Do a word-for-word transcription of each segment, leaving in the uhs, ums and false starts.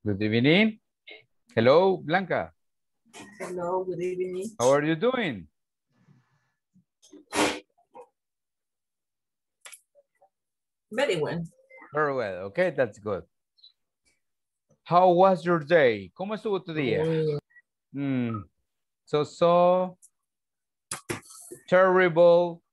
Good evening. Hello, Blanca. Hello, good evening. How are you doing? Very well. Very well. Okay, that's good. How was your day? ¿Cómo estuvo tu día? Mm, so, so, terrible,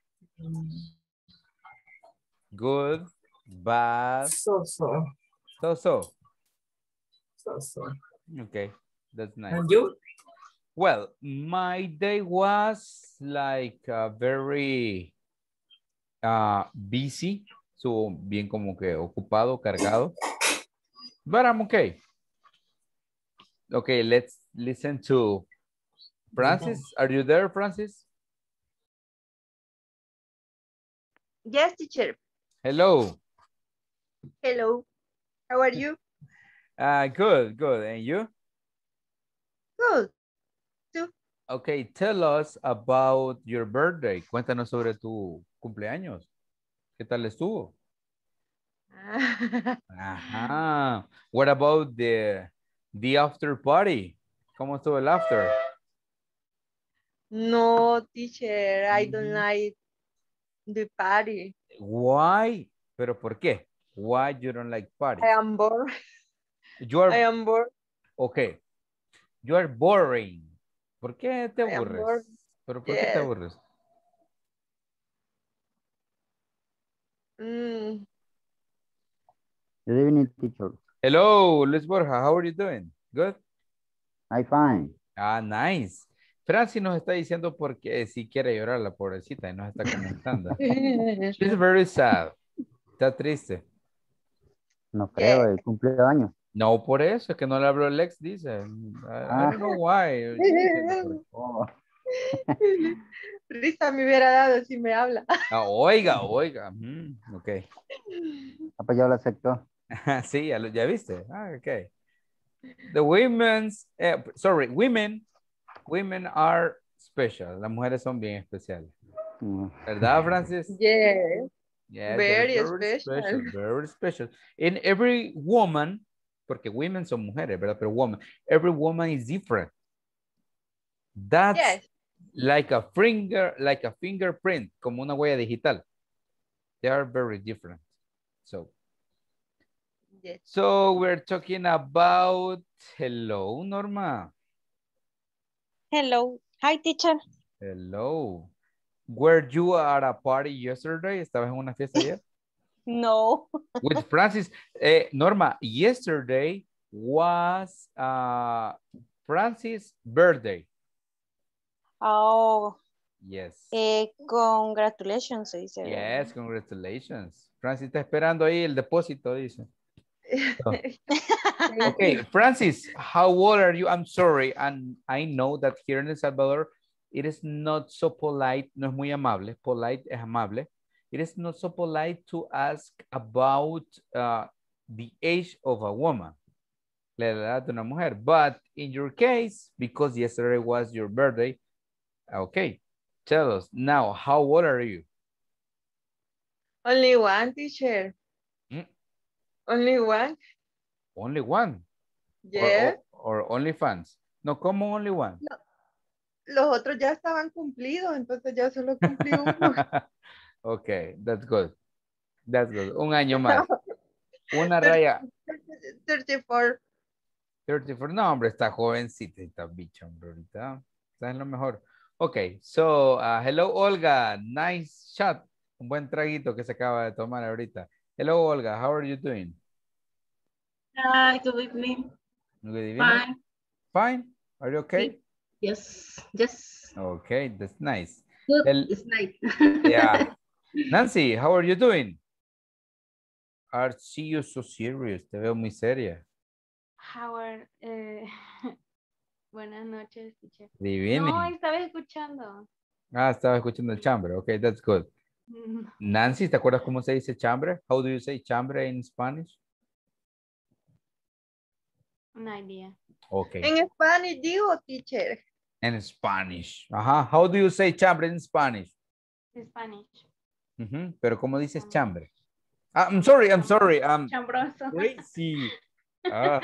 good, bad, So, so. so, so. So, so. Okay, that's nice. And you? Well, my day was like uh, very uh, busy. So, bien como que ocupado, cargado. But I'm okay. Okay, let's listen to Francis. Are you there, Francis? Yes, teacher. Hello. Hello. How are you? Uh, good, good. And you? Good. Too. Okay, tell us about your birthday. Cuéntanos sobre tu cumpleaños. ¿Qué tal estuvo? Ajá. What about the, the after party? ¿Cómo estuvo el after? No, teacher, I don't Mhm. like the party. Why? ¿Pero por qué? Why you don't like party? I am bored. You I are, am bored. okay. You are boring. ¿Por qué te I am bored. aburres? ¿Pero por qué te Yes. aburres? Mm. Good evening, teacher. Hello, Luis Borja. How are you doing? Good? I'm fine. Ah, nice. Francis nos está diciendo porque si quiere llorar la pobrecita y nos está comentando. She's very sad. Está triste. No creo, el cumpleaños. No, por eso es que no le habló el ex, dice. I, I don't know why. Yo no entiendo por qué. Oh, Risa me hubiera dado si me habla. Ah, oiga, oiga. Mm, ok. ah, pues ya lo aceptó. Sí, ya, lo- ya viste. Ah, ok. The women's, eh, sorry, women, women are special. Las mujeres son bien especiales. Mm. ¿Verdad, Francis? Yes. Yeah, they're Very very special. special, very special. In every woman, porque women son mujeres, ¿verdad? Pero woman, every woman is different. That's Yes. like a finger, like a fingerprint, como una huella digital. They are very different. So, Yes. so we're talking about, hello, Norma. Hello. Hi, teacher. Hello. Were you at a party yesterday? ¿Estabas en una fiesta ayer? No. With Francis. Eh, Norma, yesterday was uh, Francis' birthday. Oh, Yes. eh, congratulations, se dice. Yes, congratulations. Francis está esperando ahí el depósito, dice. So, okay, Francis, how old are you? I'm sorry, and I know that here in El Salvador, it is not so polite, no es muy amable, polite es amable. It is not so polite to ask about uh, the age of a woman, la edad de una mujer. But in your case, because yesterday was your birthday, okay, tell us now, how old are you? Only one, teacher. Mm. Only one. Only one? Yes. Or, or only fans? No, como only one? No. Los otros ya estaban cumplidos, entonces ya solo cumplí uno. Okay, that's good. That's good. Un año más. Una raya. treinta y cuatro. treinta y cuatro. No, hombre, está jovencita, está bicho, hombre, ahorita. Está en lo mejor. Okay, so, uh, hello, Olga. Nice shot. Un buen traguito que se acaba de tomar ahorita. Hello, Olga. How are you doing? Hi, good evening. Good evening. Fine. Fine. Are you okay? Yes, yes. Okay, that's nice. Good, El- it's nice. Yeah. Nancy, how are you doing? Are you so serious? Te veo muy seria. Howard, eh, buenas noches, teacher. Good evening. No, estaba escuchando. Ah, estaba escuchando el chambre. Okay, that's good. Mm, Nancy, ¿te acuerdas cómo se dice chambre? How do you say chambre in Spanish? No idea. Okay. En Spanish digo, teacher. In Spanish. Ajá. How do you say chambre in Spanish? Spanish. Ujú. Pero ¿cómo dices chambre? Ah, I'm sorry, I'm sorry. I'm Chambroso. crazy. Ah,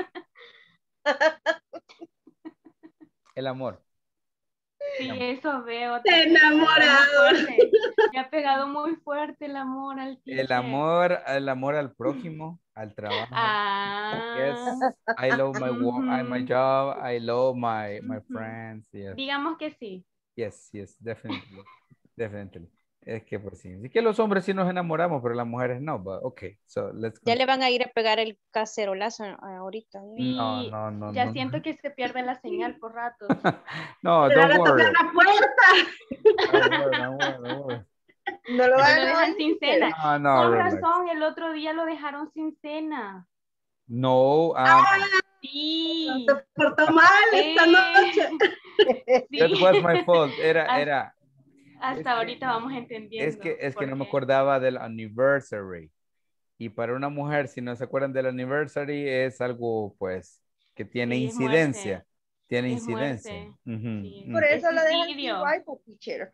el amor. Sí, amor. eso veo. Te enamorado. Muy fuerte. Me ha pegado muy fuerte el amor al El teacher. amor, el amor al prójimo, al trabajo. Ah. Yes, I love my work, I my Ujú. job, I love my my Ujú. friends. Yes, Digamos que sí. yes, yes, definitely, definitely. Es que pues sí, es que los hombres sí nos enamoramos, pero las mujeres no. But okay, so let's Ya le continue. van a ir a pegar el cacerolazo a- ahorita. ¿eh? No, Sí, no, no, ya no. siento que se pierde la señal por ratos. No, Le van don't a tocar worry. la puerta. Don't worry, don't worry, don't worry. No lo Y van lo a dejan sin oír. cena. No, no, Con relax. razón, el otro día lo dejaron sin cena. No, ah, no. Sí. Se portó mal esta Eh, noche. That was sí. my fault. Era, Hasta, era. hasta Es que, ahorita vamos entendiendo. es que, es que por no me qué. acordaba del anniversary. Y para una mujer, si no se acuerdan del anniversary, es algo, pues, que tiene Sí, es muerte. incidencia. Tiene Es incidencia. muerte. Ujú, Sí, Por ujú. es eso lo dejan sin suicidio. wifi, teacher.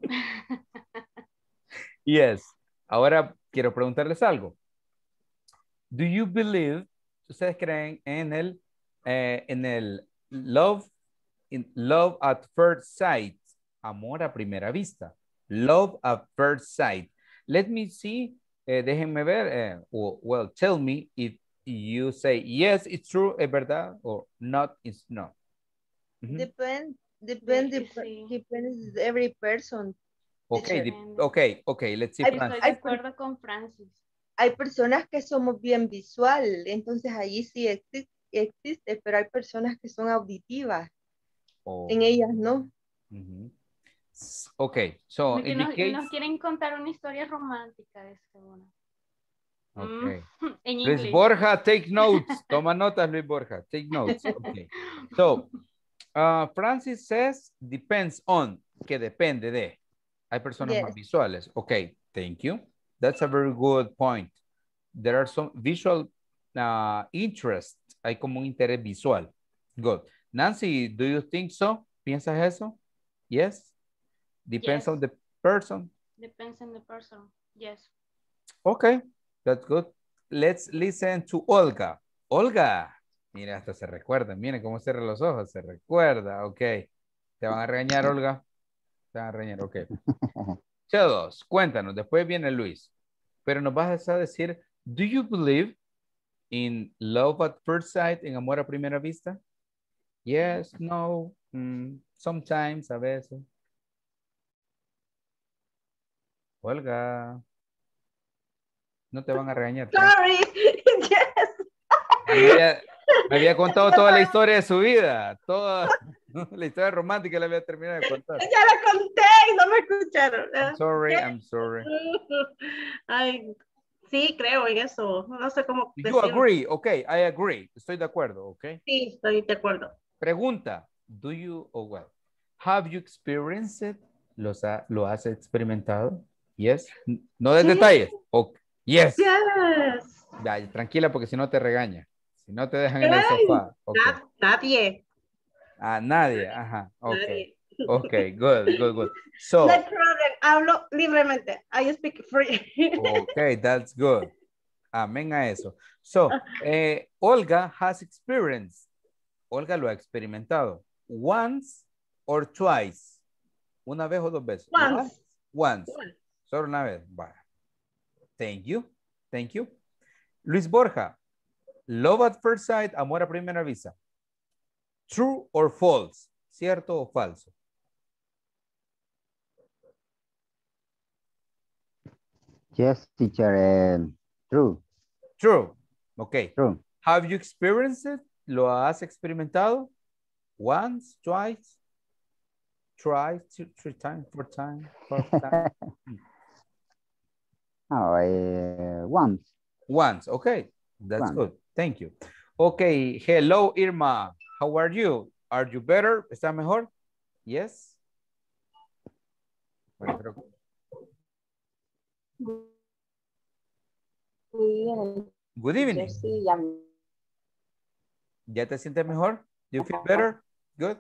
Yes. Ahora quiero preguntarles algo. Do you believe, ustedes creen en el, eh, en el love, in love at first sight, amor a primera vista, love at first sight? Let me see, eh, déjenme ver, eh, well, well, tell me if you say yes, it's true, es verdad, or not, it's not. Ujú. Depend, De depend, que dep- sí. depends every person. Okay, teacher. the- okay, okay, let's see, Hay- Estoy Francis. de hay- acuerdo con Francis. Hay personas que somos bien visual, entonces ahí sí exi- existe, pero hay personas que son auditivas, Oh, en ellas no. ujú. S- Okay, so Que in nos, the case, nos quieren contar una historia romántica de seguro. okay. Mm, en Luis inglés. Borja, take notes. Toma notas, Luis Borja. Take notes. Okay. So, uh, Francis says depends on, que depende de. Hay personas más Yes. visuales. Okay, thank you. That's a very good point. There are some visual uh, interest. Hay como un interés visual. Good. Nancy, do you think so? ¿Piensas eso? Yes? Depends Yes. on the person. Depends on the person. Yes. Okay, that's good. Let's listen to Olga. Olga, mira, hasta se recuerda. Miren cómo cierra los ojos. Se recuerda, ok. ¿Te van a regañar, Olga? Te van a regañar, ok. Tell us, cuéntanos. Después viene Luis. Pero nos vas a decir, do you believe in love at first sight, en amor a primera vista? Yes, no, mm, sometimes, a veces. Olga. No te van a regañar. Sorry. Yes. Ya me, había, me había contado toda la historia de su vida. Toda la historia romántica la había terminado de contar. Ya la conté y no me escucharon. I'm sorry, I'm sorry. Ay, sí, creo en eso. No sé cómo You decirlo. agree? Ok, I agree. Estoy de acuerdo, ok. Sí, estoy de acuerdo. Pregunta. Do you, oh well, have you experienced it? ¿Los ha, ¿Lo has experimentado? Yes. No des Sí. detalles. Okay. Yes. Yes. Ya, tranquila porque si no te regaña. Si no te dejan en el Ay, sofá. Ok. na- nadie. A nadie. Ajá. Ok. Nadie. Ok, good, good, good. So, No hay problem. Hablo libremente. I speak free. okay, that's good. Amén a eso. So, eh, Olga has experienced. Olga lo ha experimentado. Once or twice. Una vez o dos veces. Once. Once. Once. Solo una vez. Vaya. Thank you. Thank you. Luis Borja. Love at first sight, amor a primera vista. True or false? ¿Cierto o falso? Yes, teacher. eh, true, True. Ok. true. Have you experienced it? ¿Lo has experimentado? Once, twice, twice, two, three times, four times, four times. Oh, eh, once. Once. Okay. That's Once. good. Thank you. Okay. Hello, Irma. How are you? Are you better? ¿Está mejor? Yes. Bueno, creo que- Good evening. ¿Ya te sientes mejor? Do you feel better? Good.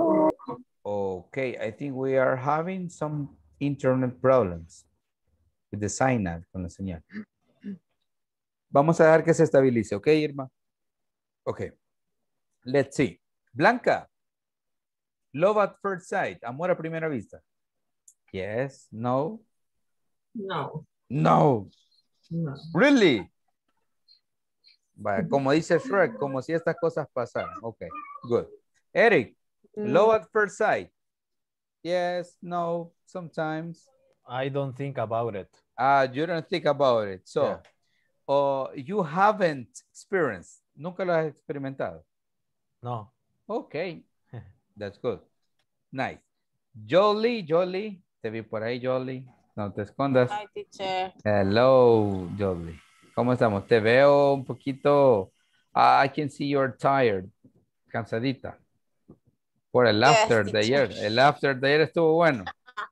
Okay, I think we are having some internet problems. with the signal, con la señal. Vamos a dejar que se estabilice, ¿ok, Irma? Ok. Let's see. Blanca. Love at first sight. Amor a primera vista. Yes, no. No. No. No. Really? Vaya, como dice Shrek, como si estas cosas pasaran. Ok, good. Eric, love at first sight. Yes, no, sometimes. I don't think about it. Uh, you don't think about it. So, Yeah. uh, you haven't experienced. Nunca lo has experimentado. No. Ok, that's good. Nice. Jolie, Jolie, te vi por ahí, Jolie. No te escondas. Hi, teacher. Hello, Jolie. ¿Cómo estamos? Te veo un poquito. Uh, I can see you're tired. Cansadita. Por el Yes, after de teacher. ayer. El after de ayer estuvo bueno.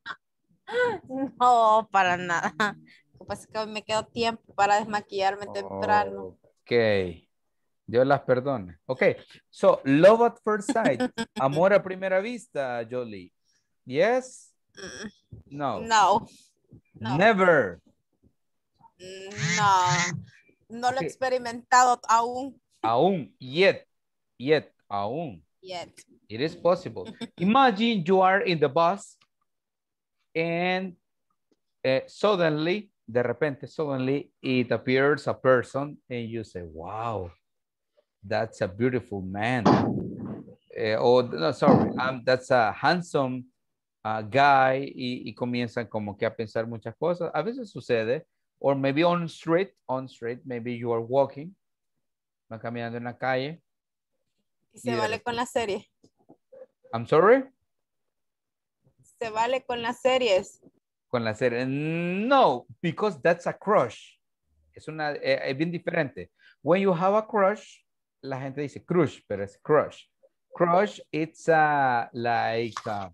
No, para nada. Pues que hoy me quedó tiempo para desmaquillarme temprano. Ok. Dios las perdone. Ok. So, love at first sight. Amor a primera vista, Jolie. Yes? No. No. No. Never. No. No lo Ok. he experimentado aún. Aún. Yet. Yet. Aún. Yet. It is possible. Imagine you are in the bus and uh, suddenly, de repente, suddenly, it appears a person and you say, wow, that's a beautiful man. Uh, or, no, sorry, um, that's a handsome uh, guy y, y comienzan como que a pensar muchas cosas. A veces sucede. Or maybe on street, on street, maybe you are walking, van caminando en la calle. Y se vale con las series. I'm sorry? Se vale con las series. Con la serie. No, because that's a crush. Es una, eh, es bien diferente. When you have a crush, la gente dice crush, pero es crush. Crush, it's uh, like uh,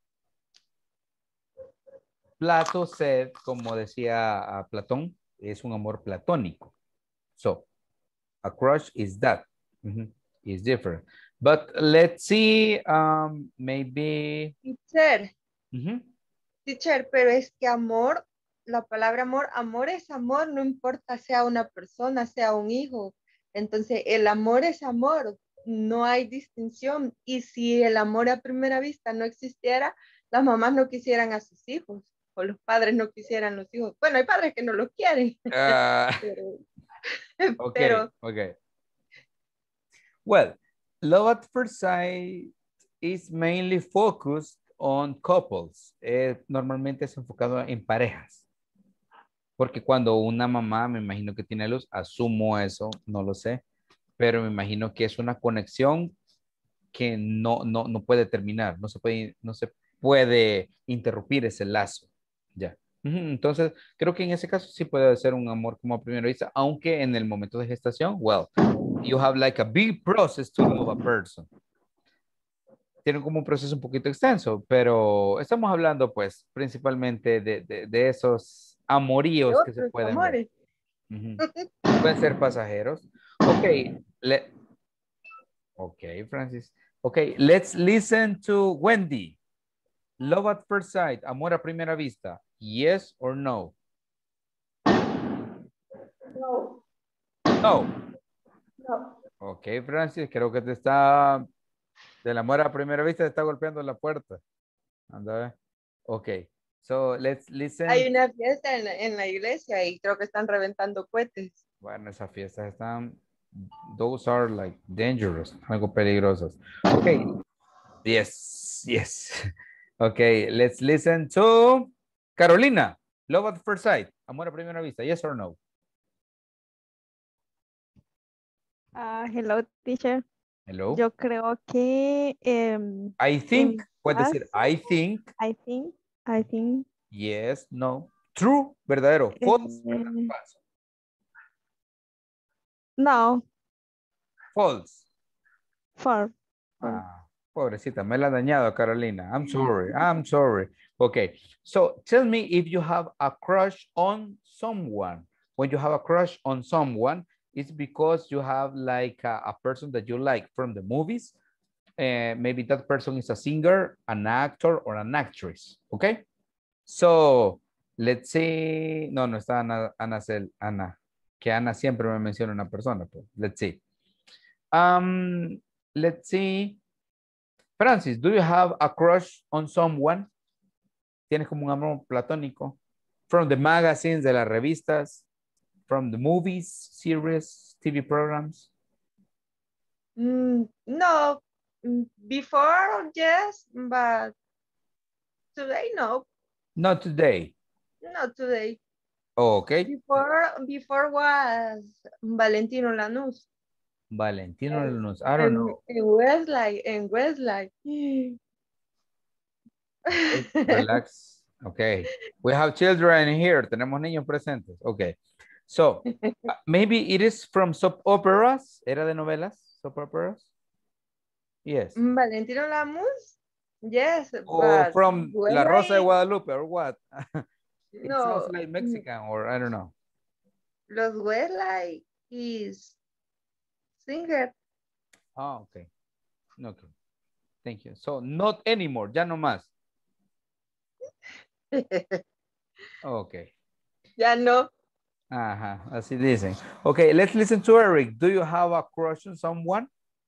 plato sed, como decía uh, Platón, es un amor platónico. So, a crush is that. Mm-hmm. It's different. But let's see, um, maybe... Teacher. Mm-hmm. Teacher, pero es que amor, la palabra amor, amor es amor, no importa sea una persona, sea un hijo. Entonces, el amor es amor, no hay distinción. Y si el amor a primera vista no existiera, las mamás no quisieran a sus hijos, o los padres no quisieran los hijos. Bueno, hay padres que no los quieren. Uh, pero, okay, pero, okay. Well, love at first sight is mainly focused on couples. Eh, normalmente es enfocado en parejas. Porque cuando una mamá, me imagino que tiene luz, asumo eso, no lo sé, pero me imagino que es una conexión que no, no, no puede terminar, no se puede, no se puede interrumpir ese lazo. Ya. Entonces, creo que en ese caso sí puede ser un amor como a primera vista, aunque en el momento de gestación, well, you have like a big process to love a person. Tienen como un proceso un poquito extenso, pero estamos hablando pues principalmente de, de, de esos amoríos que se pueden ver. Uh-huh. Pueden ser pasajeros. Ok, le ok, Francis. Ok, let's listen to Wendy. Love at first sight, amor a primera vista. Yes or no? No. No. No. Ok, Francis, creo que te está... Del amor a primera vista te está golpeando la puerta. Anda a ver. Ok. So, let's listen. Hay una fiesta en, en la iglesia y creo que están reventando cohetes. Bueno, esas fiestas están... Those are like dangerous. Algo peligrosas. Ok. Yes. Yes. Ok. Let's listen to Carolina. Love at first sight. Amor a primera vista. Yes or no? Uh, hello, teacher. Hello. Yo creo que... Um, I think, puedes decir, I think. I think, I think. Yes, no. True, verdadero. False, Eh, falso. No. False. For. Ah, pobrecita, me la ha dañado, Carolina. I'm sorry, I'm sorry. Okay, so tell me if you have a crush on someone. When you have a crush on someone, it's because you have like a, a person that you like from the movies. Uh, maybe that person is a singer, an actor, or an actress. Okay. So Let's see. No, no está Ana, Ana, Cel- Ana. Que Ana siempre me menciona una persona. Pues. Let's see. Um, let's see. Francis, do you have a crush on someone? ¿Tienes como un amor platónico? From the magazines, de las revistas, from the movies, series, T V programs? Mm, no, Mm, before, yes, but today, no, Not today. not today. Oh, okay. Before, before was Valentino Lanús. Valentino Lanús. I don't En, know. en Westlife, en Westlife. Okay, relax. Okay. We have children here. Tenemos niños presentes. Okay. So, uh, maybe it is from soap operas. ¿Era de novelas? Soap operas? Yes. Valentino Lanús? Yes, Or but from La Rosa de Westlife, Guadalupe or what? It sounds no, like Mexican or I don't know. los Westlife is singer. Oh, okay. Okay. Thank you. So, not anymore. Ya no más. Okay. Ya no. Ajá, así dicen. Okay, let's listen to Eric. Do you have a crush on someone?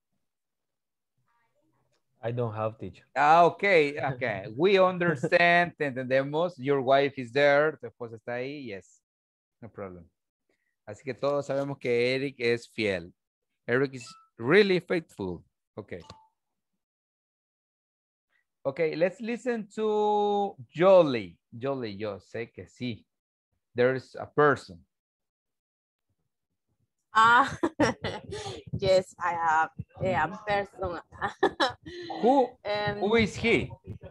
I don't have teacher. Ah, okay, okay. We understand, te entendemos. Your wife is there, tu esposa está ahí. Yes, no problem. Así que todos sabemos que Eric es fiel. Eric is really faithful. Okay. Okay, let's listen to Jolie. Jolie, yo sé que sí. There's a person. Ah, yes, I have a person. Who, Um, who is he?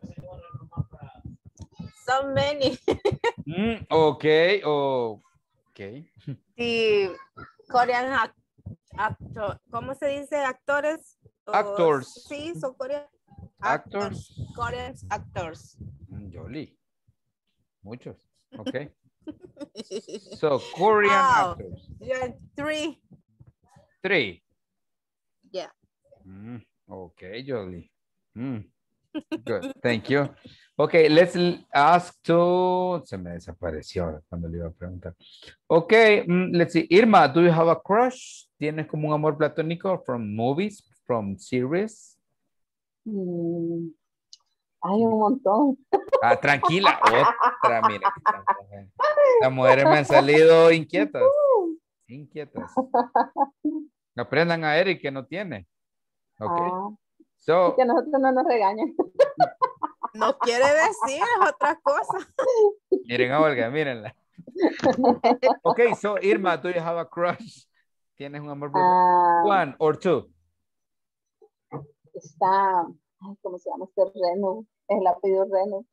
So many. Mm, okay, oh, okay. The Korean act actor, ¿cómo se dice? Actores. O- Actors. Sí, son Korean Actors. Korean actors. Mm, Jolie. Muchos. Okay. So, Korean Oh, actors. yeah, three. Three. Yeah. Mm, okay, Jolie. Mm, good. Thank you. Okay, let's l- ask to... Se me desapareció cuando le iba a preguntar. Okay, mm, let's see. Irma, do you have a crush? ¿Tienes como un amor platónico from movies, from series? Mm, hay un montón. Ah, tranquila, otra, mire. Las mujeres me han salido inquietas. Inquietas. Aprendan a Eric que no tiene. Ok. Ah, So, que a nosotros no nos regañan. No quiere decir otra cosa. miren a Olga, mírenla. Ok, so Irma, do you have a crush? ¿Tienes un amor propio? Ah, One or two. está, ay, ¿cómo se llama este Reno? Es el apellido Reno.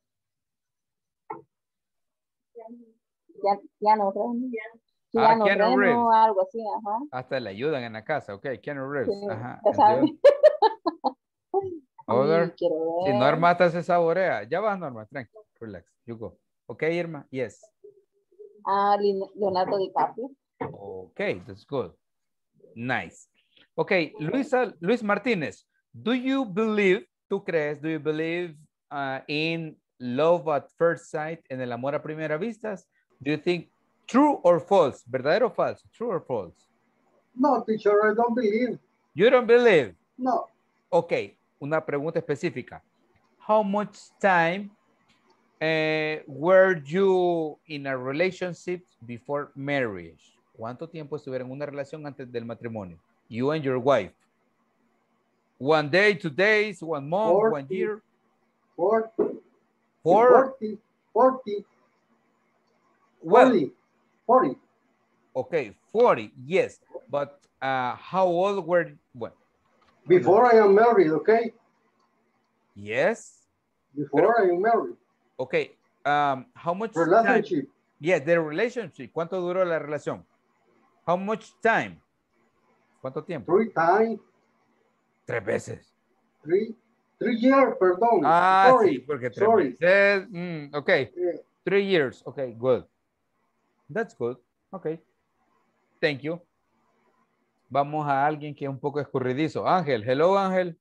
Ya, ya no, Reno. Ah, Keanu Keanu Reno, Reeves. algo así, ajá. Hasta le ayudan en la casa. Ok, Keanu Reeves. Sí, Ajá. ya and saben. you? Other. Y quiero Si ver. Norma hasta se saborea. Ya vas, Norma, tranquilo. Relax. You go. Ok, Irma. Yes. Ah, Lin- Leonardo DiCaprio. Okay, that's good. Nice. Okay, Luisa, Luis Martínez, do you believe, tú crees, do you believe uh, in love at first sight, en el amor a primera vista? Do you think true or false? ¿Verdadero o falso? True or false? No, teacher, I don't believe. You don't believe? No. Okay, una pregunta específica. How much time uh, were you in a relationship before marriage? ¿Cuánto tiempo estuvieron en una relación antes del matrimonio? You and your wife. One day, two days, one month, Forty. one year? Forty. Four? Forty. Forty. Well, Forty. Forty. okay, forty, yes. But uh, how old were, well, Before I am married, okay? yes. Before I am married. Okay, um, how much time? Relationship. Yes, the relationship. ¿Cuánto duró la relación? How much time? ¿Cuánto tiempo? Three times. Tres veces. Three. Three years, perdón. Ah, Sorry. sí, porque tres Sorry. veces. Mm, okay, Yeah. three years. Okay, good. That's good. Okay. Thank you. Vamos a alguien que es un poco escurridizo. Ángel, hello, Ángel.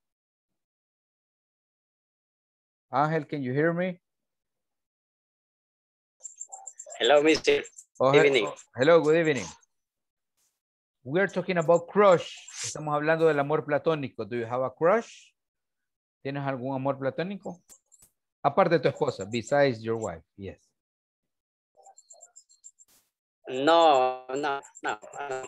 Ángel, can you hear me? Hello, mister. Oh, Good he- evening. oh, hello, good evening. We are talking about crush. Estamos hablando del amor platónico. Do you have a crush? ¿Tienes algún amor platónico? Aparte de tu esposa, besides your wife, yes. No, no, no. no.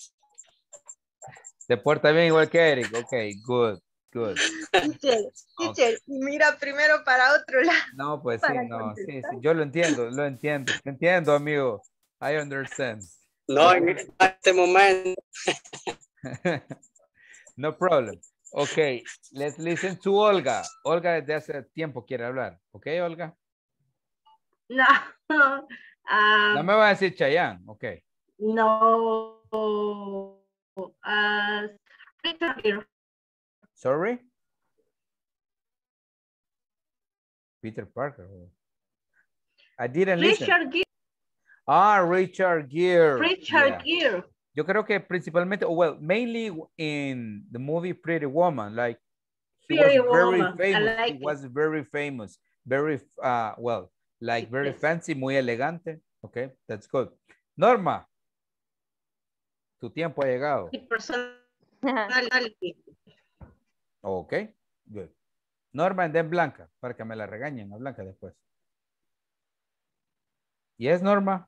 Se porta bien igual que Eric. Ok, good, good. Teacher, teacher, mira primero para otro lado. No, pues sí, Para no, sí, contestar. sí, yo lo entiendo, lo entiendo. Te entiendo, amigo. I understand. No, en este momento. No problem. Ok, let's listen to Olga. Olga desde hace tiempo quiere hablar. Ok, Olga. No. Um, No me va a decir Chayanne. Ok. No. Uh, Richard Gere. Sorry? Peter Parker. I didn't listen. Richard Gere. Ah, Richard Gere. Richard Yeah. Gere. Yo creo que principalmente, well, mainly in the movie Pretty Woman, like he Pretty was very Woman. I famous. like He it. was very famous, very, uh, well, like very Yes. fancy, muy elegante. Okay, that's good. Norma, tu tiempo ha llegado. Personality. Okay, good. Norma and then Blanca, para que me la regañen a Blanca después. Yes, Norma,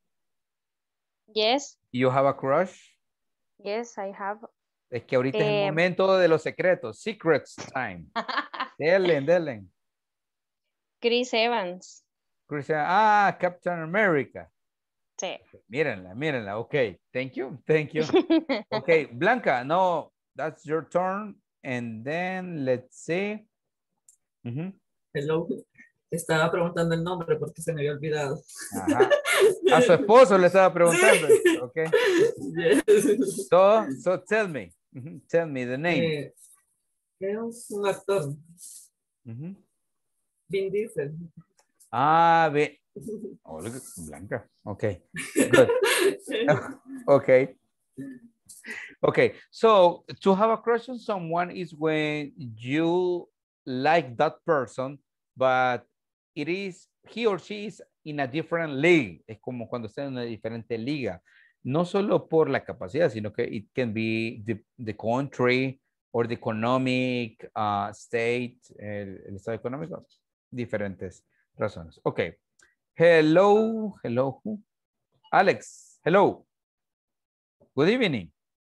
Yes, you have a crush? yes, I have. Es que ahorita es el Eh, momento de los secretos. Secrets time. Delen, delen. Chris Evans. Christian, ah, Captain America. Sí. Mírenla, mírenla. Ok, thank you, thank you. Ok, Blanca, no, that's your turn. And then, let's see. Ujú. Hello. Estaba preguntando el nombre porque se me había olvidado. Ajá. A su esposo le estaba preguntando. Sí. Ok. Yes. So, so tell me. Ujú, tell me the name. Eh, es un actor. Ujú. Vin Diesel. Ah, ve. Oh, look, Blanca. Okay, good. Okay. Okay, so to have a crush on someone is when you like that person, but it is, he or she is in a different league. Es como cuando está en una diferente liga. No solo por la capacidad, sino que it can be the, the country or the economic uh, state, el, el estado económico, diferentes razones. Okay. Hello, hello. Alex, hello. Good evening.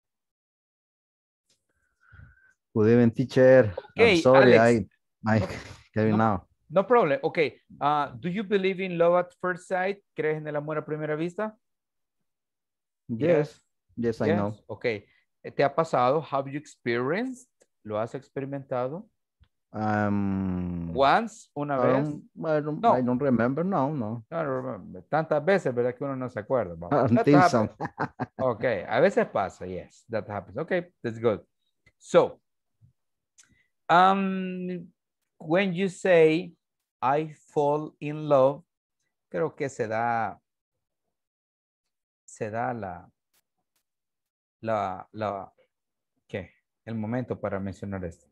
Good evening, teacher. Okay, I'm sorry, Alex. I, I No, get it no. now. No problem. Okay. Uh, do you believe in love at first sight? ¿Crees en el amor a primera vista? Yes, yes, I Yes. know. Okay. ¿Te ha pasado? Have you experienced? ¿Lo has experimentado? Um, Once, una I vez. don't, I don't, No. I don't remember. No, no. No, no, no, tantas veces, ¿verdad? Que uno no se acuerda. I don't That think so. happens. Okay. A veces pasa. Yes, that happens. Okay, that's good. So, um, when you say I fall in love, creo que se da, se da la, la, la, ¿qué? El momento para mencionar esto.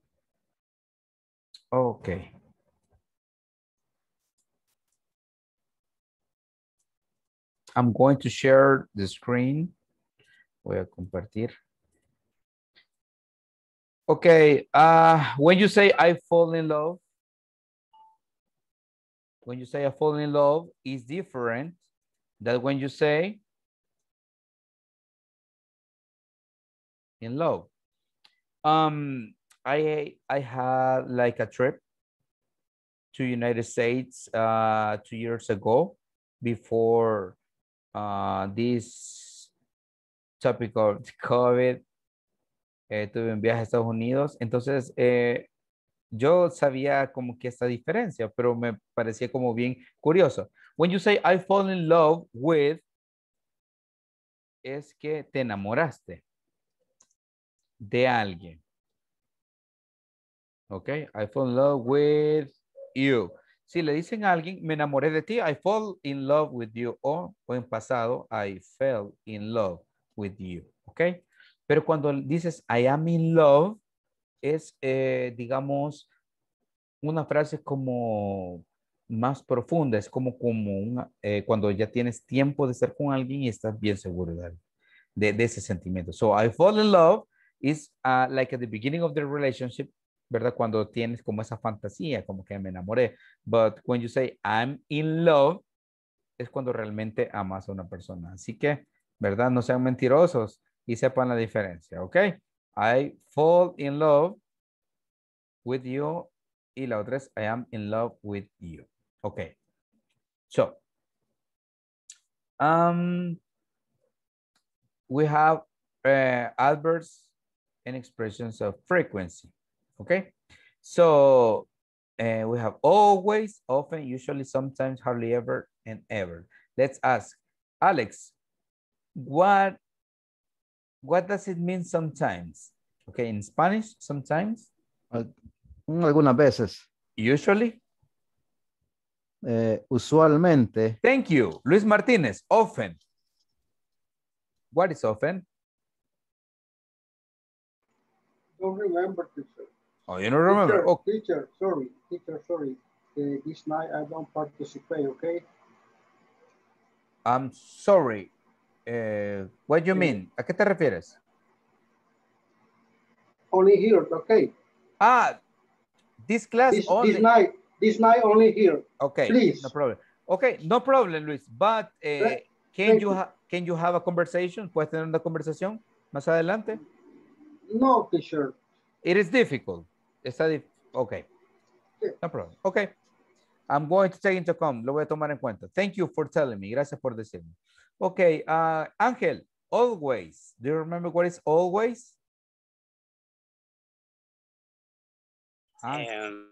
Okay. I'm going to share the screen. Voy a compartir. Okay, uh, when you say I fall in love, when you say I fall in love is different than when you say in love. Um, I I had like a trip to United States uh, two years ago before uh, this topic of COVID. Eh, tuve un viaje a Estados Unidos, entonces eh, yo sabía como que esta diferencia, pero me parecía como bien curioso. When you say I fall in love with, es que te enamoraste de alguien. Ok, I fall in love with you. Si le dicen a alguien, me enamoré de ti, I fall in love with you. O, o en pasado, I fell in love with you. Ok, pero cuando dices I am in love, es, eh, digamos, una frase como más profunda. Es como, como una, eh, cuando ya tienes tiempo de estar con alguien y estás bien seguro de, de, de ese sentimiento. So, I fall in love is uh, like at the beginning of the relationship, ¿verdad? Cuando tienes como esa fantasía, como que me enamoré. But when you say I'm in love, es cuando realmente amas a una persona. Así que, ¿verdad? No sean mentirosos y sepan la diferencia, ¿ok? I fall in love with you. Y la otra es I am in love with you. Okay. So, um, we have uh, adverbs and expressions of frequency. Okay. So, uh, we have always, often, usually, sometimes, hardly ever, and ever. Let's ask, Alex, what, what does it mean sometimes? Okay, in Spanish, sometimes? Algunas veces. Usually? Eh, usualmente. Thank you. Luis Martinez, often. What is often? Don't remember, teacher. Oh, you don't remember? Teacher, Oh. teacher, sorry, teacher, sorry. Uh, this night I don't participate, okay? I'm sorry. Uh, what do you mean? ¿A qué te refieres? Only here, okay? Ah, this class This, only. this night, this night only here. Okay, please. No problem. Okay, no problem, Luis. But uh, can you ha can you have a conversation? ¿Puedes tener una conversación más adelante? No, teacher. It is difficult. Está dif okay. No problem. Okay. I'm going to take into account. Lo voy a tomar en cuenta. Thank you for telling me. Gracias por decirme. Okay, uh, Ángel, always. Do you remember what is always? Um,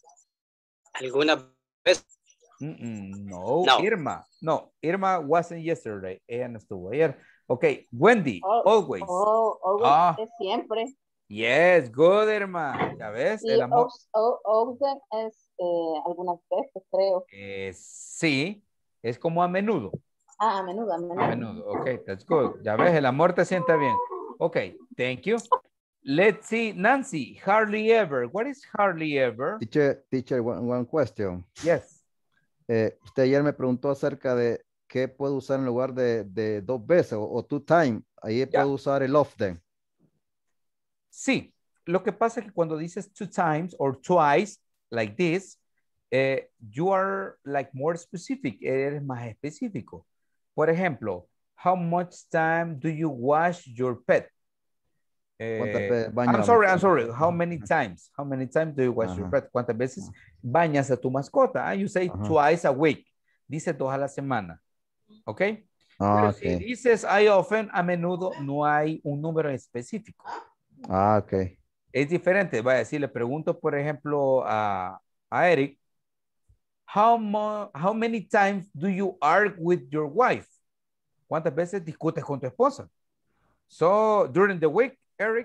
¿Alguna vez? Mm -mm, no. No. Irma. No, Irma wasn't yesterday. Ella no estuvo ayer. Okay, Wendy, Oh, always. Oh, always Ah. es siempre. Yes, good, Irma. ¿Ya ves? Y El amor. o- o- often es eh, algunas veces, creo. Eh, sí, es como a menudo. Ah, a menudo, a menudo. A menudo. Okay, that's good. Ya ves, el amor te sienta bien. Okay, thank you. Let's see, Nancy, hardly ever. What is hardly ever? Teacher, teacher, one, one question. Yes. Eh, usted ayer me preguntó acerca de qué puedo usar en lugar de, de dos veces o, o two times. Ahí puedo usar el often. Sí, lo que pasa es que cuando dices two times or twice, like this, eh, you are like more specific, eres más específico. Por ejemplo, how much time do you wash your pet? ¿Cuántas Eh, veces baña I'm la sorry, I'm mascota? sorry. How many times? How many times do you wash your Ajá. pet? ¿Cuántas veces bañas a tu mascota? Ah, you say Ajá. twice a week. Dice dos a la semana. ¿Ok? Ah, Pero si ok. dices I often, a menudo, no hay un número específico. Ah, ok. Es diferente. Vaya, si le pregunto, por ejemplo, a, a Eric, how, mo- how many times do you argue with your wife? ¿Cuántas veces discutes con tu esposa? So, during the week, Eric,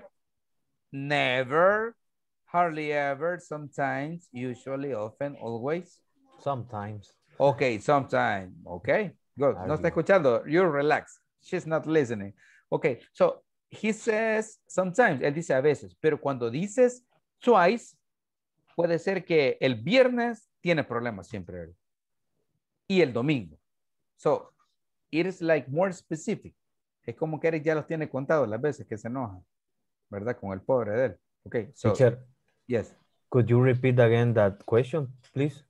never, hardly ever, sometimes, usually, often, always. Sometimes. Okay, sometimes. Okay, good. No está escuchando. You relax. She's not listening. Okay, so he says sometimes. Él dice a veces, pero cuando dices twice, puede ser que el viernes tiene problemas siempre. Eric. Y el domingo. So, it is like more specific. Es como que Eric ya los tiene contados las veces que se enoja, ¿verdad? Con el pobre de él. Okay, so, Teacher, yes. could you repeat again that question, please?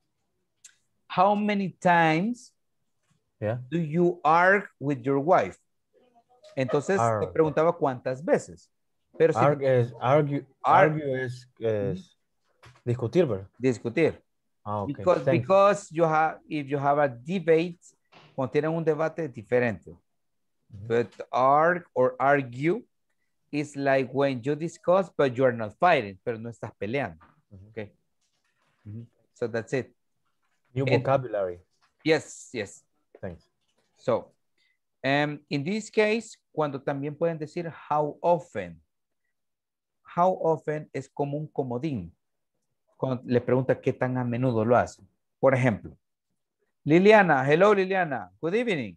How many times Yeah. do you argue with your wife? Entonces, te Argue. preguntaba cuántas veces. Pero si Argue es, argue, Ar- argue es, es discutir, ¿verdad? discutir. Ah, ok. Because, Thanks. because you have, if you have a debate, cuando tienen un debate diferente. But argue or argue is like when you discuss, but you are not fighting, pero no estás peleando. Okay. Mhm. So that's it. New And- vocabulary. Yes, yes. Thanks. So, um, in this case, cuando también pueden decir how often. How often es como un comodín. Cuando le pregunta qué tan a menudo lo hacen. Por ejemplo, Liliana, hello Liliana, good evening.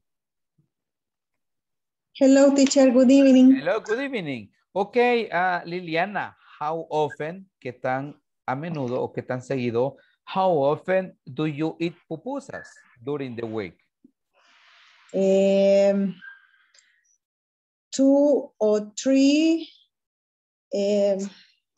Hello, teacher. Good evening. Hello, good evening. Okay, uh, Liliana, how often, qué tan a menudo o qué tan seguido, How often do you eat pupusas during the week? Um, two or three um,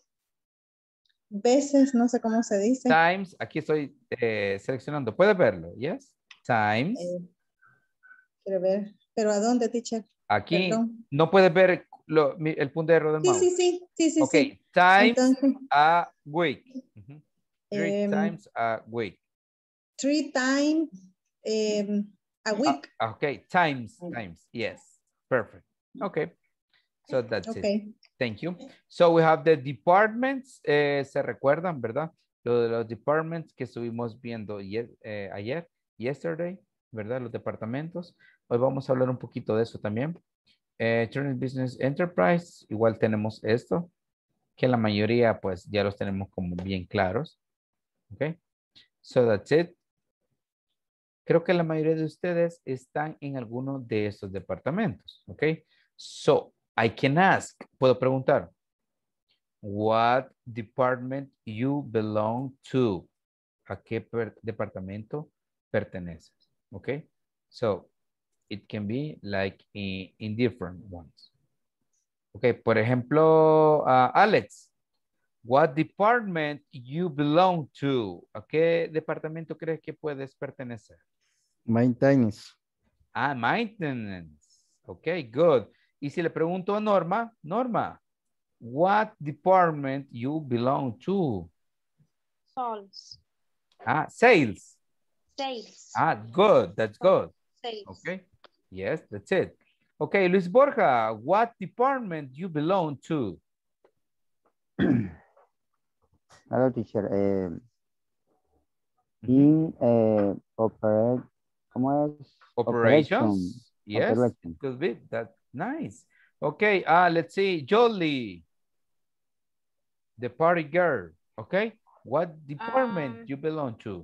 veces, no sé cómo se dice. Times, aquí estoy eh, seleccionando. ¿Puedes verlo? Yes. Times. Eh, quiero ver. ¿Pero a dónde, teacher? Aquí Perdón. no puedes ver lo- mi- el puntero del Sí, mouse. sí, sí, sí, sí, Ok, sí. times Entonces, a week. Ujú. Three em, times a week. three times um, a week. Ah, ok, times, times, yes. Perfect. Okay, so that's it. Okay. Thank you. So we have the departments. Eh, se recuerdan, ¿verdad? Lo de los departments que estuvimos viendo ye- eh, ayer, yesterday, ¿verdad? Los departamentos. Hoy vamos a hablar un poquito de eso también. Eh, Turning Business Enterprise, igual tenemos esto, que la mayoría pues ya los tenemos como bien claros. Ok, so that's it. Creo que la mayoría de ustedes están en alguno de estos departamentos. Ok, so I can ask, puedo preguntar, what department you belong to? ¿A qué per- departamento perteneces? Ok, so it can be like in, in different ones. Ok, por ejemplo, uh, Alex, what department you belong to? ¿A qué departamento crees que puedes pertenecer? Maintenance. Ah, maintenance. Ok, good. Y si le pregunto a Norma, Norma, what department you belong to? Souls. Ah, sales. Sales. Ah, good, that's good. Sales. Okay, yes, that's it. Okay, Luis Borja, what department you belong to? Hello, teacher. Eh, in eh, operate, ¿cómo es? Operations? Yes, Operation. it could be. That's nice. Okay, uh, let's see. Jolie, the party girl. Okay, what department Um, you belong to?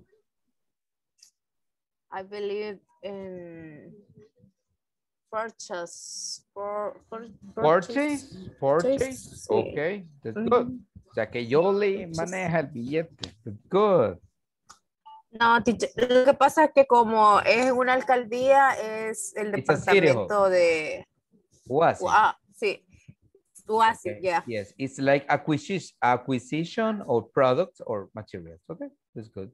I believe in purchase. For, for, Purchase, purchase. Sí. Okay, that's Ujú. good. O sea que Jolie maneja el billete. That's good. No, teacher, lo que pasa es que como es una alcaldía, es el It's a city hall. departamento de... Oasis. Ah, sí. Oasis, Okay. yeah. Yes, it's like acquisition, acquisition of products or materials. Okay, that's good.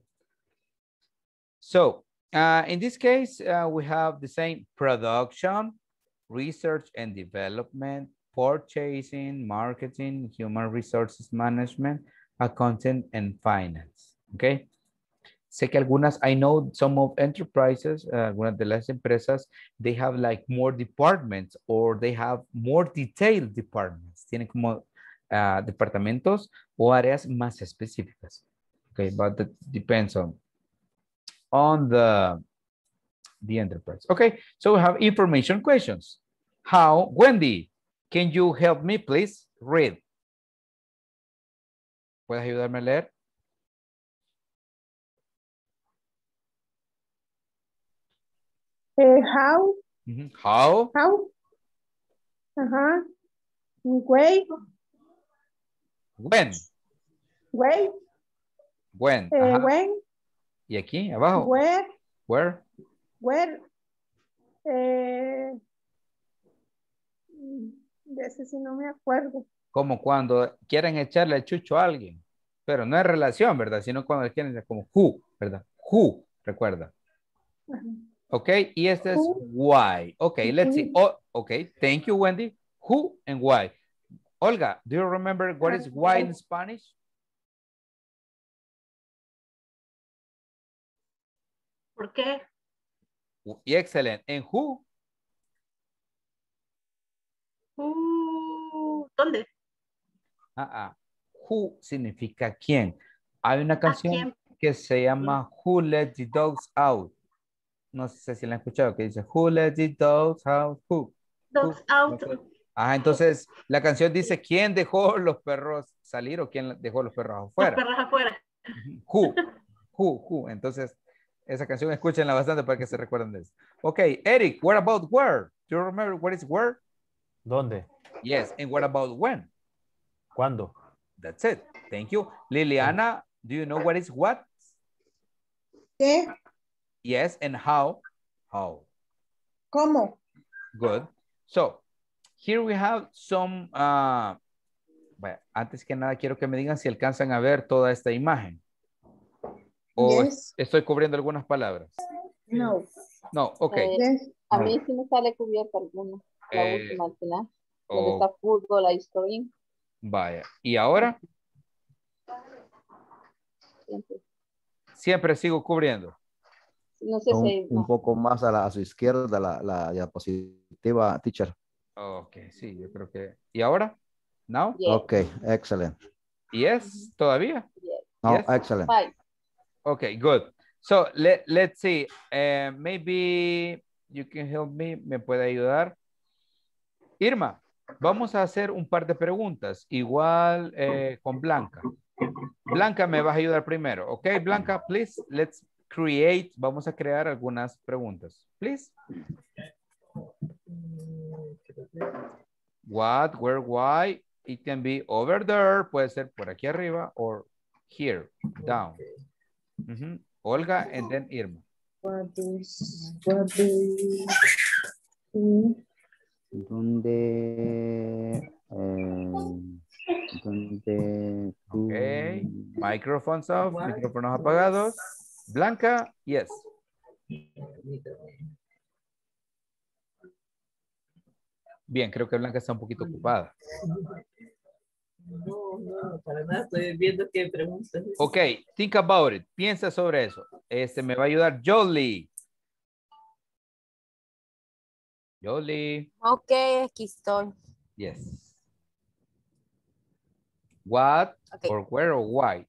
So uh, in this case, uh, we have the same production, research and development, purchasing, marketing, human resources management, accounting, and finance. Okay. Sé que algunas, I know some of enterprises, uh, algunas de las empresas, they have like more departments or they have more detailed departments. Tienen como uh, departamentos o áreas más específicas. Okay, but that depends on, on the, the enterprise. Okay, so we have information questions. How, Wendy, can you help me please read? ¿Puedes ayudarme a leer? Uh, how? Mm-hmm. How? How? Uh-huh. Way? When? Way? When? Uh, Ajá. when? Y aquí, abajo. Where? Where? Where? Eh, de ese sí no me acuerdo. Como cuando quieren echarle el chucho a alguien. Pero no es relación, ¿verdad? Sino cuando quieren decir como who, ¿verdad? Who, recuerda. Uh-huh. Ok, y este es why. Ok, let's see. Oh, ok, thank you, Wendy. Who and why. Olga, do you remember what is why in Spanish? ¿Por qué? Excellent. And who? Uh, ¿Dónde? Ah, ah. Who significa quién. Hay una canción quién? que se llama Who Let the Dogs Out. No sé si la han escuchado, que dice Who Let the Dogs Out. Who. Dogs Who? out. Ah, entonces la canción dice ¿quién dejó los perros salir o quién dejó los perros afuera? Los perros afuera. Who. Who, who. Entonces, esa canción escúchenla bastante para que se recuerden de eso. Ok, Eric, what about where? Do you remember what is where? ¿Dónde? Yes, and what about when? ¿Cuándo? That's it. Thank you. Liliana, do you know what is what? ¿Qué? Yes, and how? How? ¿Cómo? Good. So, here we have some, uh, bueno, antes que nada quiero que me digan si alcanzan a ver toda esta imagen. O Yes. estoy cubriendo algunas palabras. No. No, ok. Eh, Yes. a No. mí sí me sale cubierta alguna, la Eh, última al final. o- Donde está fútbol, la historia. Vaya. ¿Y ahora? Siempre. Siempre sigo cubriendo. No sé Un, si un poco más a, la, a su izquierda la, la diapositiva, teacher. Ok, sí, yo creo que... ¿Y ahora? ¿Now? yes, Ok, excellent. Yes, ¿todavía? yes. No, Yes? excellent. Five. Okay, good. So, let, let's see. Uh, maybe you can help me. ¿Me puede ayudar? Irma, vamos a hacer un par de preguntas. Igual eh, con Blanca. Blanca, me vas a ayudar primero. Ok, Blanca, please, let's create. Vamos a crear algunas preguntas. Please. What, where, why. It can be over there. Puede ser por aquí arriba or here, down. Uh-huh. Olga and then Irma. What is, what is, mm, ¿Dónde, eh, dónde tú- Okay. Microphones off, micrófonos apagados. Blanca, yes. Bien, creo que Blanca está un poquito ocupada. No, no, para nada, estoy viendo qué preguntas. Ok, think about it. Piensa sobre eso. Este me va a ayudar Jolie. Jolie. Ok, aquí estoy. Yes. What, Okay. or where, or why?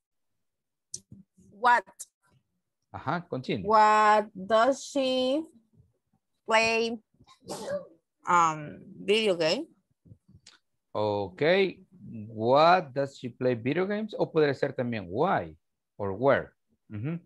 What? Ajá, continue. What does she play um video game? Ok. What does she play video games? O podría ser también why or where. Uh-huh.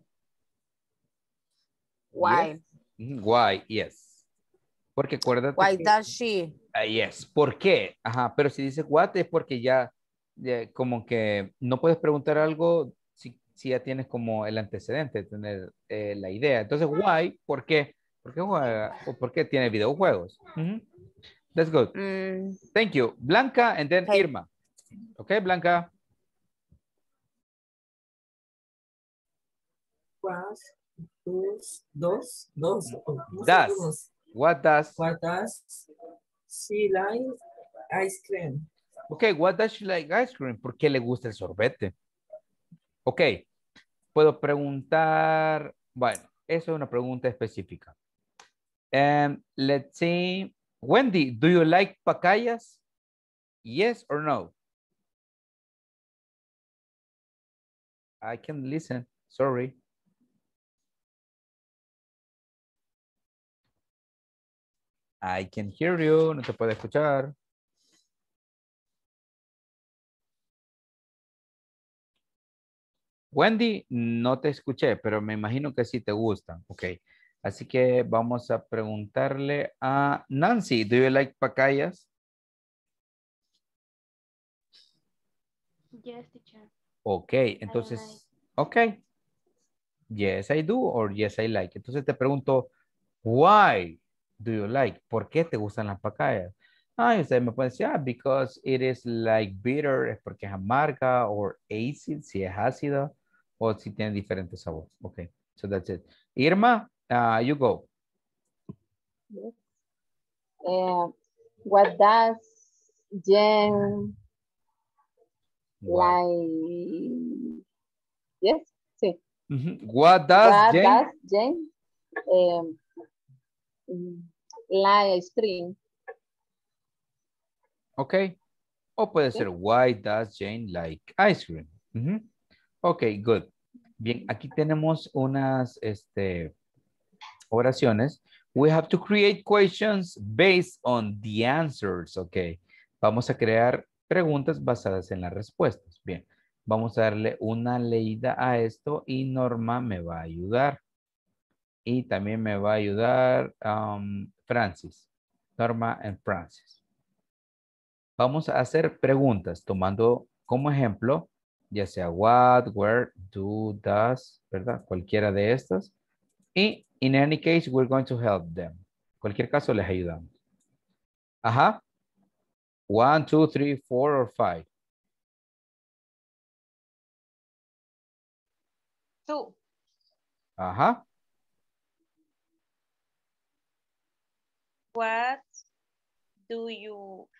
Why? Yes. Mhm, why, yes. Porque acuérdate Why que- does she? Ah, yes. ¿Por qué? Ajá, pero si dice what es porque ya, ya como que no puedes preguntar algo si, si ya tienes como el antecedente, tener eh, la idea. Entonces, why, ¿por qué? ¿Por qué juega? ¿O por qué tiene videojuegos? Ujú. That's good. Mm, Thank you. Blanca and then Okay. Irma. Okay, Blanca. What does, dos, dos, ¿cómo se Does. pronuncia? What does? What does she like ice cream? Okay, what does she like ice cream? ¿Por qué le gusta el sorbete? Ok, puedo preguntar, bueno, eso es una pregunta específica. Um, let's see, Wendy, do you like pacayas? Yes or no? I can listen, sorry. I can hear you, no te puedo escuchar. Wendy, no te escuché, pero me imagino que sí te gustan. Ok. Así que vamos a preguntarle a Nancy. Do you like pacayas? Yes, teacher. Ok. Entonces, ok. Yes, I do or yes, I like. Entonces te pregunto, why do you like? ¿Por qué te gustan las pacayas? Ah, y usted me puede decir, ah, because it is like bitter, es porque es amarga, or acid, si es ácido, o si tiene diferentes sabores. Ok, so that's it. Irma, uh, you go. Yes. Uh, what does Jen What, like? Yes, sí. Mhm. What does What Jane? does Jen um, like ice cream? Ok. O puede ser, why does Jane like ice cream? Ujú. Ok, good. Bien, aquí tenemos unas este, oraciones. We have to create questions based on the answers. Ok. Vamos a crear preguntas basadas en las respuestas. Bien. Vamos a darle una leída a esto y Norma me va a ayudar. Y también me va a ayudar um, Francis. Norma and Francis. Vamos a hacer preguntas tomando como ejemplo ya sea what, where, do, does, ¿verdad? Cualquiera de estas. Y in any case, we're going to help them. En cualquier caso, les ayudamos. Ajá. One, two, three, four, or five. Two. Ajá. What do you...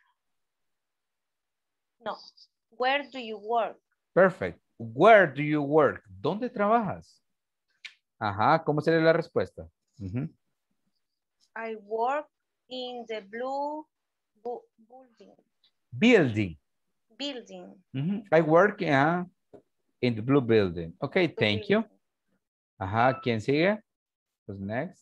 No. Where do you work? Perfect. Where do you work? ¿Dónde trabajas? Ajá. ¿Cómo sería la respuesta? Uh-huh. I work in the blue bu building. Building. Building. Uh-huh. I work uh, in the blue building. Okay, thank you. Ajá. ¿Quién sigue? Who's next?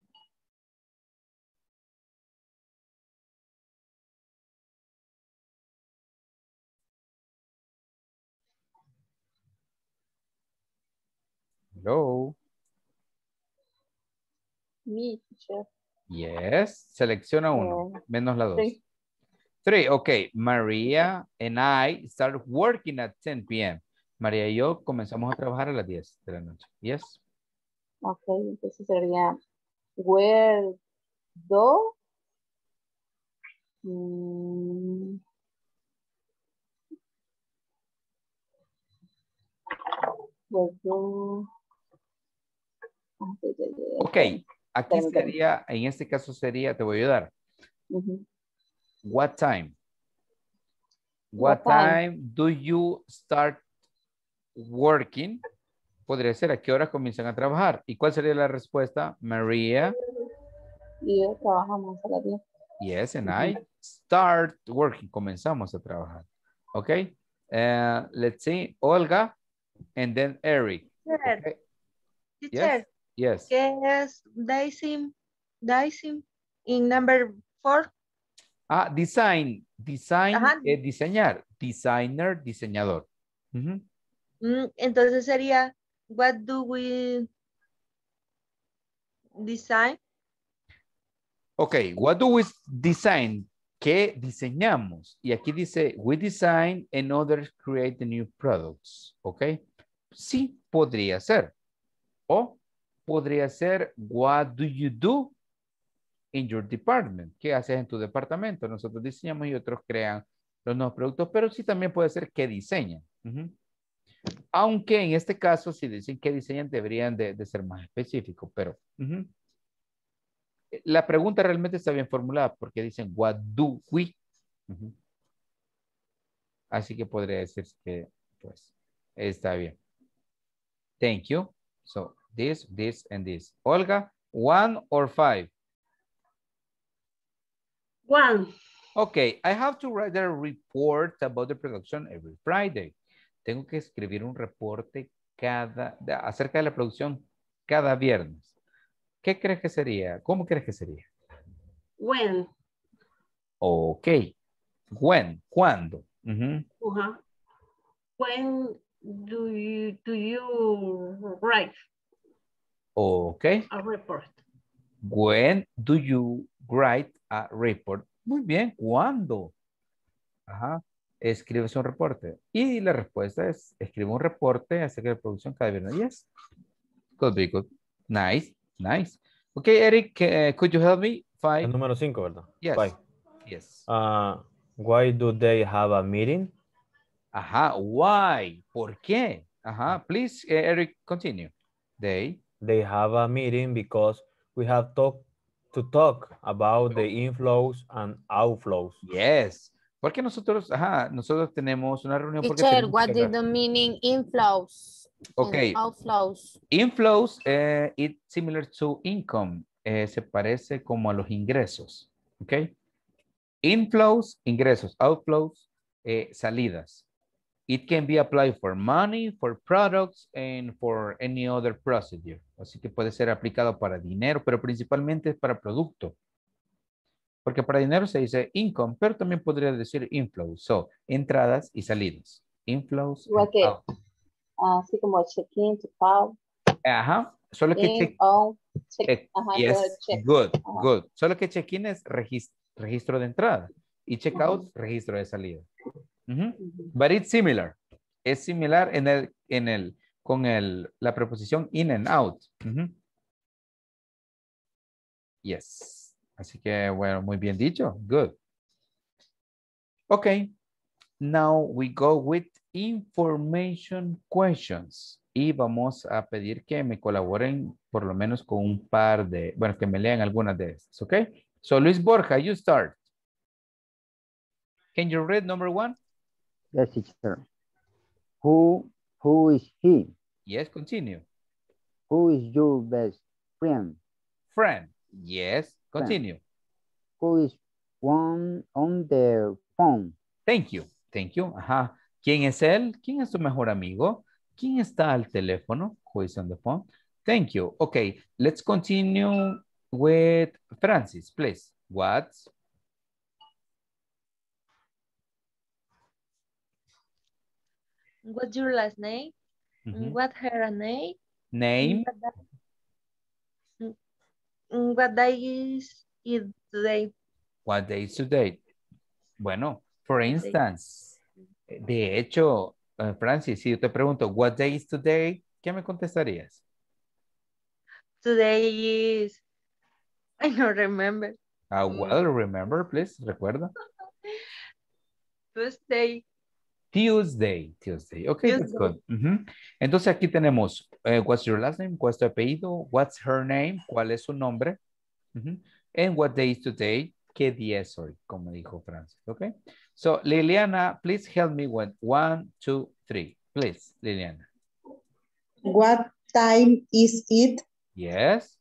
Hello. Me, teacher. Yes. Selecciona uno. Yeah. Menos la dos. Three. Three. Okay. Maria and I start working at ten p m María y yo comenzamos a trabajar a las diez de la noche. Yes. Ok, entonces sería where do mm, where do Ok. Aquí sería, en este caso sería, te voy a ayudar. Uh-huh. What time? What, What time? time do you start working? Podría ser, ¿a qué hora comienzan a trabajar? ¿Y cuál sería la respuesta? María. Y yo trabajamos a las diez. Yes, and I start working. Comenzamos a trabajar. Okay. Uh, let's see. Olga and then Eric. Teacher, Okay. teacher, Yes. Yes. ¿qué es dicing, dicing in number four? Ah, design. Design, Ajá. eh, diseñar. Designer, diseñador. Uh-huh. Mm, entonces sería, what do we design? Ok, what do we design? ¿Qué diseñamos? Y aquí dice, we design and others create the new products. Ok, sí, podría ser. O podría ser, what do you do in your department? ¿Qué haces en tu departamento? Nosotros diseñamos y otros crean los nuevos productos, pero sí también puede ser que diseñan. Uh-huh. Aunque en este caso, si dicen que diseñan, deberían de, de ser más específicos, pero... Uh-huh. La pregunta realmente está bien formulada porque dicen, what do we? Uh-huh. Así que podría decir que, pues, está bien. Thank you. So, this, this, and this. Olga, one or five? One. Okay, I have to write a report about the production every Friday. Tengo que escribir un reporte cada, de, acerca de la producción cada viernes. ¿Qué crees que sería? ¿Cómo crees que sería? When. Ok. When. ¿Cuándo? Uh-huh. Uh-huh. When do you, do you write? Ok. A report. When do you write a report? Muy bien. ¿Cuándo? Ajá. Escribes un reporte. Y la respuesta es, escribe un reporte acerca de la producción cada viernes. Yes. Could be good. Nice. Nice. Okay, Eric, uh, could you help me? Five. El número cinco, ¿verdad? Yes. Five. Yes. Uh, why do they have a meeting? Ajá. Why? ¿Por qué? Ajá. Please, uh, Eric, continue. They. They have a meeting because we have talk, to talk about the inflows and outflows. Yes. Porque nosotros, ajá, nosotros tenemos una reunión. Teacher, what is the meaning inflows? Okay. Outflows. Inflows, uh, it's similar to income. Eh, se parece como a los ingresos. Okay. Inflows, ingresos. Outflows, eh, salidas. It can be applied for money, for products, and for any other procedure. Así que puede ser aplicado para dinero, pero principalmente es para producto. Porque para dinero se dice income, pero también podría decir inflows. So, entradas y salidas. Inflows. Igual que, así como check-in, check-out. Ajá. Solo que In, check. out, check. check. Ajá, Yes. check. Good. Ajá. Good. Solo que check-in es registro, registro de entrada y check-out, registro de salida. Uh-huh. But it's similar. Es similar en el, en el, con el, la preposición in and out. Uh-huh. Yes. Así que, bueno, muy bien dicho. Good. Okay. Now we go with information questions. Y vamos a pedir que me colaboren por lo menos con un par de, bueno, que me lean algunas de estas, ¿ok? So, Luis Borja, you start. Can you read number one? Yes, teacher. Who, who is he? Yes, continue. Who is your best friend? Friend. Yes, continue. Friend. Who is one on the phone? Thank you. Thank you. Ajá. ¿Quién es él? ¿Quién es tu mejor amigo? ¿Quién está al teléfono? Who is on the phone? Thank you. Okay, let's continue with Francis, please. What? What's your last name? Mm-hmm. What her name? Name? What day is it today? What day is today? Bueno, for instance, de hecho, uh, Francis, si yo te pregunto, what day is today? ¿Qué me contestarías? Today is, I don't remember. Uh, well, remember, please, recuerda. Tuesday. Tuesday, Tuesday. Okay, Tuesday. that's good. Uh-huh. Entonces aquí tenemos, uh, what's your last name? ¿Cuál es tu apellido? What's her name? ¿Cuál es su nombre? Uh-huh. And what day is today? ¿Qué día es hoy? Como dijo Francis, okay? So, Liliana, please help me with one, two, three. Please, Liliana. What time is it? Yes.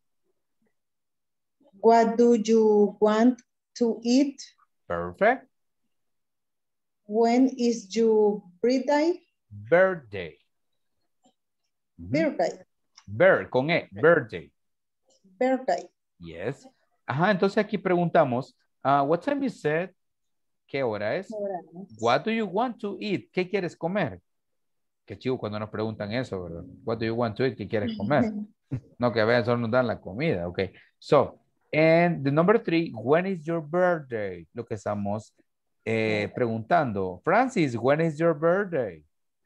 What do you want to eat? Perfect. When is your birthday? Birthday. Mm-hmm. Birthday. Bird, con E, birthday. Birthday. Yes. Ajá, entonces aquí preguntamos, uh, what time is it? ¿Qué hora es? What do you want to eat? ¿Qué quieres comer? Qué chido cuando nos preguntan eso, ¿verdad? What do you want to eat? ¿Qué quieres comer? No, que a veces solo nos dan la comida, ok. So, and the number three, when is your birthday? Lo que estamos eh, preguntando. Francis, when is your birthday?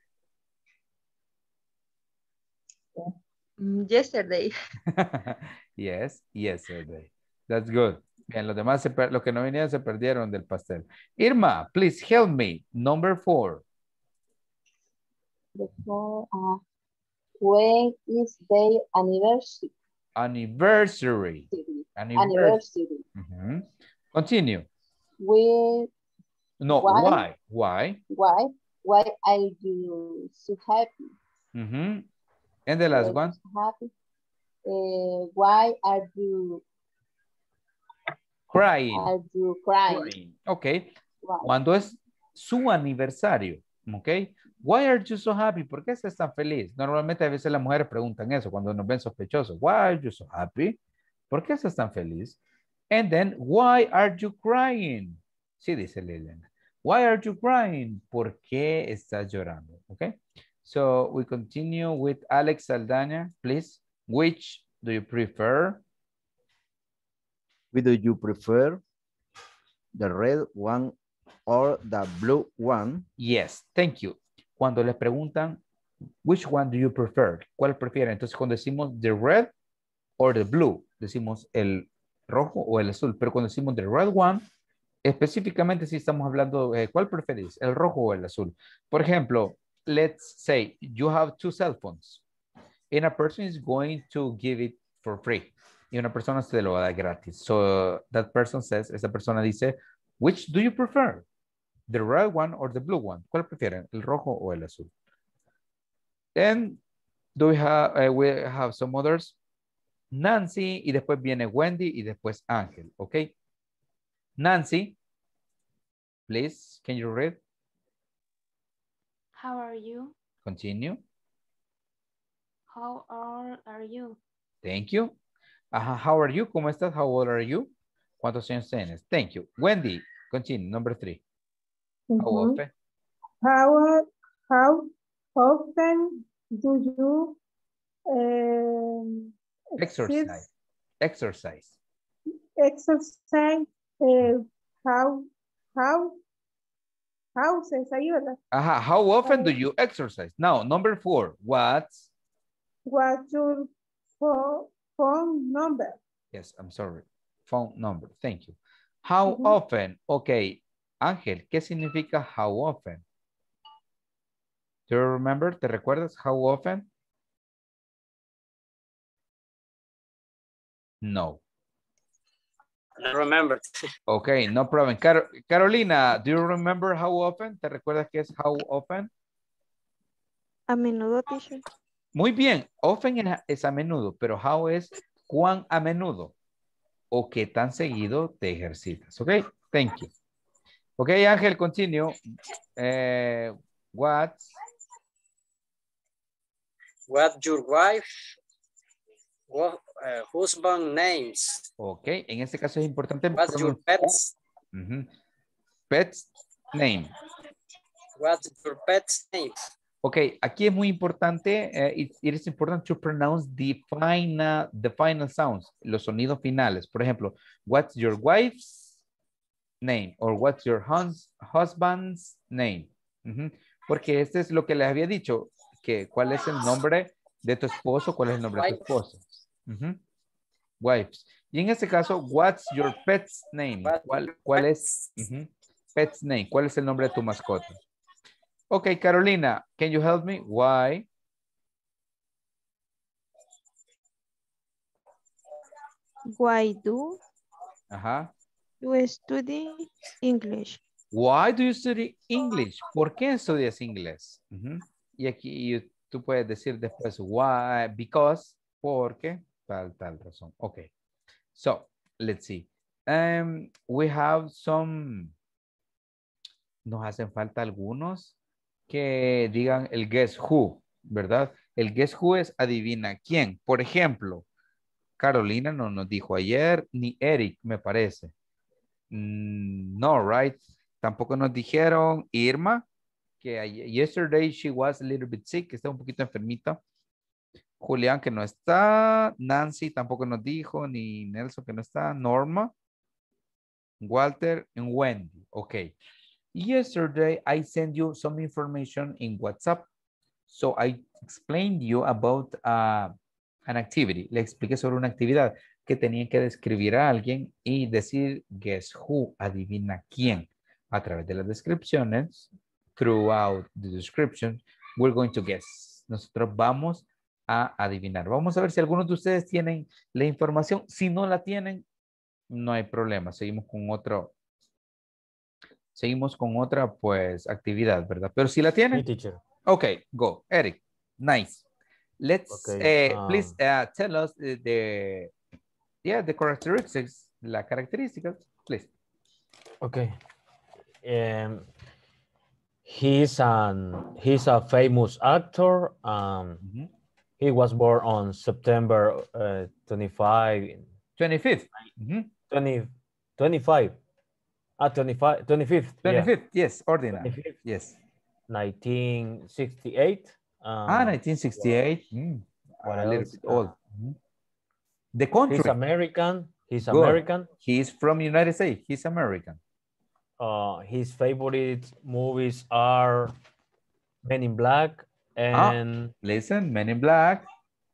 Yesterday. Yes, yesterday. That's good. Bien, los demás, se los que no venían se perdieron del pastel. Irma, please help me. Number four. The four, uh, when is their anniversary? Anniversary. Anniversary. Anniversary. Mm-hmm. Continue. Where, no, why? Why? Why? Why? Why are you so happy? Mm-hmm. And the last one? So happy. Uh, why are you crying? Are you crying? crying. Ok. Why? Cuando es su aniversario. Ok. Why are you so happy? ¿Por qué estás tan feliz? Normalmente a veces las mujeres preguntan eso cuando nos ven sospechosos. Why are you so happy? ¿Por qué estás tan feliz? And then, why are you crying? Sí, dice Liliana. Why are you crying? ¿Por qué estás llorando? Ok. So, we continue with Alex Saldaña, please. Which do you prefer? Which do you prefer? The red one or the blue one? Yes, thank you. Cuando les preguntan, which one do you prefer? ¿Cuál prefieren? Entonces, cuando decimos the red or the blue, decimos el rojo o el azul. Pero cuando decimos the red one, específicamente si estamos hablando, eh, ¿cuál preferís? ¿El rojo o el azul? Por ejemplo, let's say you have two cell phones and a person is going to give it for free. Y una persona se lo va a dar gratis. So that person says, esa persona dice, which do you prefer? The red one or the blue one? ¿Cuál prefieren? ¿El rojo o el azul? Then do we have, uh, we have some others. Nancy y después viene Wendy y después Ángel. ¿Ok? Nancy, please, can you read? How are you? Continue. How old are you? Thank you. Ajá, how are you? ¿Cómo estás? How old are you? ¿Cuántos años tienes? Thank you. Wendy, continue. Number three. Mm-hmm. How often? How, how often do you um, exercise? Exercise. Exercise. Uh, how, how houses, ahí, ¿verdad? Ajá, how often do you exercise? Now, number four, what's? What's your phone, phone number? Yes, I'm sorry. Phone number, thank you. How Ujú. often? Ok, Ángel, ¿qué significa how often? Do you remember? ¿Te recuerdas how often? No. I remember. Okay, no problem. Car Carolina, do you remember how often? ¿Te recuerdas qué es how often? A menudo, teacher. Muy bien, often es, es a menudo, pero how es cuán a menudo o qué tan seguido te ejercitas. Ok, thank you. Ok, Ángel, continue. Eh, what? What your wife, what, uh, husband names. Ok, en este caso es importante. What's your pet's? Uh-huh. Pet's name. What's your pet's name? Ok, aquí es muy importante, uh, it, it is important to pronounce the final, the final sounds, los sonidos finales. Por ejemplo, what's your wife's name? Or what's your hus husband's name? Uh-huh. Porque este es lo que les había dicho, que cuál es el nombre de tu esposo, cuál es el nombre de tu esposa. Uh-huh. Wives. Y en este caso, what's your pet's name? ¿Cuál, cuál es uh-huh. pet's name? ¿Cuál es el nombre de tu mascota? Ok, Carolina, can you help me? Why? Why do Ajá. you study English? Why do you study English? ¿Por qué estudias inglés? Uh-huh. Y aquí y tú puedes decir después, why, because, porque, tal, tal razón. Ok. So, let's see. Um, we have some, nos hacen falta algunos que digan el guess who, ¿verdad? El guess who es adivina quién. Por ejemplo, Carolina no nos dijo ayer, ni Eric, me parece. Mm, no, right? Tampoco nos dijeron Irma, que yesterday she was a little bit sick, que está un poquito enfermita. Julián, que no está. Nancy tampoco nos dijo, ni Nelson, que no está. Norma, Walter, and Wendy. Okay. Yesterday, I sent you some information in WhatsApp. So I explained you about uh, an activity. Le expliqué sobre una actividad que tenían que describir a alguien y decir guess who, adivina quién. A través de las descripciones, throughout the description, we're going to guess. Nosotros vamos a adivinar. Vamos a ver si algunos de ustedes tienen la información. Si no la tienen, no hay problema. Seguimos con otro. Seguimos con otra, pues, actividad, ¿verdad? Pero si la tienen. Sí, teacher. Ok, go. Eric, nice. Let's, Okay, uh, um, please uh, tell us the, the, yeah, the characteristics, la características, please. Okay. Um, he's an he's a famous actor. Um, mm-hmm. He was born on September uh, twenty-fifth. twenty-fifth. Mm-hmm. twenty, twenty-five. Ah, twenty-five, twenty-fifth. twenty-fifth, yeah. Yes, ordinary. twenty-fifth. Yes. nineteen sixty-eight. Um, ah, nineteen sixty-eight. Well, mm. what a else? little bit old. Uh, mm-hmm. The country. He's American. He's Good. American. He's from United States. He's American. Uh, his favorite movies are Men in Black and ah, listen, Men in Black.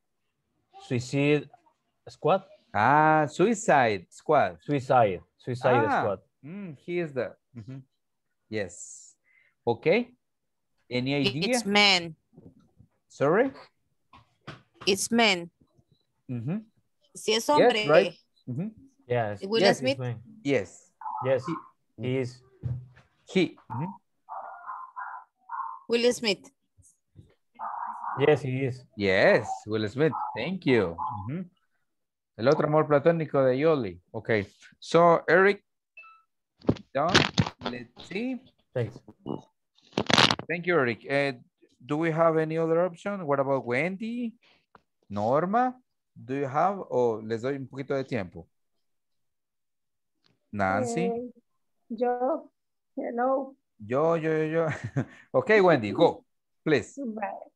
Suicide Squad. Ah, Suicide Squad. Suicide. Suicide ah, Squad. Mm, he is the. Mm-hmm. Yes. Okay. Any idea? It's men. Sorry? It's men. Mm-hmm. Si es hombre. Yes, right? Mm-hmm. Yes. Will yes, Smith? Yes. Yes. He, he is. He. Mm-hmm. Will Smith. Yes, he is. Yes, Will Smith. Thank you. Mm-hmm. El otro amor platónico de Yoli. Okay. So, Eric, done. Let's see. Thanks. Thank you, Eric. Uh, do we have any other option? What about Wendy? Norma? Do you have? O les doy un poquito de tiempo. Nancy? Eh, yo, hello. Yo, yo, yo, yo. Okay, Wendy, go, please.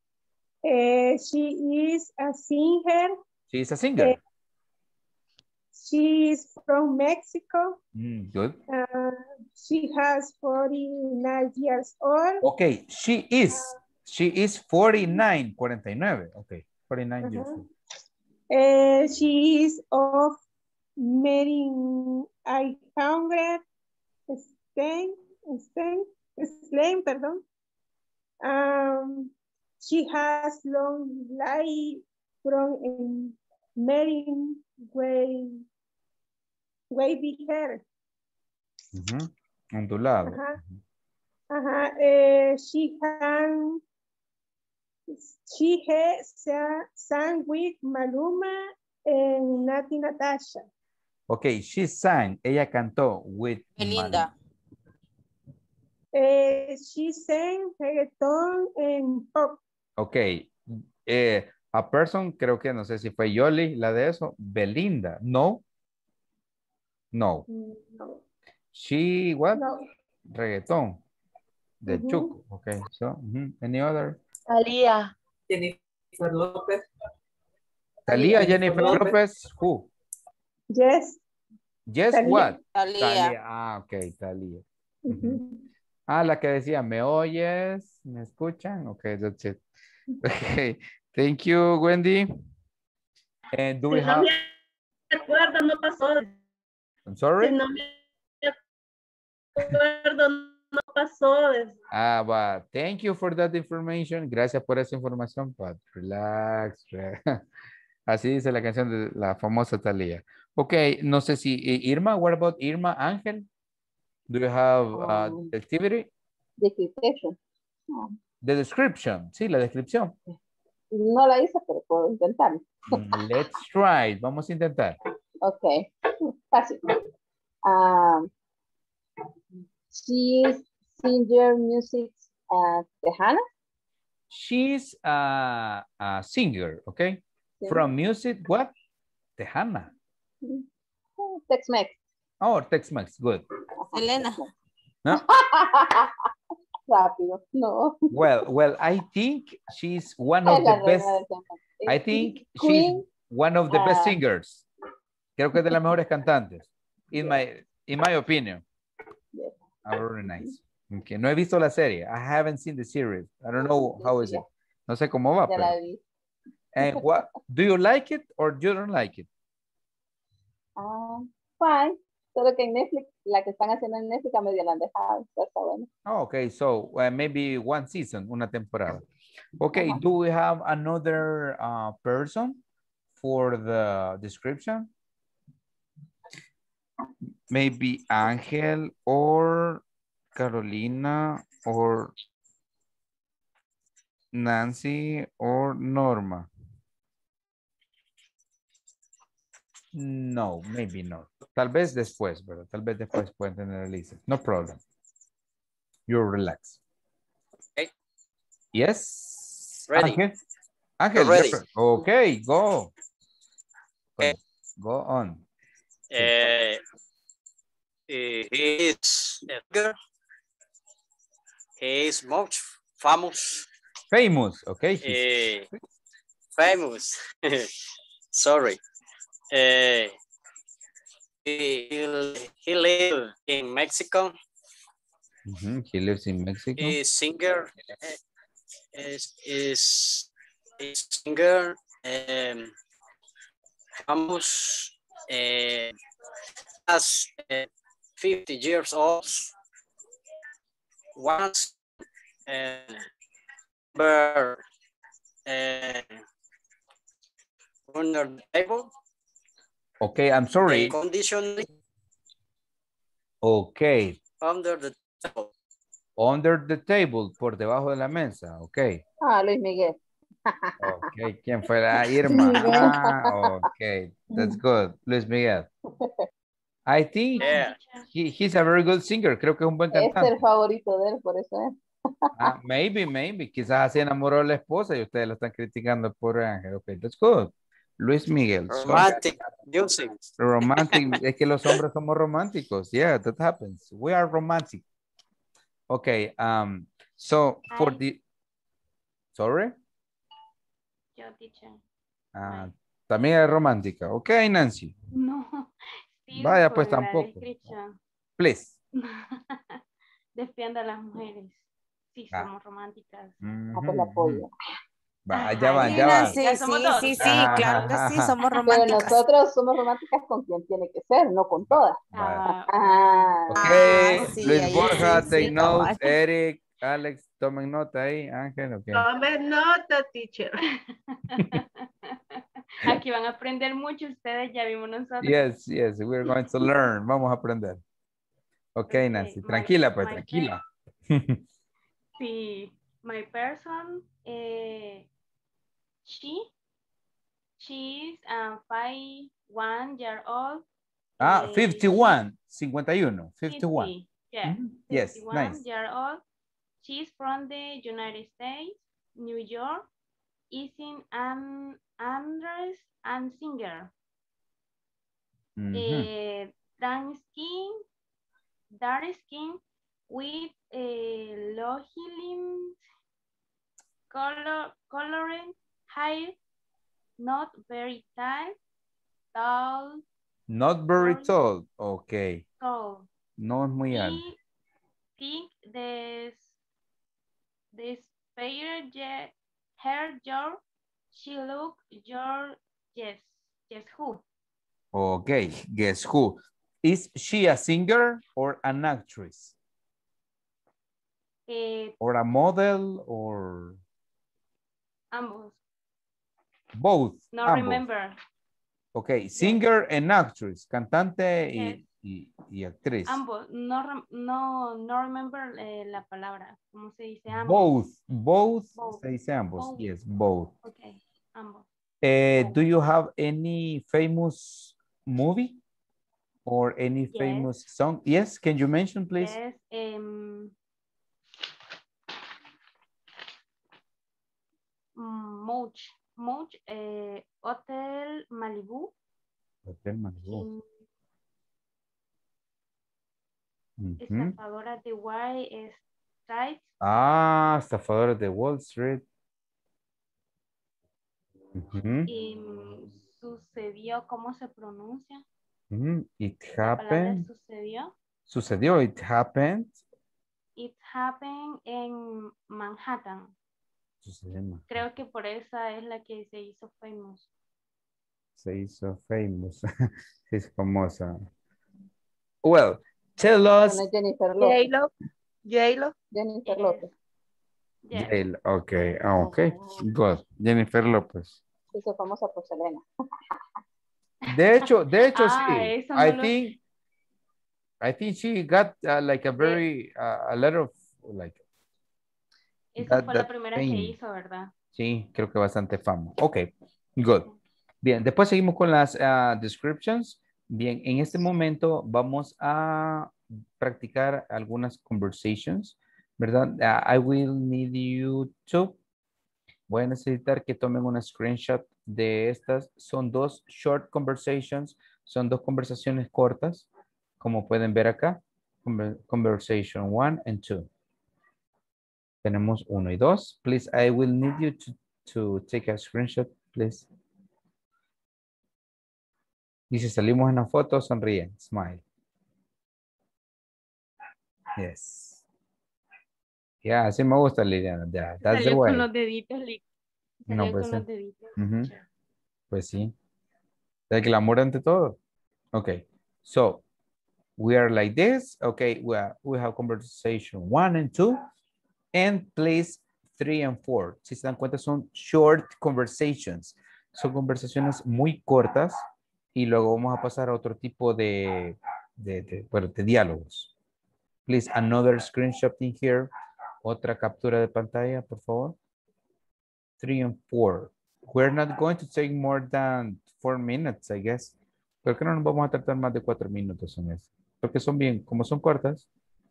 Uh, she is a singer. She is a singer. she is from Mexico. Mm, good. Uh, she has forty-nine years old. Okay, she is. She is forty-nine, forty-nine. Okay, forty-nine years Uh-huh. old. Uh, she is of Merin, I hundred, Spain, Spain, Spain, perdón. Um, she has long light from um, Merin, way, wavy hair. Ujú, ondulado. Ajá. Ajá. Eh, she can, she has sang with Maluma and Nati Natasha. Okay, she sang. Ella cantó with Belinda. Eh, she sang reggaeton and pop. Okay. Eh, a person, creo que no sé si fue Yoli, la de eso. Belinda. No. No. No. She, what? No. Reggaeton. De Ujú. Chuco. Okay. So, mhm. Any other? Talía. Jennifer López. Talía, Jennifer Jennifer López. López. Who? Yes. Yes, Talía. what? Talía. Ah, ok, Talía. Ujú. Ah, la que decía, ¿me oyes? ¿Me escuchan? Ok, that's it. Okay, thank you, Wendy. And do we Si no have... me acuerdo, no pasó. I'm Si sorry? no me acuerdo, no pasó. Ah, but thank you for that information. Gracias por esa información, but relax. relax. Así dice la canción de la famosa Thalía. Ok, no sé si eh, Irma, what about Irma, Ángel? Do you have uh, Um, the activity? Description. No, The description, sí, la descripción. no la hice, pero puedo intentar. Mm, Let's try. Vamos a intentar. Ok, fácil. Um, she is singer music uh, tejana. She's a, a singer, okay? Sí. From music, what? Tejana. Tex-Mex. Oh, Tex-Mex, good. Elena. No? Rápido, no. Well, well, I think she's one of Es la the best. reina del Tex-Mex. I think she's Queen, one of the best ah. singers. Creo que es de las mejores cantantes. In my, in my opinion. Yes. Ah, very nice. Okay. No he visto la serie. I haven't seen the series. I don't know how is it. No sé cómo va. Ya Pero. la vi. And what, do you like it or you don't like it? Ah, fine. Solo que en Netflix, la que están haciendo en Netflix, a medio la han dejado. Está bueno. Oh, okay, so uh, maybe one season, una temporada. Okay, Uh-huh. do we have another uh, person for the description? Maybe Ángel or Carolina or Nancy or Norma. No, maybe not. Tal vez después, ¿verdad? Tal vez después pueden tener lista. No problem. You're relaxed. Okay. Yes. Ready. Ángel. Ángel. Ready. you're- Okay, go. Okay. Go on. Uh, he is a girl. He is most famous. Famous. Okay. he's- Uh, famous. Sorry. Uh, he, he lives in Mexico. Mhm, he lives in Mexico. He is singer. uh, Is is is singer. Um, famous. Uh, as uh, fifty years old. Once. Uh, but uh, under the table. Okay, I'm sorry. Conditionally Okay. under the table. Under the table, por debajo de la mesa. Okay. Ah, Luis Miguel. Okay, ¿quién fue la Irma? Miguel. Ah, okay, that's good. Luis Miguel. I think Yeah. he, he's a very good singer. Creo que es un buen Es cantante. el favorito de él, por eso es. Ah, maybe, maybe. Quizás así enamoró a la esposa y ustedes lo están criticando por Ángel. Okay, that's good. Luis Miguel. so- Romantic music. Romantic. Es que los hombres somos románticos. Yeah, that happens. We are romantic. Okay, um, so for Hi. the... Sorry? Yo, teacher. Ah, también es romántica. Ok, Nancy. No. coincido Vaya, con pues la tampoco. descripción. Please. Defienda a las mujeres. Sí, Ah. somos románticas. Ah, pues la apoyo. Va, allá Ay, van, sí, ya Mira, van. sí, ya somos sí, dos. sí, sí, Ajá, claro que ajá, sí, ajá. somos Pero románticas. nosotros somos románticas con quien tiene que ser, no con todas. Vaya. Ah, Ah, Ok, Ah, sí, Luis ahí Borja, sí, take sí, notes. cabal. Eric, Alex, tomen nota ahí. Ángel, ok. Tome nota, teacher. Aquí van a aprender mucho ustedes, ya vimos nosotros. Yes, yes, we're going to learn. Vamos a aprender. Ok, Okay, Nancy, my- tranquila, pues, my tranquila. Sí, my person, eh, she, she's um, five, one year old. Ah, eh, fifty-one, cincuenta y uno, fifty-one. fifty, yeah, Mhm. Yes, fifty-one nice. year old. She's from the United States, New York, is in an actress and singer. Mhm. Eh, dark skin, dark skin with a low healing color, coloring hair, not very tall, tall, Not very Very- tall. Ok. tall. No es muy alto. He think this this pair je- her your she look your yes yes who Ok, guess who? Is she a singer or an actress? eh, Or a model or ambos both? no ambos. remember Ok, singer and actress, cantante Yes. y, y, y actriz. ambos no rem- no no remember eh, la palabra cómo se dice ambos. Both, both, Both. se dice ambos. Both. Yes, both. Okay, ambos. Eh, Both. do you have any famous movie or any Yes. famous song? Yes, can you mention, please? Yes, um, mm, Much, Much, eh, Hotel Malibu. Hotel Malibu. mm, Ujú. Estafadora de Wall Street. Ah, Estafadores de Wall Street. Ujú, Y mm, sucedió, ¿cómo se pronuncia? ujú. It La palabra happened. sucedió. Sucedió, it happened. It happened en Manhattan. Sucedió, Creo que por esa es la que se hizo famous. se hizo famous. Es famosa. Well, tell us. Bueno, Jennifer López. J-Lo. J-Lo. Jennifer Yes. López. Yes. Jail, ok, ah, ok, good. Jennifer López. Se hizo famosa por Selena. De hecho, de hecho, Ah, sí. eso I no lo- think, I think she got uh, like a very, uh, a lot of, like, Esa that- fue la that primera fame. que hizo, ¿verdad? Sí, creo que bastante fama. Ok, good. Bien, después seguimos con las ah, descriptions. Bien, en este momento vamos a practicar algunas conversations, ¿verdad? Ah, I will need you to. Voy a necesitar que tomen una screenshot de estas. Son dos short conversations, son dos conversaciones cortas, como pueden ver acá. Conver- Conversation one and two. Tenemos uno y dos. Please, I will need you to, to take a screenshot, please. Y si salimos en la foto, sonríen. Smile. Yes. Ya, así me gusta, Liliana. Yeah, that's the Salió way. con los deditos, Lick. No, Salió pues con sí. los deditos. Ujú. Pues sí. El glamour ante todo. Okay. So, we are like this. Okay, we, are, we have conversation one and two. And please, three and four. Si se dan cuenta, son short conversations. Son conversaciones muy cortas. Y luego vamos a pasar a otro tipo de, de, de, bueno, de diálogos. Please, another screenshot in here. Otra captura de pantalla, por favor. Three and four. We're not going to take more than four minutes, I guess. Creo que no nos vamos a tratar más de cuatro minutos en eso. Porque son bien, como son cortas.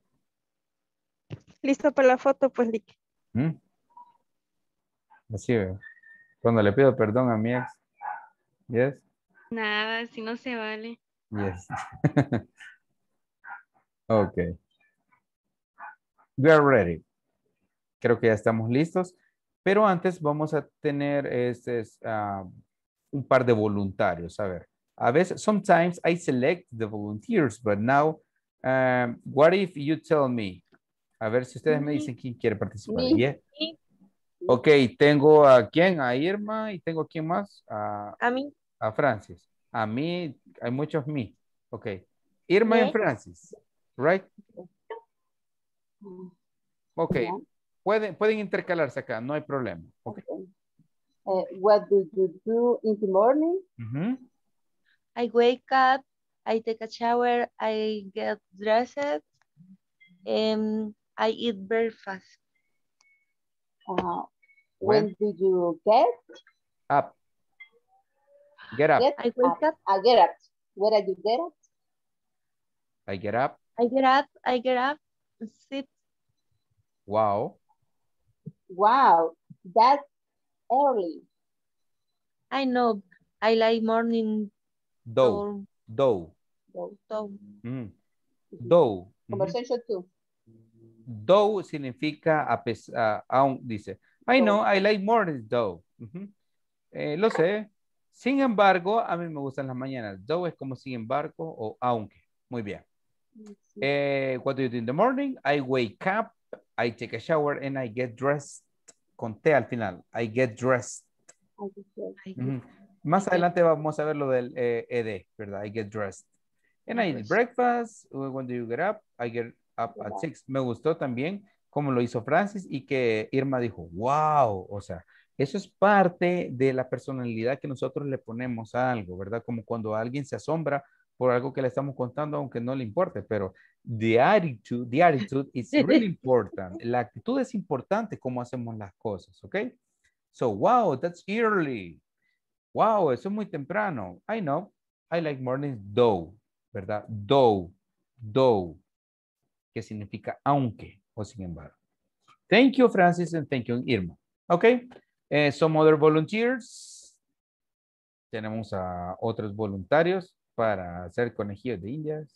Listo para la foto, pues, Lick. ¿Mm? Así veo. Cuando le pido perdón a mi ex. Yes. Nada, si no se vale. Yes. Ok. We are ready. Creo que ya estamos listos. Pero antes vamos a tener este, uh, un par de voluntarios. A ver, A veces, sometimes I select the volunteers, but now, um, what if you tell me? A ver si ustedes me dicen quién quiere participar. Me. Yeah. Ok, tengo a quién, a Irma y tengo a quién más, a, A mí. a Francis. A mí, hay muchos mí. Ok. Irma Me. y Francis, right? Ok. Yeah. Pueden, pueden intercalarse acá, no hay problema. Okay. Okay. Uh, what do you do in the morning? Uh-huh. I wake up, I take a shower, I get dressed, and I eat breakfast. Uh, When? when do you get Up. Get up. Get I wake up. I get up. Where are you get up? I get up. I get up, I get up, sit. Wow. Wow, that's early. I know, I like morning. Dough. Dough. Dough. Mm. Dough. Conversation two. Dough significa a pesar, aún dice, I know, I like morning dough. Uh-huh. eh, lo sé. Sin embargo, a mí me gustan las mañanas. Dough es como sin embargo o aunque. Muy bien. Eh, what do you do in the morning? I wake up, I take a shower, and I get dressed. Con T al final. I get dressed. Uh-huh. Más adelante vamos a ver lo del eh, ed, ¿verdad? I get dressed. And I eat breakfast. When do you get up? I get up at six. Me gustó también como lo hizo Francis y que Irma dijo, wow, o sea, eso es parte de la personalidad que nosotros le ponemos a algo, ¿verdad? Como cuando alguien se asombra por algo que le estamos contando, aunque no le importe, pero the attitude, the attitude is really important. La actitud es importante cómo hacemos las cosas, ¿ok? So, wow, that's early. Wow, eso es muy temprano. I know, I like mornings though, ¿verdad? Though, though, que significa aunque o sin embargo. Thank you, Francis, and thank you, Irma. Okay, uh, some other volunteers. Tenemos a otros voluntarios para hacer conejillos de indias.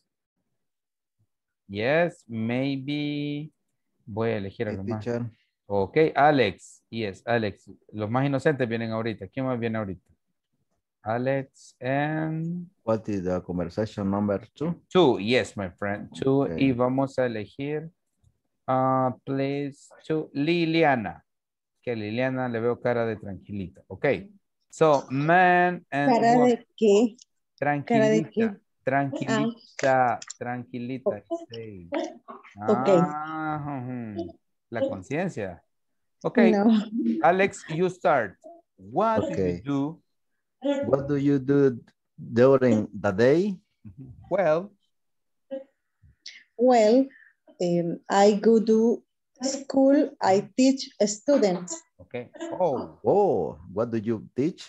Yes, maybe. Voy a elegir a los más. Ok, Alex. Yes, Alex. Los más inocentes vienen ahorita. ¿Quién más viene ahorita? Alex and... What is the conversation number two? Two, yes, my friend. Two. Okay. Y vamos a elegir, uh, please, two. Liliana. Que Liliana le veo cara de tranquilita. Ok. So, man and ¿Cara woman. de qué? Tranquilita. ¿Cara de qué? Tranquilita. Tranquilita. Sí. Ok. Ah, uh-huh. La conciencia. Ok. No. Alex, you start. What Okay. do you do? What do you do during the day? Well, Well, um, I go to school. I teach students. Okay. Oh. Oh, what do you teach?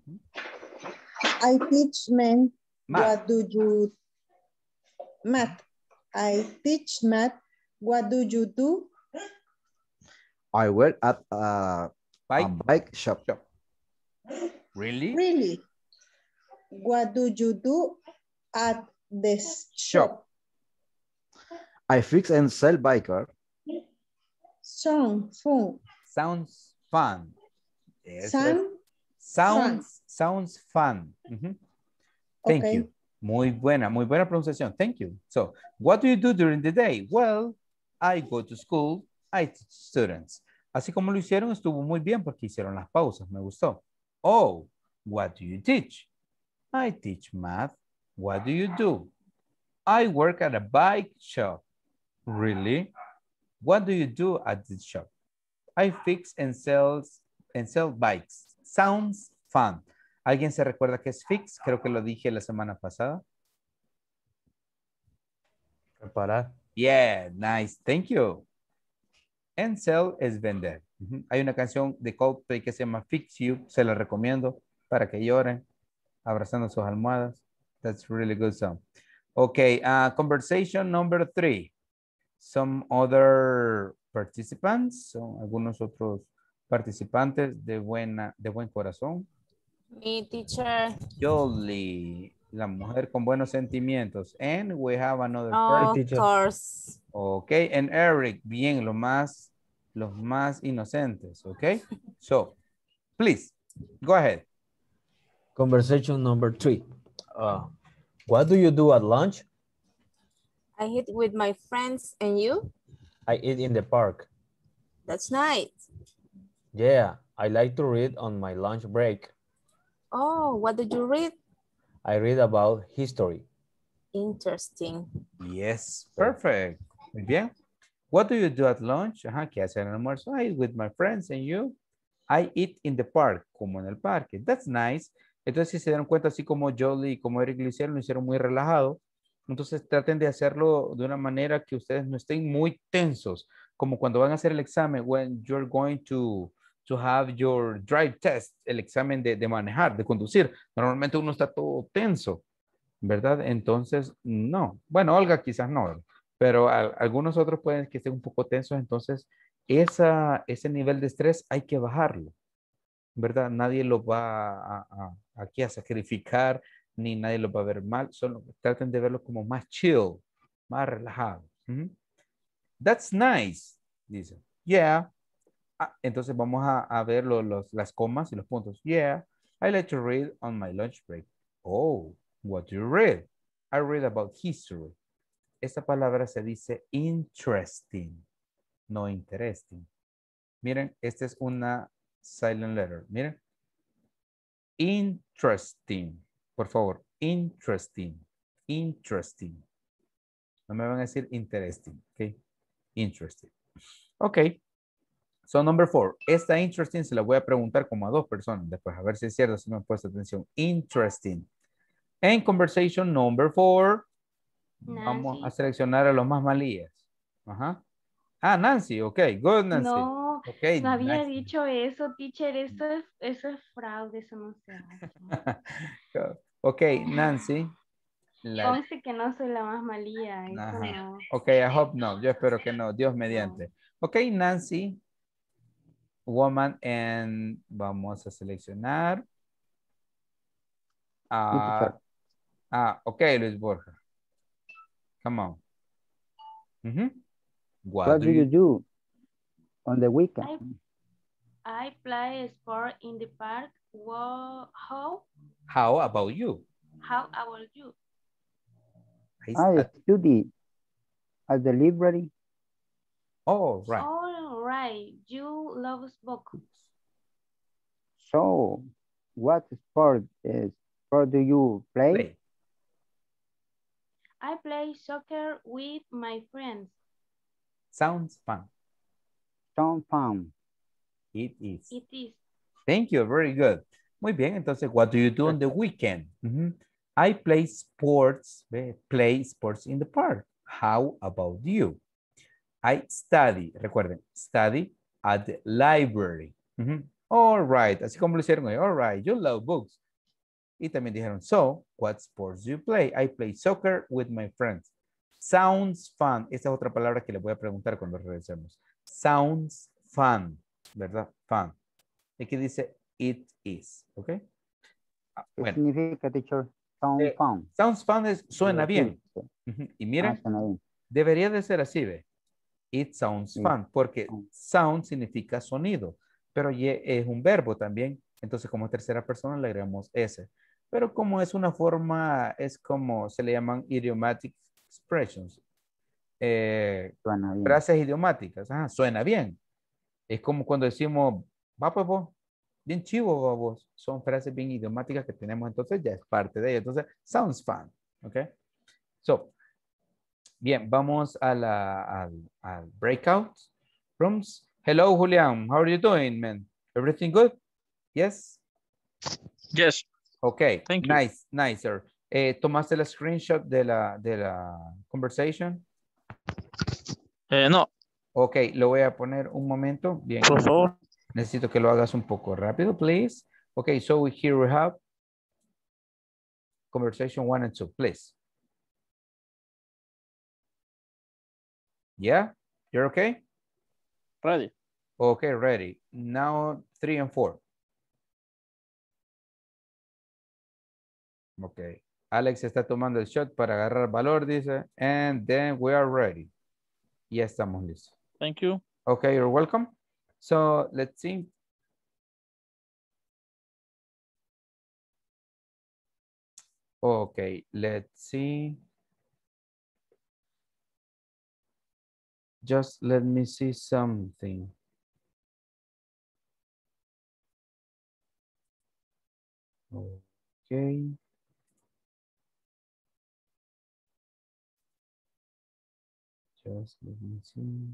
I teach men. Math. What do you math? I teach math. What do you do? I work at a bike, a bike shop. shop. Really? Really? What do you do at the shop? I fix and sell biker. Sound fun. Sounds fun. Yes, Sound yes. Sounds, sounds fun. Mm-hmm. Thank Okay. you. Muy buena, muy buena pronunciación. Thank you. So, what do you do during the day? Well, I go to school. I teach students. Así como lo hicieron, estuvo muy bien porque hicieron las pausas. Me gustó. Oh, what do you teach? I teach math. What do you do? I work at a bike shop. Really? What do you do at this shop? I fix and sell, and sell bikes. Sounds fun. ¿Alguien se recuerda qué es fix? Creo que lo dije la semana pasada. Reparar. Yeah, nice. Thank you. And sell es vender. Uh-huh. Hay una canción de Coldplay que se llama Fix You. Se la recomiendo para que lloren abrazando sus almohadas. That's really good song. Okay, uh, conversation number three. Some other participants, son algunos otros participantes de, buena, de buen corazón. Mi teacher. Jolie, la mujer con buenos sentimientos. And we have another Oh, person. of course. Okay, and Eric, bien, los más, los más inocentes, okay? So, please, go ahead. Conversation number three. Uh, what do you do at lunch? I eat with my friends, and you? I eat in the park. That's nice. Yeah, I like to read on my lunch break. Oh, what did you read? I read about history. Interesting. Yes, perfect. Muy bien. What do you do at lunch? Ajá, ¿qué hace en el almuerzo? I eat with my friends, and you? I eat in the park, como en el parque. That's nice. Entonces, si se dan cuenta, así como Jolie y como Eric lo hicieron, lo hicieron muy relajado. Entonces, traten de hacerlo de una manera que ustedes no estén muy tensos, como cuando van a hacer el examen, when you're going to, to have your drive test, el examen de, de manejar, de conducir. Normalmente uno está todo tenso, ¿verdad? Entonces, no. Bueno, Olga quizás no, pero a, algunos otros pueden que estén un poco tensos, entonces esa, ese nivel de estrés hay que bajarlo, ¿verdad? Nadie lo va a, a, aquí a sacrificar, ni nadie lo va a ver mal, solo traten de verlo como más chill, más relajado. ¿Mm? That's nice, dice. Yeah. Ah, entonces vamos a, a ver lo, los, las comas y los puntos. Yeah, I like to read on my lunch break. Oh, what do you read? I read about history. Esta palabra se dice interesting, no interesting. Miren, esta es una silent letter. Miren. Interesting. Por favor, interesting. Interesting. No me van a decir interesting. Ok. Interesting. Ok. So, number four. Esta interesting se la voy a preguntar como a dos personas. Después, a ver si es cierto, si me han puesto atención. Interesting. En conversation number four. Nancy. Vamos a seleccionar a los más malías. Ajá. Ah, Nancy. Ok. Good, Nancy. No, okay, no había nice. dicho eso, teacher. Eso es, eso es fraude, eso no se hace. Ok, Nancy. La... Conste que no soy la más malía. Eso Ajá. no. Ok, I hope no. Yo espero que no. Dios mediante. No. Ok, Nancy. Woman. And vamos a seleccionar. Ah, uh, ah ok, Luis Borja. Come on. Mm-hmm. What, what do, do you you do on the weekend? I, I play sport in the park. Well, how? How about you? How about you? I study at the library. Oh, right. All right. You love books. So, what sport is sport do you play? play? I play soccer with my friends. Sounds fun. Sounds fun. It is. It is. Thank you. Very good. Muy bien. Entonces, what do you do on the weekend? Mm-hmm. I play sports, play sports in the park. How about you? I study, recuerden, study at the library. Mm-hmm. All right. Así como lo hicieron hoy. All right. You love books. Y también dijeron, so, what sports do you play? I play soccer with my friends. Sounds fun. Esta es otra palabra que le voy a preguntar cuando regresemos. Sounds fun, ¿verdad? Fun. Aquí dice, it is, ¿ok? Ah, ¿Qué bueno. significa, teacher? Sounds Eh, fun. Sounds fun es, suena Sí, bien. sí. Uh-huh. Y miren, Ah, suena bien. debería de ser así, ¿ve? It sounds Sí. fun, porque sound significa sonido, pero ye es un verbo también. Entonces, como tercera persona le agregamos ese. Pero como es una forma, es como se le llaman idiomatic expressions. Eh, suena bien. Frases idiomáticas. Ajá, suena bien. Es como cuando decimos, va pues vos, bien chivo va vos. Son frases bien idiomáticas que tenemos, entonces ya es parte de ello. Entonces, sounds fun. Ok. So, bien, vamos a la, al, al breakout rooms. Hello, Julian. How are you doing, man? Everything good? Yes? Yes. Okay, Thank you. nice, nice, sir. Eh, ¿Tomaste la screenshot de la, de la conversation? Eh, no. Ok, lo voy a poner un momento. Bien. Por favor. Necesito que lo hagas un poco rápido, please. Okay, so here we have conversation one and two, please. Yeah, you're okay? Ready. Okay, ready. Now three and four. Okay. Alex está tomando el shot para agarrar valor, dice. And then we are ready. Ya estamos listos. Thank you. Okay, you're welcome. So let's see. Okay, let's see. Just let me see something. Okay. Just let me see.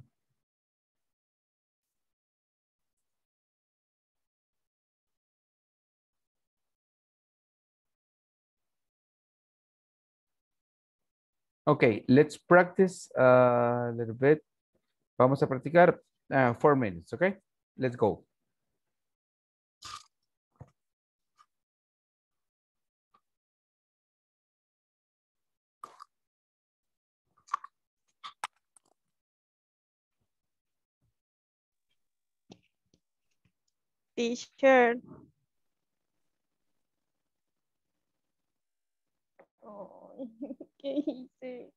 Okay, let's practice a little bit. Vamos a practicar uh, four minutes, okay? Let's go. Teacher. Oh, ¿qué hice?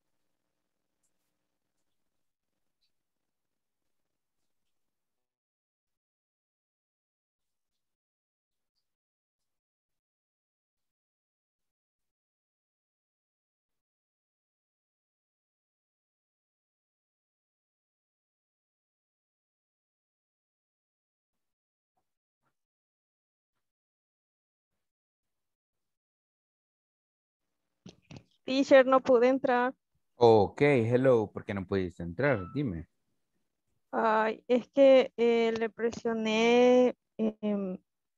Teacher, no pude entrar. Ok, hello. ¿Por qué no pudiste entrar? Dime. Ay, es que eh, le presioné em,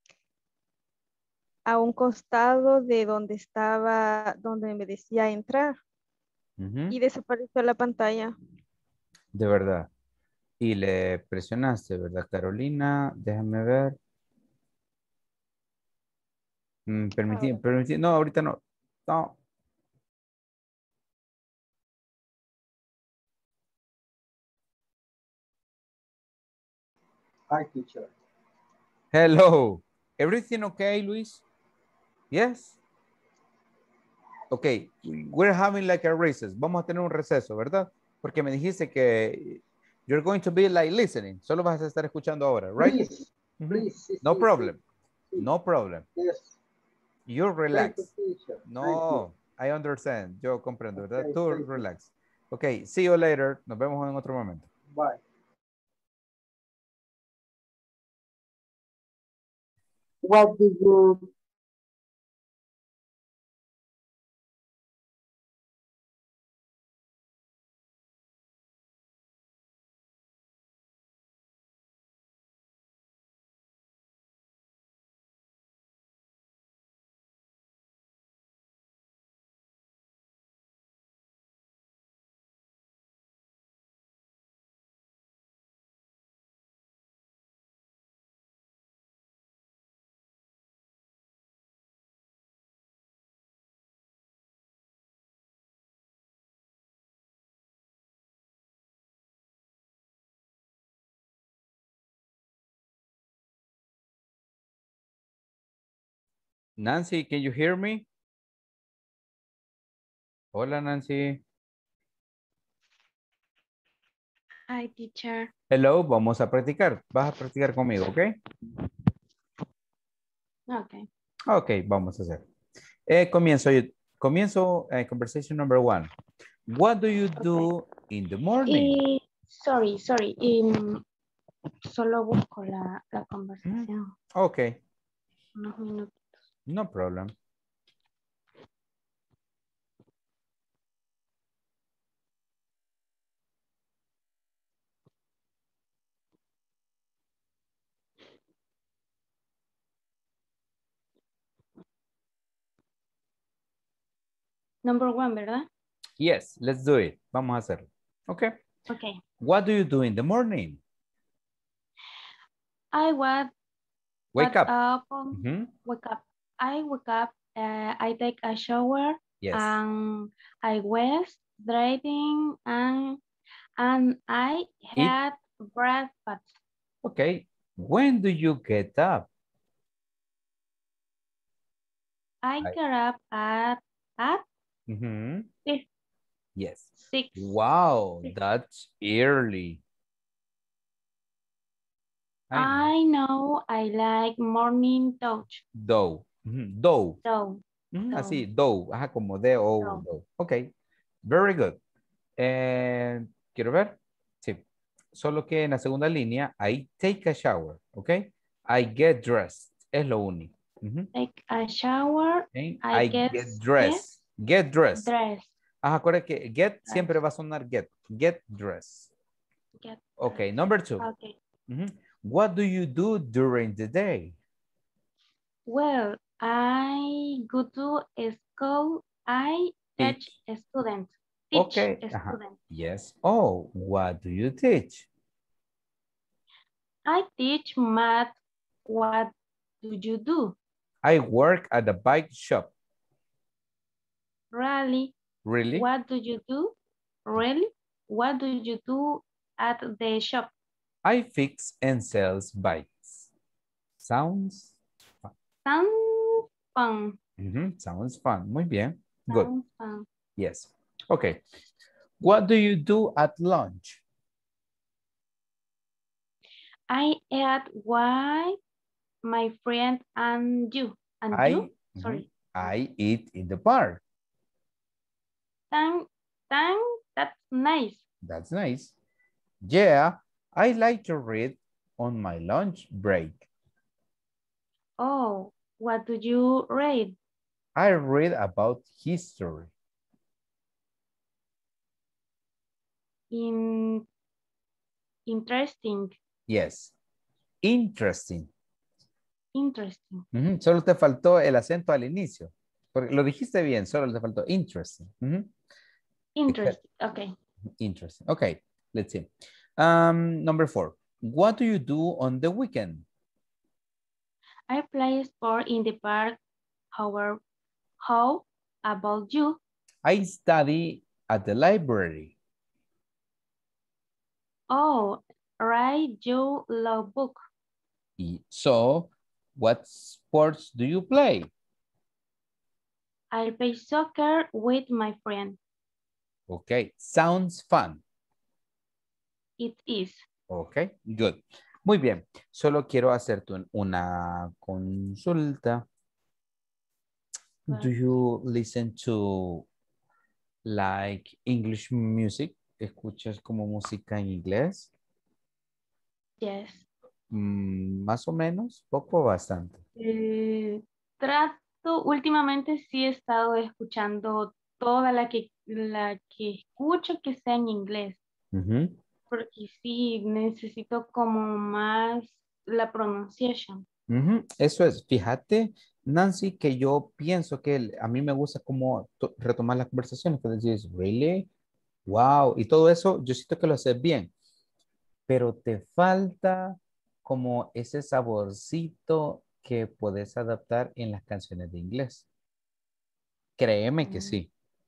a un costado de donde estaba, donde me decía entrar Ujú. y desapareció la pantalla. De verdad. Y le presionaste, ¿verdad, Carolina? Déjame ver. Mm, permití, Ahora. permití. No, ahorita no. No. Hi, teacher. Hello. Everything okay, Luis? Yes. Okay, we're having like a recess. Vamos a tener un receso, ¿verdad? Porque me dijiste que you're going to be like listening. Solo vas a estar escuchando ahora, right? Please, Mhm. please. Sí, No sí, problem. sí. No problem. Yes. You relax. Thank you, teacher. Thank you. No, I understand. Yo comprendo, ¿verdad? Okay, Tú thank you. relax. Okay, see you later. Nos vemos en otro momento. Bye. What do you Nancy, can you hear me? Hola, Nancy. Hi, teacher. Hello, vamos a practicar. Vas a practicar conmigo, ¿ok? Okay. Ok, vamos a hacer. Eh, comienzo yo. Comienzo eh, conversation number one. What do you do in the morning? Y, sorry, sorry. Y, mm, solo busco la, la conversación. Ok, Unos minutos. no problem. Number one, ¿verdad? Yes, let's do it. Vamos a hacerlo. Ok. Okay. What do you do in the morning? I was Wake what up. up, Mhm. wake up. I wake up, uh, I take a shower, Yes. and I was driving, and and I Eat. had breakfast. Okay. When do you get up? I I- get up at at Mhm. six. Yes. six. Wow, that's early. I know. I know I like morning touch. Dough. Mhm. Dough. So Mm, así, though. Ajá, como de o. Though. Though. Ok. Very good. Eh, Quiero ver. Sí. Solo que en la segunda línea, I take a shower. Ok. I get dressed. Es lo único. Ujú. Take a shower. Ok. I, I guess get dressed. Get dressed. dress. Ajá, acuérdate que get siempre va a sonar get. Get dressed. Get Okay, number two. Okay. Mhm. What do you do during the day? Well, I go to a school. I teach a student. Teach Okay. a Ajá. student. Yes. Oh, what do you teach? I teach math. What do you do? I work at a bike shop. Really? Really? What do you do? Really? What do you do at the shop? I fix and sells bikes. Sounds fun. Sounds fun. Mhm, sounds fun. Muy bien. Good. Sounds fun. Yes. Okay. What do you do at lunch? I ate why my friend and you. And I, you? mhm, Sorry. I eat in the park. Thank, thank, that's nice. That's nice. Yeah, I like to read on my lunch break. Oh, what do you read? I read about history. In, interesting. Yes. Interesting. Interesting. Ujú, solo te faltó el acento al inicio. Porque lo dijiste bien, solo te faltó interesting. Ujú. Interesting. Okay. Interesting. Okay, let's see. Um, number four. What do you do on the weekend? I play sport in the park. However, how about you? I study at the library. Oh, write your love book. Y- So, what sports do you play? I play soccer with my friend. Okay, sounds fun. It is. Okay, good. Muy bien. Solo quiero hacerte un- una consulta. Do you listen to like English music? ¿Escuchas como música en inglés? Yes. Mm, más o menos, poco o bastante. Eh, trato, últimamente sí he estado escuchando toda la que, la que escucho que sea en inglés, Ujú. porque sí necesito como más la pronunciación. Ujú, eso es, fíjate, Nancy, que yo pienso que el- a mí me gusta como to- retomar las conversaciones, que decís, really, wow, y todo eso, yo siento que lo haces bien, pero te falta como ese saborcito que puedes adaptar en las canciones de inglés. Créeme que sí.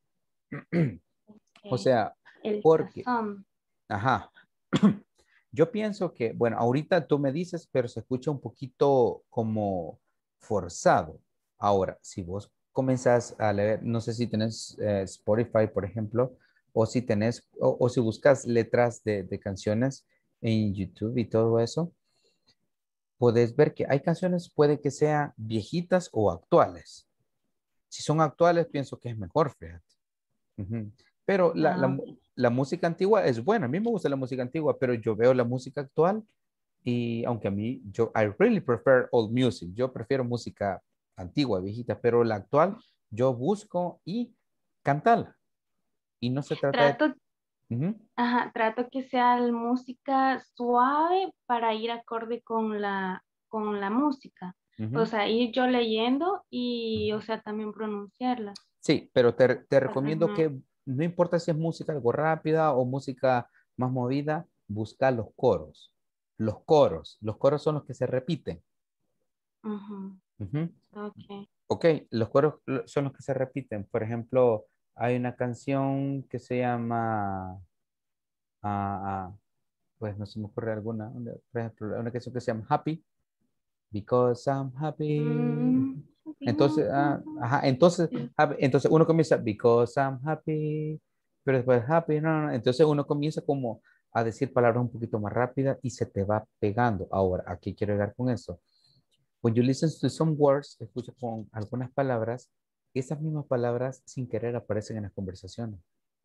O Ok. sea, El porque, sazón. ajá, yo pienso que, bueno, ahorita tú me dices, pero se escucha un poquito como forzado. Ahora, si vos comenzás a leer, no sé si tenés eh, Spotify, por ejemplo, o si tenés, o, o si buscas letras de, de canciones en YouTube y todo eso, puedes ver que hay canciones, puede que sean viejitas o actuales. Si son actuales, pienso que es mejor, fíjate. Ujú. Pero la, Ah, la, ok. la música antigua es buena. A mí me gusta la música antigua, pero yo veo la música actual y aunque a mí, yo, I really prefer old music. Yo prefiero música antigua, viejita, pero la actual yo busco y cantarla. Y no se trata de... Trato, Ujú, ajá, trato que sea la música suave para ir acorde con la, con la música. O ujú. sea, ir yo leyendo y, o sea, también pronunciarla. Sí, pero te, te recomiendo Ajá. que no importa si es música algo rápida o música más movida, busca los coros. Los coros, los coros son los que se repiten. Ujú. Ujú. Ok. Ok, los coros lo- son los que se repiten. Por ejemplo, hay una canción que se llama, ah, ah, pues no se me ocurre alguna, una- por ejemplo, una canción que se llama Happy, Because I'm Happy. Mm, Entonces, ah, ajá, entonces, happy- entonces uno comienza, Because I'm Happy, pero después Happy, no, no, no. Entonces uno comienza como a decir palabras un poquito más rápidas y se te va pegando. Ahora, aquí quiero llegar con eso. When you listen to some words, escucha con algunas palabras, esas mismas palabras sin querer aparecen en las conversaciones.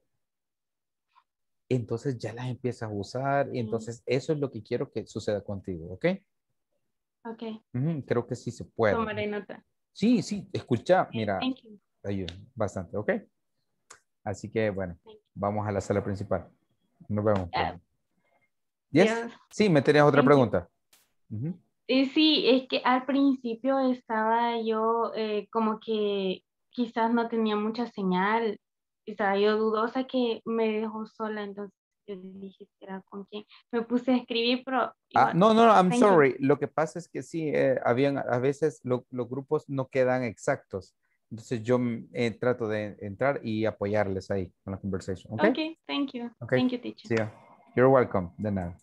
Entonces ya las empiezas a usar y entonces eso es lo que quiero que suceda contigo, ¿ok? Ok. Ujú, creo que sí se puede. Tomaré nota. Sí, sí, escucha, mira, Thank you. ayuda bastante, ¿ok? Así que bueno, vamos a la sala principal. Nos vemos. Ah, Yes. Dios. Sí, me tenías otra Thank you. pregunta. Ujú. Eh, sí, es que al principio estaba yo eh, como que quizás no tenía mucha señal, estaba yo dudosa que me dejó sola, entonces yo dije, ¿será con quién? Me puse a escribir, pero Ah, igual. no, no, no, I'm Thank you. sorry. Lo que pasa es que sí, eh, habían, a veces lo- los grupos no quedan exactos. Entonces yo mm, eh, trato de entrar y apoyarles ahí con la conversación. ¿Ok? Okay, thank you. Ok. Thank you, teacher. See ya. You're welcome. De nada.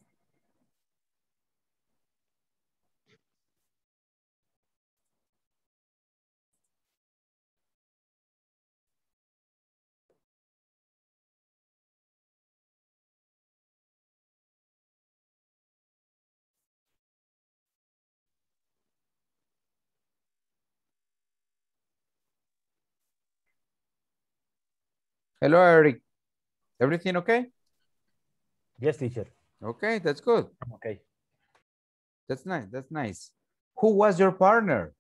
Hello, Eric. Everything okay? Yes, teacher. Okay, that's good. Okay. That's nice. That's nice. Who was your partner?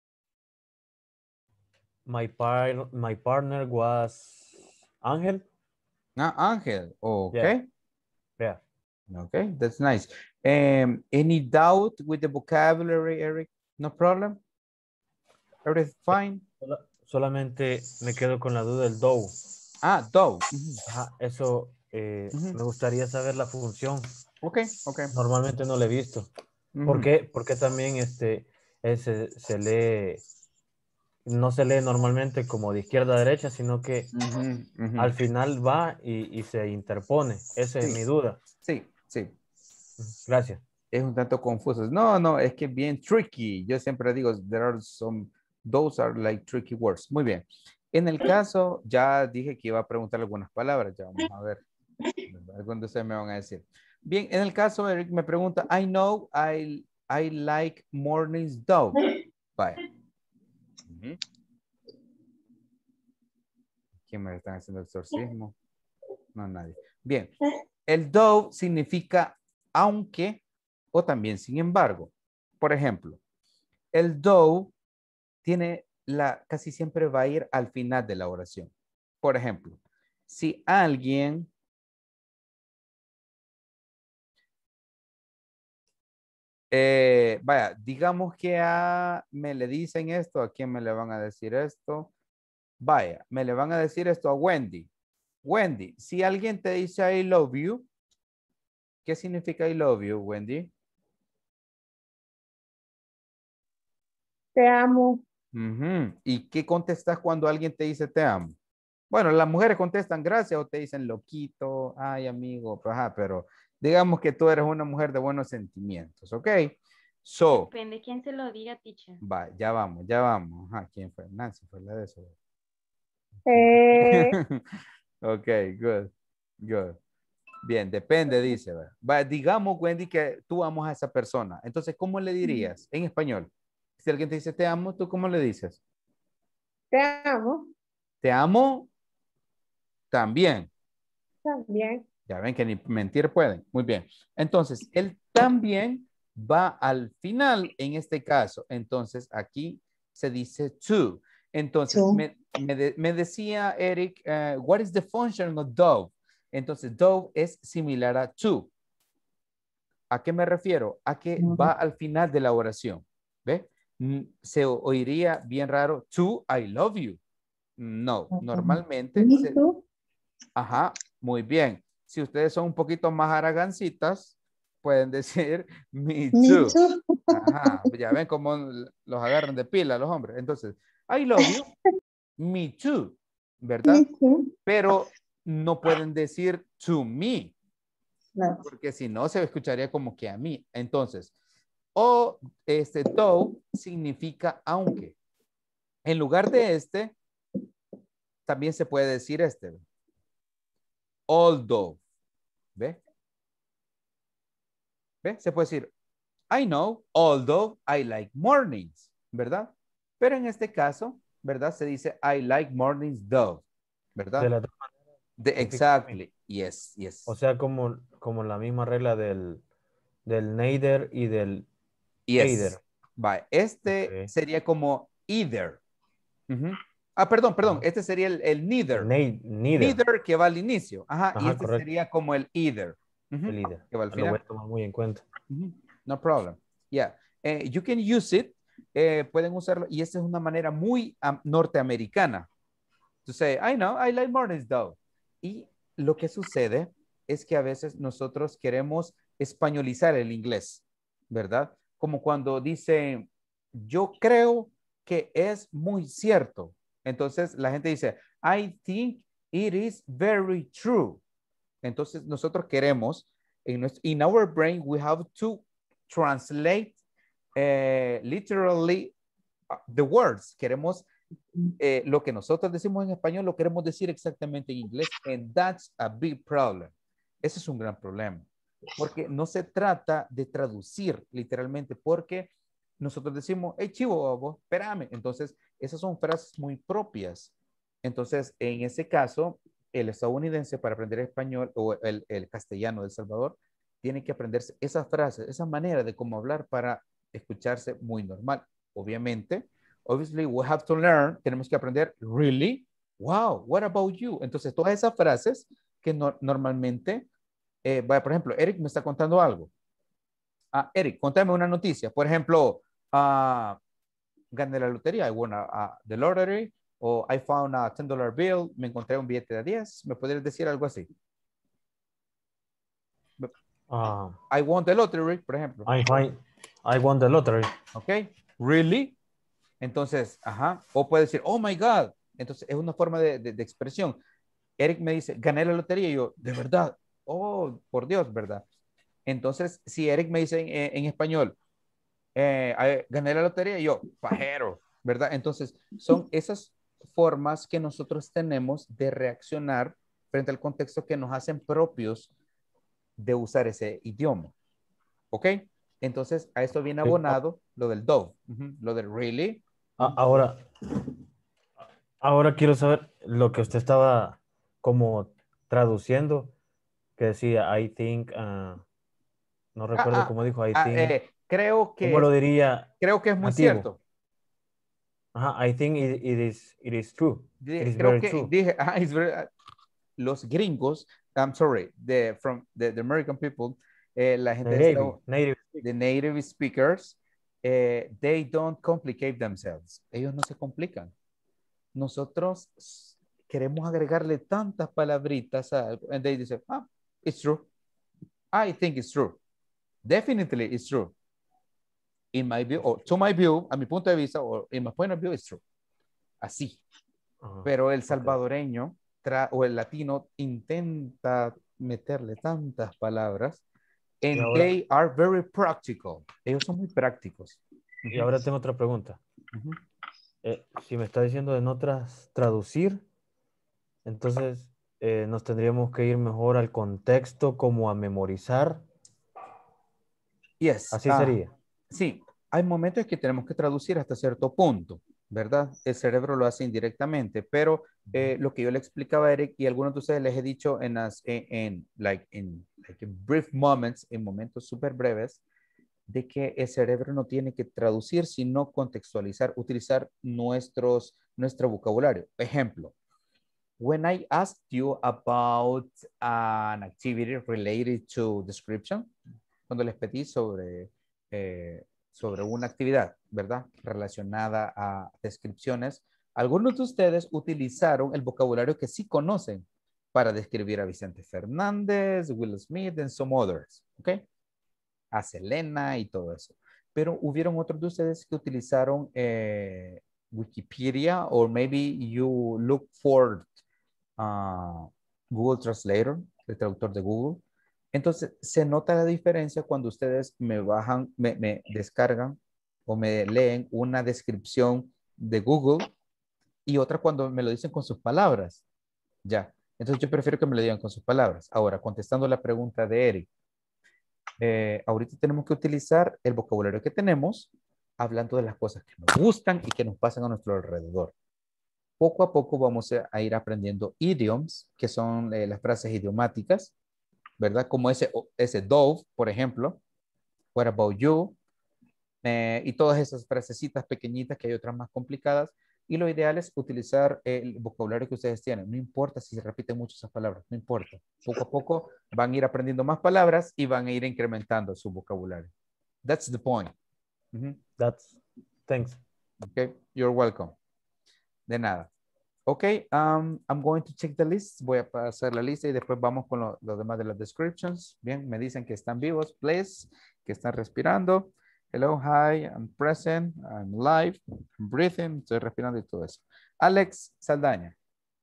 My par my partner was Angel. Ah, Angel. Okay. Yeah. Okay, that's nice. Um, any doubt with the vocabulary, Eric? No problem? Everything fine? Sola- solamente me quedo con la duda del do. Ah, do. Ajá, eso eh, Ujú. me gustaría saber la función. Ok, ok. Normalmente no la he visto. ¿Por Ujú. qué? Porque también este, ese se lee, no se lee normalmente como de izquierda a derecha, sino que Ujú, ujú. al final va y, y se interpone. Esa es Sí. mi duda. Sí, sí. Gracias. Es un tanto confuso. No, no, es que bien tricky. Yo siempre digo, there are some, those are like tricky words. Muy bien. En el caso, ya dije que iba a preguntar algunas palabras. Ya vamos a ver. Algunos de ustedes me van a decir. Bien, en el caso, Eric me pregunta, I know I, I like mornings dove. Vaya. Ujú. ¿Quién me están haciendo exorcismo? No, nadie. Bien. El though significa aunque o también sin embargo. Por ejemplo, el though tiene la, casi siempre va a ir al final de la oración. Por ejemplo, si alguien eh, vaya, digamos que a me le dicen esto, ¿a quién me le van a decir esto? Vaya, me le van a decir esto a Wendy. Wendy, si alguien te dice I love you, ¿qué significa I love you, Wendy? Te amo. Ujú. ¿Y qué contestas cuando alguien te dice te amo? Bueno, las mujeres contestan gracias o te dicen loquito, ay amigo, pues, ajá, pero digamos que tú eres una mujer de buenos sentimientos, ¿ok? So, Depende quién se lo diga, teacher. va, ya vamos, ya vamos. Ajá, ¿quién fue? Nancy fue la de eso. Eh, Ok, good, good. Bien, depende, dice. ¿verdad? Va, digamos, Wendy, que tú amas a esa persona. Entonces, ¿cómo le dirías en español? Si alguien te dice te amo, ¿tú cómo le dices? te amo. Te amo también. También. Ya ven que ni mentir pueden. Muy bien. Entonces, él también va al final en este caso. Entonces, aquí se dice to. Entonces, To. me, me de- me decía Eric, uh, what is the function of dove? Entonces, dove es similar a to. ¿A qué me refiero? A que va al final de la oración. ¿Ve? Mm, Se o- oiría bien raro, to I love you. No, normalmente Me se, too. ajá, muy bien. Si ustedes son un poquito más haragancitas, pueden decir me Me too. too. Ajá, ya ven cómo los agarran de pila los hombres. Entonces, I love you, me too, ¿verdad? Me too. Pero no pueden decir to me, No. porque si no se escucharía como que a mí. Entonces, o este though significa aunque. En lugar de este, también se puede decir este. Although. ¿Ve? ¿Ve? Se puede decir, I know, although I like mornings, ¿verdad? Pero en este caso, ¿verdad? Se dice, I like mornings though, ¿verdad? De la otra De, exactly, yes, yes. O sea, como, como la misma regla del, del neither y del yes. either. Vale, este Okay. sería como either. Uh-huh. Ah, perdón, perdón, uh-huh. Este sería el, el neither. El neither. Neither que va al inicio. Ajá, Ajá, y este correcto. sería como el either. Uh-huh. El either. Que va al Lo final. voy a tomar muy en cuenta. Uh-huh. No problem. Yeah. Uh, you can use it. Eh, pueden usarlo. Y esta es una manera muy um, norteamericana. To say, I know, I like mornings though. Y lo que sucede es que a veces nosotros queremos españolizar el inglés, ¿verdad? Como cuando dicen, yo creo que es muy cierto. Entonces la gente dice, I think it is very true. Entonces nosotros queremos, in, in our brain, we have to translate uh, literally the words. Queremos eh, lo que nosotros decimos en español, lo queremos decir exactamente en inglés, and that's a big problem. Ese es un gran problema, porque no se trata de traducir literalmente, porque nosotros decimos, hey chivo, vos, espérame. Entonces, esas son frases muy propias. Entonces, en ese caso, el estadounidense para aprender español o el, el castellano de El Salvador, tiene que aprenderse esas frases, esa manera de cómo hablar para escucharse muy normal. Obviamente, obviously, we have to learn, tenemos que aprender, really? Wow, what about you? Entonces, todas esas frases que no, normalmente, eh, vaya, por ejemplo, Eric me está contando algo. Ah, Eric, contame una noticia. Por ejemplo, uh, gané la lotería, I won a, a, the lottery, o I found a ten dollar bill, me encontré un billete de diez. ¿Me podrías decir algo así? Uh, I won the lottery, por ejemplo. I, find, I won the lottery. Ok, really? Entonces, ajá, o puede decir, oh my God. Entonces, es una forma de, de, de expresión. Eric me dice, gané la lotería, y yo, de verdad, oh, por Dios, ¿verdad? Entonces, si Eric me dice en, en español, eh, gané la lotería, y yo, pajero, ¿verdad? Entonces, son esas formas que nosotros tenemos de reaccionar frente al contexto que nos hacen propios de usar ese idioma. ¿Ok? Entonces, a esto viene abonado lo del do, uh-huh, lo del really. Ahora, ahora quiero saber lo que usted estaba como traduciendo, que decía, I think, uh, no recuerdo ah, cómo dijo, I ah, think. Eh, creo que. ¿Cómo lo diría? Creo que es muy nativo. cierto. Ajá, I think it, it, is, it is true. Dije, it is creo very que true. dije, ah, it's very, uh, los gringos, I'm sorry, the, from the, the American people, eh, la gente Native, de esta, native. the native speakers, eh, they don't complicate themselves. Ellos no se complican. Nosotros queremos agregarle tantas palabritas a algo, and they dice, ah, it's true. I think it's true. Definitely it's true. In my view, or to my view, a mi punto de vista, or in my point of view, it's true. Así. Uh-huh. Pero el salvadoreño tra o el latino intenta meterle tantas palabras, and ahora, they are very practical. Ellos son muy prácticos. Y ahora tengo otra pregunta. Uh-huh. eh, si me está diciendo de no tras traducir, entonces eh, nos tendríamos que ir mejor al contexto, como a memorizar. Yes. Así uh, sería. Sí, hay momentos que tenemos que traducir hasta cierto punto, ¿verdad? El cerebro lo hace indirectamente, pero eh, lo que yo le explicaba a Eric y a algunos de ustedes les he dicho en, las, en, en, like, in, like in brief moments, en momentos súper breves, de que el cerebro no tiene que traducir, sino contextualizar, utilizar nuestros, nuestro vocabulario. Ejemplo, when I asked you about an activity related to description, cuando les pedí sobre... Eh, sobre una actividad, ¿verdad? Relacionada a descripciones, algunos de ustedes utilizaron el vocabulario que sí conocen para describir a Vicente Fernández, Will Smith, and some others, ¿ok? A Selena y todo eso. Pero hubieron otros de ustedes que utilizaron eh, Wikipedia, or maybe you look for uh, Google Translator, el traductor de Google. Entonces, se nota la diferencia cuando ustedes me bajan, me, me descargan o me leen una descripción de Google y otra cuando me lo dicen con sus palabras. Ya. Entonces, yo prefiero que me lo digan con sus palabras. Ahora, contestando la pregunta de Eric, eh, ahorita tenemos que utilizar el vocabulario que tenemos hablando de las cosas que nos gustan y que nos pasan a nuestro alrededor. poco a poco vamos a, a ir aprendiendo idioms, que son eh, las frases idiomáticas, ¿verdad? Como ese, ese dove, por ejemplo. What about you? Eh, y todas esas frasecitas pequeñitas, que hay otras más complicadas. Y lo ideal es utilizar el vocabulario que ustedes tienen. No importa si se repiten mucho esas palabras, no importa. Poco a poco van a ir aprendiendo más palabras y van a ir incrementando su vocabulario. That's the point. Mm-hmm. That's, thanks. Okay, you're welcome. De nada. Ok, um, I'm going to check the list. Voy a pasar la lista y después vamos con lo, lo demás de las descriptions. Bien, me dicen que están vivos, please, que están respirando. Hello, hi, I'm present, I'm live, I'm breathing, estoy respirando y todo eso. Alex Saldaña.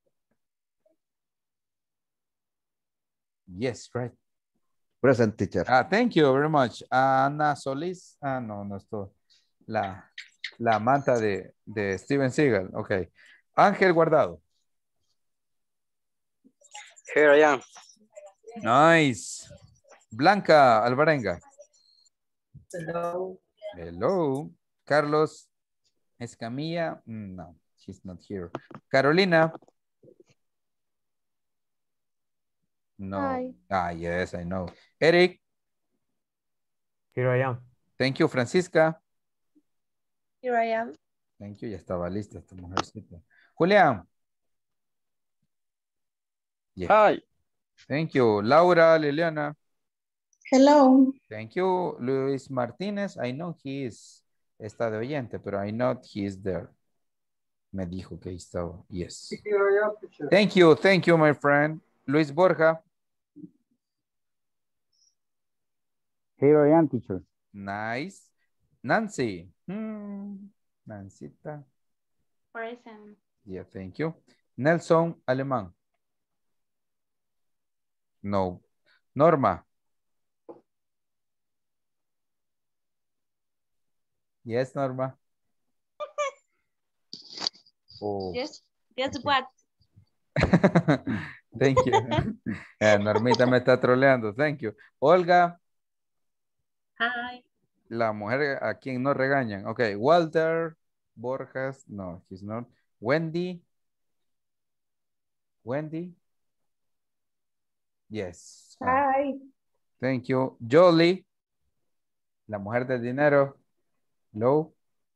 Yes, right. Present, teacher. Ah, thank you very much. Ana Solís. Ah, no, no estoy. La, la manta de, de Steven Seagal. Ok. Ángel Guardado. Here I am. Nice. Blanca Alvarenga. Hello. Hello. Carlos Escamilla. No, she's not here. Carolina. No. Hi. Ah, yes, I know. Eric. Here I am. Thank you, Francisca. Here I am. Thank you. Ya estaba lista esta mujercita. Julián. Yeah. Hi. Thank you. Laura Liliana. Hello. Thank you. Luis Martínez. I know he is, está de oyente, pero I know he is there. Me dijo que estaba. Yes. Here I am, teacher. Thank you. Thank you, my friend. Luis Borja. Here I am, teacher. Nice. Nancy. Hmm. Nancita. Present. Yeah, thank you. Nelson Alemán. No. Norma. Yes, Norma. Oh. Yes, guess what? Thank you. Eh, Normita me está troleando. Thank you. Olga. Hi. La mujer a quien no regañan. Ok. Walter Borjas. No, he's not. Wendy. Wendy. Yes. Ah, Hi. thank you. Jolie. La mujer del dinero. Hello.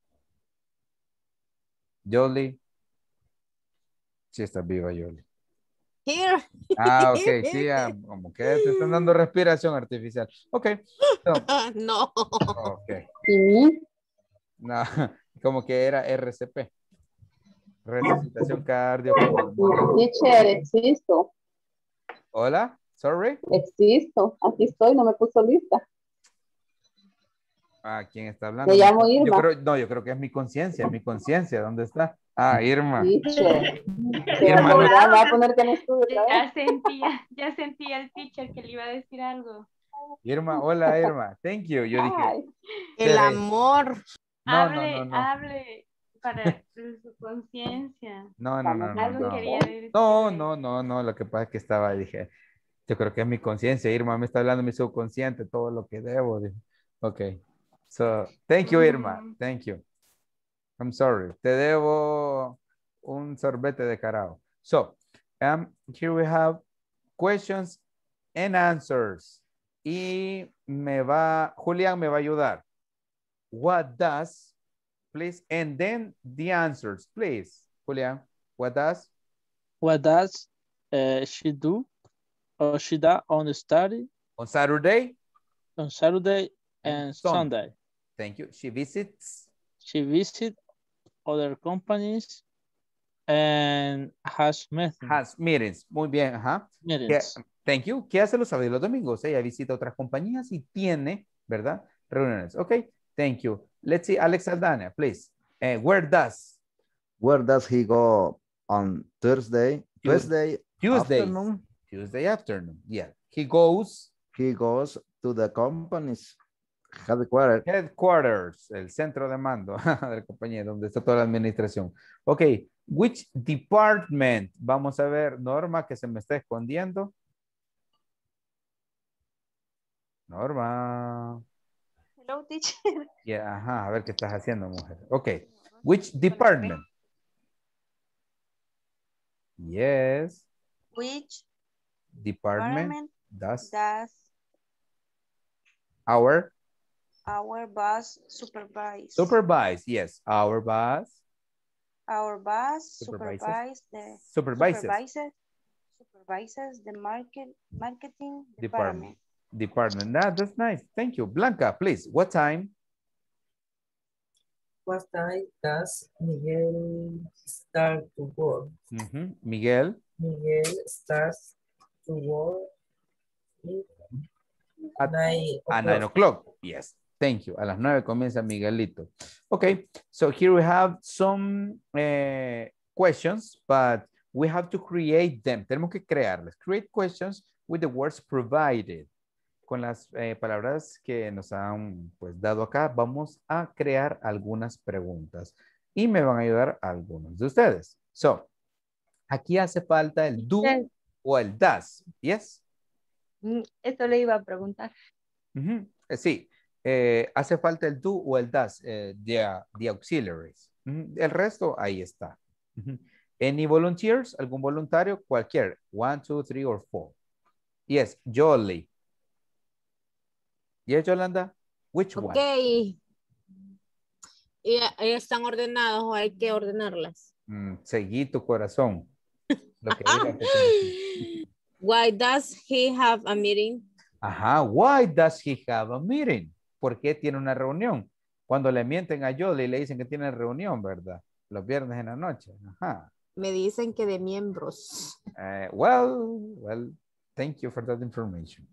Jolie. Sí está viva Jolie. Here. Ah, ok, sí, ah, como que te están dando respiración artificial. Ok. So, No. ok. No, como que era R C P. Resucitación cardiopulmonar. Teacher, existo. Hola, sorry. Existo. Aquí estoy, no me puso lista. Ah, ¿quién está hablando? Me llamo Yo Irma. creo, no, yo creo que es mi conciencia, mi conciencia. ¿Dónde está? Ah, Irma. Teacher. Irma, Me no- va a poner que en estudio otra vez. Ya sentía, ya sentía el teacher que le iba a decir algo. Irma, hola Irma. Thank you. Yo dije. Ay, El te- amor. No, hable, no, no, no. hable para su conciencia. No, no, no, no. Algo No, quería decir. no, no, no, no. Lo que pasa es que estaba, dije, yo creo que es mi conciencia. Irma me está hablando mi subconsciente, todo lo que debo. Dije. Ok. So, thank you, Irma. Ujú. Thank you. I'm sorry. Te debo un sorbete de carao. So, um, here we have questions and answers. Y me va, Julián me va a ayudar. What does, please, and then the answers, please. Julián, what does? What does uh, she do or she does on the study On Saturday? on Saturday And and Sunday. Sunday? Thank you. She visits. She visits other companies and has meetings. Has meetings. Muy bien, ajá. ¿Qué- meetings. Thank you. ¿Qué hace los sábados y los domingos? Ella visita otras compañías y tiene, ¿verdad? Reuniones. Ok. Thank you. Let's see, Alex Aldana, please. Uh, where does? Where does he go on Thursday? Tuesday. Tuesday Tuesdays. afternoon? Tuesday afternoon. Yeah. He goes He goes to the company's headquarters. headquarters, el centro de mando de la compañía, donde está toda la administración. Ok. Which department? Vamos a ver, Norma, que se me está escondiendo. Norma. Hello, teacher. Yeah, ajá, a ver qué estás haciendo, mujer. Ok. Which department? Yes. Which Department, department does does our our boss supervise? supervise. Yes, our boss Our boss supervises. supervise the Supervises. supervises supervises the market marketing Department. department. Department. That, that's nice. Thank you. Blanca, please. What time? What time does Miguel start to work? Mhm. Miguel. Miguel starts to work At, nine at nine o'clock. Yes. Thank you. A las nueve comienza Miguelito. Okay. So here we have some uh, questions, but we have to create them. Tenemos que crearlas. Create questions with the words provided. Con las eh, palabras que nos han pues, dado acá, vamos a crear algunas preguntas. Y me van a ayudar algunos de ustedes. So, aquí hace falta el do Yes. o el does. Yes. Mm, Esto le iba a preguntar. Ujú. Eh, Sí, eh, hace falta el do o el does, eh, the, the auxiliaries. Ujú. El resto, ahí está. Ujú. Any volunteers? ¿Algún voluntario? Cualquier. One, two, three, or four. Yes, Jolly. Yes, Yolanda? Which Ok. one? ¿Y ellas están ordenadas o hay que ordenarlas? Mm, seguí tu corazón. Lo que diga que tienes. Why does he have a meeting? Ajá, why does he have a meeting? ¿Por qué tiene una reunión? Cuando le mienten a Jolly y le dicen que tiene reunión, ¿verdad? Los viernes en la noche. Ajá. Me dicen que de miembros. Uh, well, well, thank you for that information.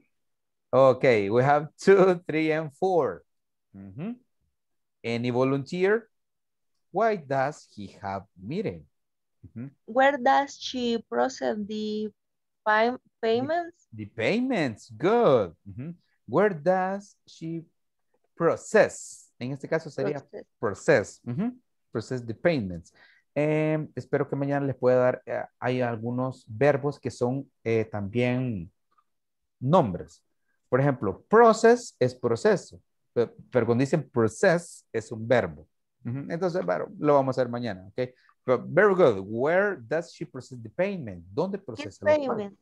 Okay, we have two, three, and four. Mhm. Any volunteer? Why does he have meeting? Mhm. Where does she process the pay payments? The payments, good. Mhm. Where does she process? En este caso sería Process. process. Mhm. Process the payments. Em, espero que mañana les pueda dar, eh, hay algunos verbos que son eh, también nombres. Por ejemplo, process es proceso, pero, pero cuando dicen process es un verbo. Ujú. Entonces, bueno, lo vamos a hacer mañana, ¿ok? But very good. Where does she process the payment? ¿Dónde ¿Qué procesa los pagos? payment?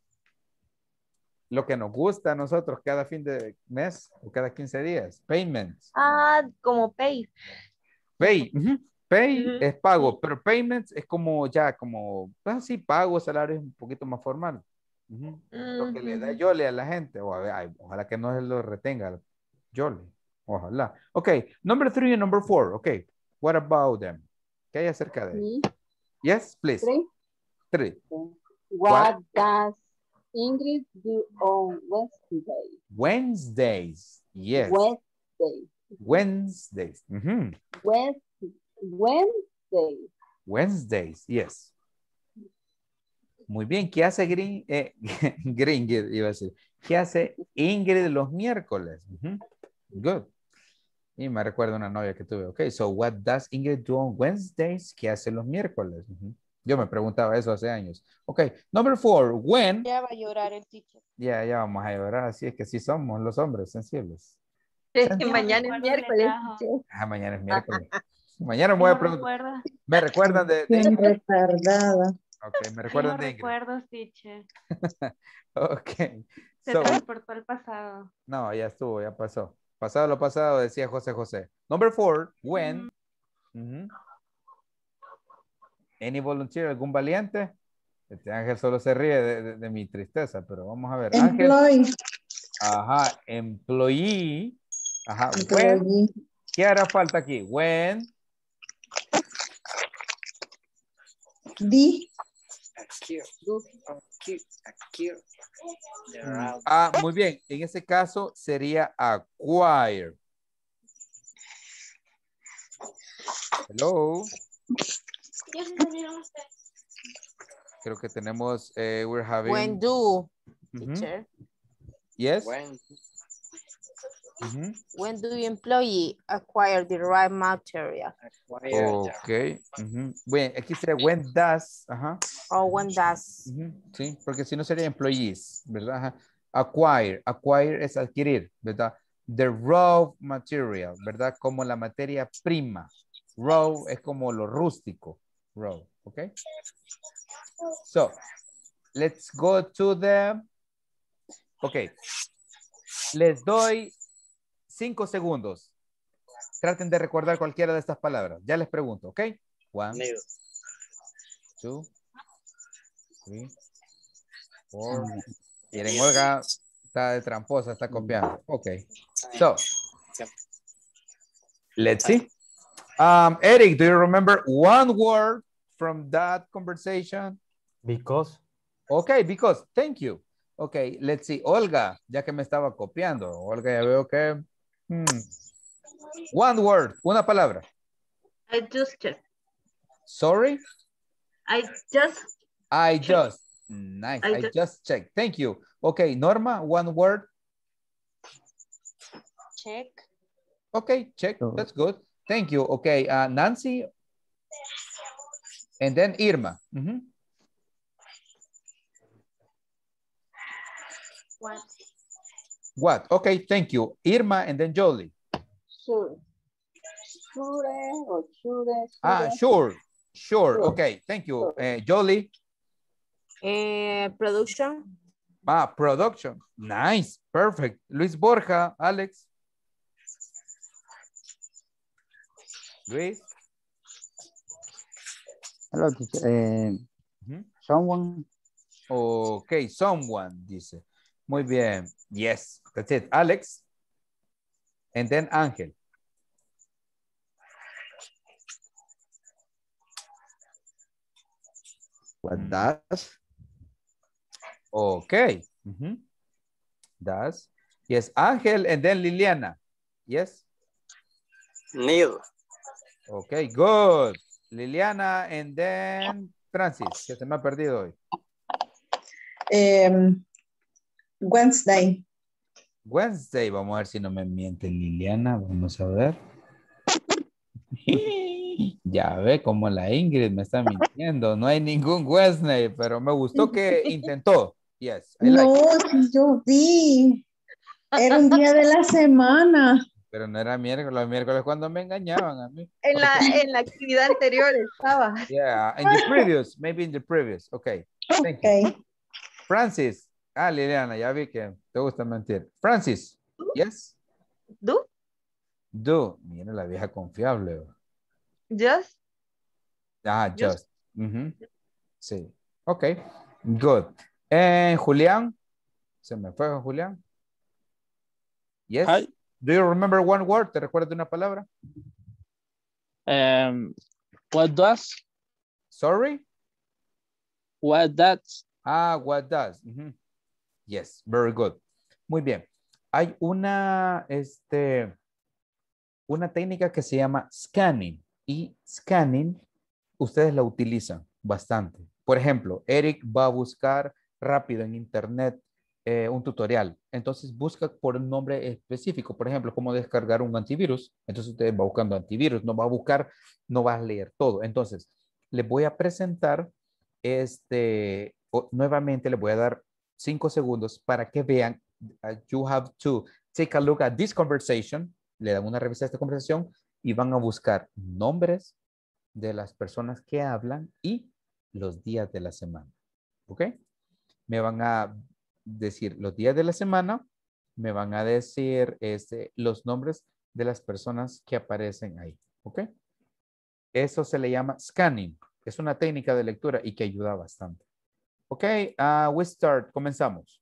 Lo que nos gusta a nosotros cada fin de mes o cada quince días. Payments. Ah, como pay. Pay. Ujú. Pay Ujú. es pago, pero payments es como ya, como, pues sí, pago, salario es un poquito más formal. Ujú. Lo que le da Ujú. Yole a la gente. O a ver, ay, ojalá que no se lo retenga Yole. Ojalá. Ok, number three and number four. Ok, what about them? ¿Qué hay acerca de ellos? Yes, please. Three. Three. What does Ingrid do on Wednesday? Wednesdays. Yes. Wednesday. Wednesdays. Ujú. Wed- Wednesday. Wednesdays, yes. Muy bien, ¿qué hace Green, eh, Gringid, iba a decir? ¿Qué hace Ingrid los miércoles? Ujú. Good. Y me recuerda una novia que tuve. Ok, so what does Ingrid do on Wednesdays? ¿Qué hace los miércoles? Ujú. Yo me preguntaba eso hace años. Ok, number four, when. Ya va a llorar el teacher. Ya, ya vamos a llorar, así es que sí somos los hombres sensibles. Mañana es miércoles. Ah, mañana es miércoles. Mañana me ¿Quién voy a no preguntar. recuerda? ¿Me recuerdan de, de Bien Ingrid? retardada. Ok, me ¿Quién no recuerdan de Ingrid. recuerdo, teacher? Ok. Se So, transportó al pasado. no, ya estuvo, ya pasó. Pasado lo pasado, decía José José. Number four, when. Ujú. Any volunteer, algún valiente. Este Ángel solo se ríe de, de- de mi tristeza, pero vamos a ver. Ángel. Employee. Ajá, employee. Ajá, when. Employee. ¿Qué hará falta aquí? When. D. Aquí, aquí, aquí. They're out. Ah, muy bien. En ese caso sería acquire. Hello. Creo que tenemos, eh, we're having. When do, Ujú. teacher? Yes. When, Ujú. When do you employee acquire the right material? acquire, Ok. Ujú. Bueno, aquí sería when does. Ajá. Or when does? Ujú, sí, porque si no sería employees, ¿verdad? Ajá. Acquire, acquire es adquirir, ¿verdad? The raw material, ¿verdad? Como la materia prima. Raw es como lo rústico, raw, ¿ok? So, let's go to the... Ok. Les doy cinco segundos. Traten de recordar cualquiera de estas palabras. Ya les pregunto, ¿ok? One, two, three, four. Miren, Olga está de tramposa, está copiando. Ok. So, let's see. Um, Eric, do you remember one word from that conversation? Because. Okay, because. Thank you. Okay, let's see. Olga, ya que me estaba copiando. Olga, ya veo que... Hmm. One word, una palabra. I just checked. Sorry? I just. I checked. just. Nice. I I just- just checked. Thank you. Okay, Norma, one word. Check. Okay, check. That's good. Thank you. Okay, uh, Nancy. And then Irma. Mhm. What? What? Okay, thank you. Irma and then Jolie. Sure. Sure or sure. Ah, sure. Sure. Okay, thank you. Uh, Jolie. Eh, production. Ah, production. Nice. Perfect. Luis Borja, Alex. Luis. Hello, teacher. Eh, Mhm. Someone. Okay, someone, dice. Muy bien. Yes, that's it. Alex. And then Ángel. What does? Okay. Mhm. Does. Yes, Ángel and then Liliana. Yes. Need. Okay, good. Liliana and then Francis, que se me ha perdido hoy. Um, Wednesday. Wednesday, vamos a ver si no me miente Liliana, vamos a ver. Ya ve como la Ingrid me está mintiendo, no hay ningún Wednesday, pero me gustó que intentó. Yes, I like No, it. sí, yo vi. Era un día de la semana. Pero no era miércoles, los miércoles cuando me engañaban a mí. En la, en la actividad anterior estaba. Yeah, in the previous, maybe in the previous. Okay, thank you. Francis. Ah, Liliana, ya vi que te gusta mentir. Francis, yes? Do? Do. Mira la vieja confiable. Just? Ah, Just. just. Mhm. Sí. Okay, good. And Julián. Se me fue Julián. Yes. Hi. Do you remember one word? ¿Te recuerdas de una palabra? Um, what does? Sorry? What does? Ah, what does? Mhm. Yes, very good. Muy bien. Hay una, este, una técnica que se llama scanning. Y scanning, ustedes la utilizan bastante. Por ejemplo, Eric va a buscar rápido en internet eh, un tutorial. Entonces busca por un nombre específico. Por ejemplo, cómo descargar un antivirus. Entonces usted va buscando antivirus. No va a buscar, no va a leer todo. Entonces, les voy a presentar este, o, nuevamente les voy a dar cinco segundos para que vean. Uh, you have to take a look at this conversation. Le dan una revista a esta conversación y van a buscar nombres de las personas que hablan y los días de la semana. ¿Ok? Me van a decir los días de la semana, me van a decir este, los nombres de las personas que aparecen ahí. ¿Ok? Eso se le llama scanning. Es una técnica de lectura y que ayuda bastante. Ok, uh, we start. Comenzamos.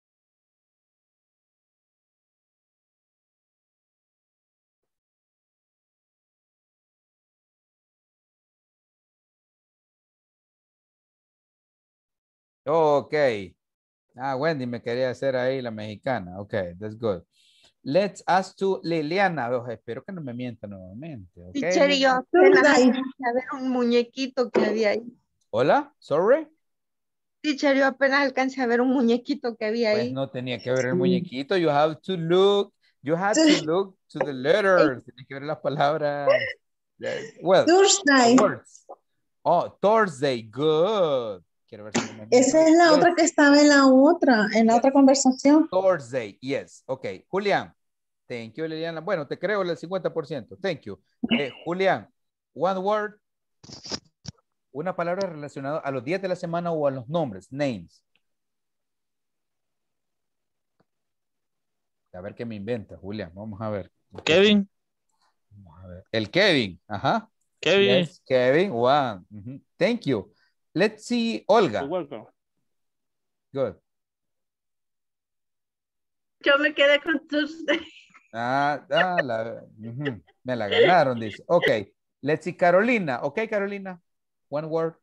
Ok. Ah, Wendy me quería hacer ahí la mexicana. Ok, that's good. Let's ask to Liliana. Oh, espero que no me mienta nuevamente. Okay. Teacher, y yo apenas alcancé a ver un muñequito que había ahí. Hola, sorry. Teacher, yo apenas alcancé a ver un muñequito que había Pues ahí. no tenía que ver el muñequito. You have to look. You have to look to the letters. Tienes que ver las palabras. Well, Thursday. the words. Oh, Thursday. Good. Quiero ver si no me Esa es la yes. otra que estaba en la otra, en la yes. otra conversación. Thursday, yes. Ok, Julián. Thank you, Liliana. Bueno, te creo el cincuenta por ciento. Thank you. Eh, Julián, one word. Una palabra relacionada a los días de la semana o a los nombres, names. A ver qué me inventa, Julián. Vamos a ver. Kevin. Vamos a ver. El Kevin. Ajá. Kevin. Yes, Kevin. One. Mm-hmm. Thank you. Let's see Olga. You're welcome. Good. Yo me quedé con Tuesday. Ah, ah la, uh-huh. Me la ganaron, dice. Ok. Let's see Carolina. Ok, Carolina. One word.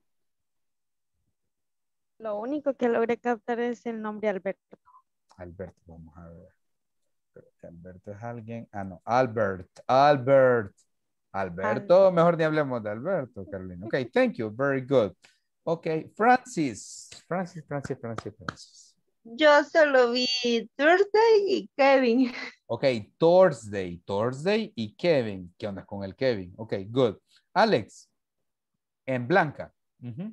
Lo único que logré captar es el nombre Alberto. Alberto, vamos a ver. Alberto es alguien. Ah, no. Albert. Albert. Alberto. Al mejor ni hablemos de Alberto, Carolina. Ok, thank you. Very good. Ok, Francis. Francis, Francis, Francis, Francis. Yo solo vi Thursday y Kevin. Ok, Thursday. Thursday y Kevin. ¿Qué onda con el Kevin? Ok, good. Alex. En Blanca. Uh-huh.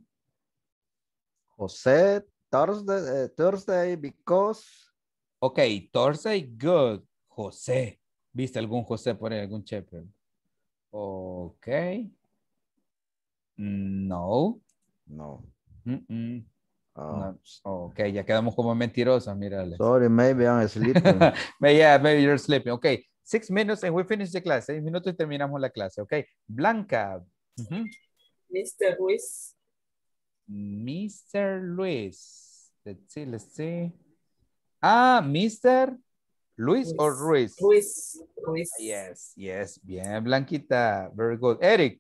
José, Thursday, uh, Thursday because. Ok, Thursday, good. José. ¿Viste algún José por ahí, algún Shepherd? Ok. No. No. Mm-mm. Oh. No. Ok, ya quedamos como mentirosos, mira. Alex. Sorry, maybe I'm sleeping. Yeah, maybe you're sleeping. Ok, six minutes and we finish the class. Seis minutos y terminamos la clase. Ok, Blanca. Uh-huh. mister Luis. mister Luis. Let's see, let's see. Ah, mister Luis, Luis. or Ruiz? Luis. Luis. Yes, yes. Bien, Blanquita. Very good. Eric.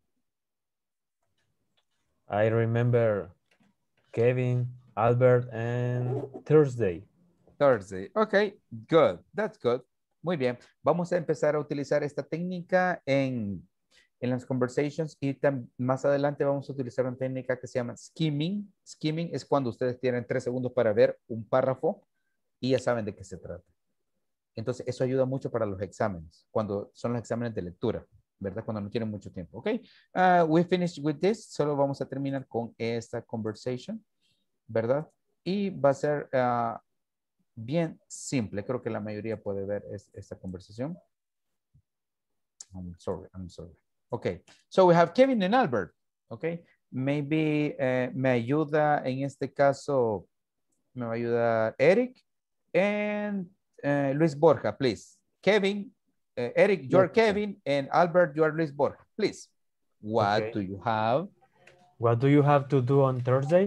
I remember Kevin, Albert, and Thursday. Thursday. Ok, good. That's good. Muy bien. Vamos a empezar a utilizar esta técnica en, en las conversations y tam, más adelante vamos a utilizar una técnica que se llama skimming. Skimming es cuando ustedes tienen tres segundos para ver un párrafo y ya saben de qué se trata. Entonces, eso ayuda mucho para los exámenes, cuando son los exámenes de lectura, ¿verdad? Cuando no tienen mucho tiempo, ¿ok? Uh, we finished with this. Solo vamos a terminar con esta conversation, ¿verdad? Y va a ser uh, bien simple. Creo que la mayoría puede ver es, esta conversación. I'm sorry, I'm sorry. Okay, so we have Kevin and Albert, okay? Maybe uh, me ayuda en este caso, me va a ayudar Eric and uh, Luis Borja, please. Kevin, uh, Eric, you're yes, Kevin, and Albert, you are Luis Borja, please. What okay. do you have? What do you have to do on Thursday?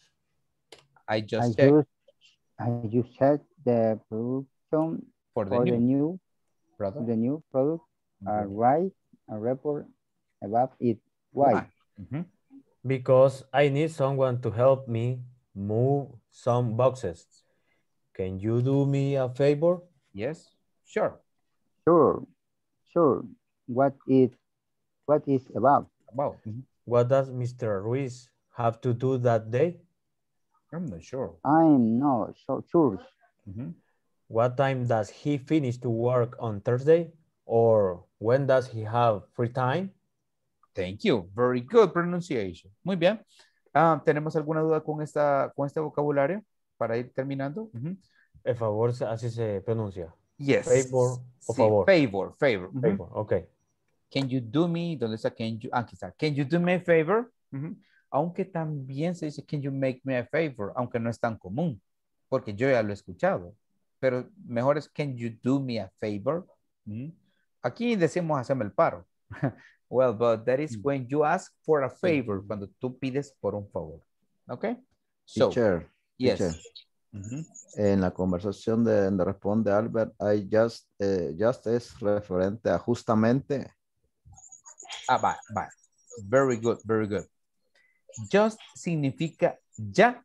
I just I checked. Just, I just checked the production for the for new, the new product. The new product. Okay. Uh, write a report about it. Why? Mm-hmm. Because I need someone to help me move some boxes. Can you do me a favor? Yes, sure. Sure, sure. What is what is about? About. Mm-hmm. What does Mister Ruiz have to do that day? I'm not sure. I'm not so sure. Mm-hmm. What time does he finish to work on Thursday? Or when does he have free time? Thank you. Very good pronunciation. Muy bien. Uh, ¿Tenemos alguna duda con, esta, con este vocabulario para ir terminando? Uh-huh. El favor, así se pronuncia. Yes. Favor o sí, favor. Favor, favor. Uh-huh. Favor, ok. Can you do me? ¿Dónde está? Can you, aquí está. Can you do me a favor? Uh-huh. Aunque también se dice can you make me a favor, aunque no es tan común, porque yo ya lo he escuchado. Pero mejor es can you do me a favor? Uh-huh. Aquí decimos haceme el paro. Well, but that is when you ask for a favor, cuando tú pides por un favor. Okay? So, teacher, yes. Teacher. Uh-huh. En la conversación de donde responde Albert, I just, eh, just es referente a justamente. Ah, va, va. Very good, very good. Just significa ya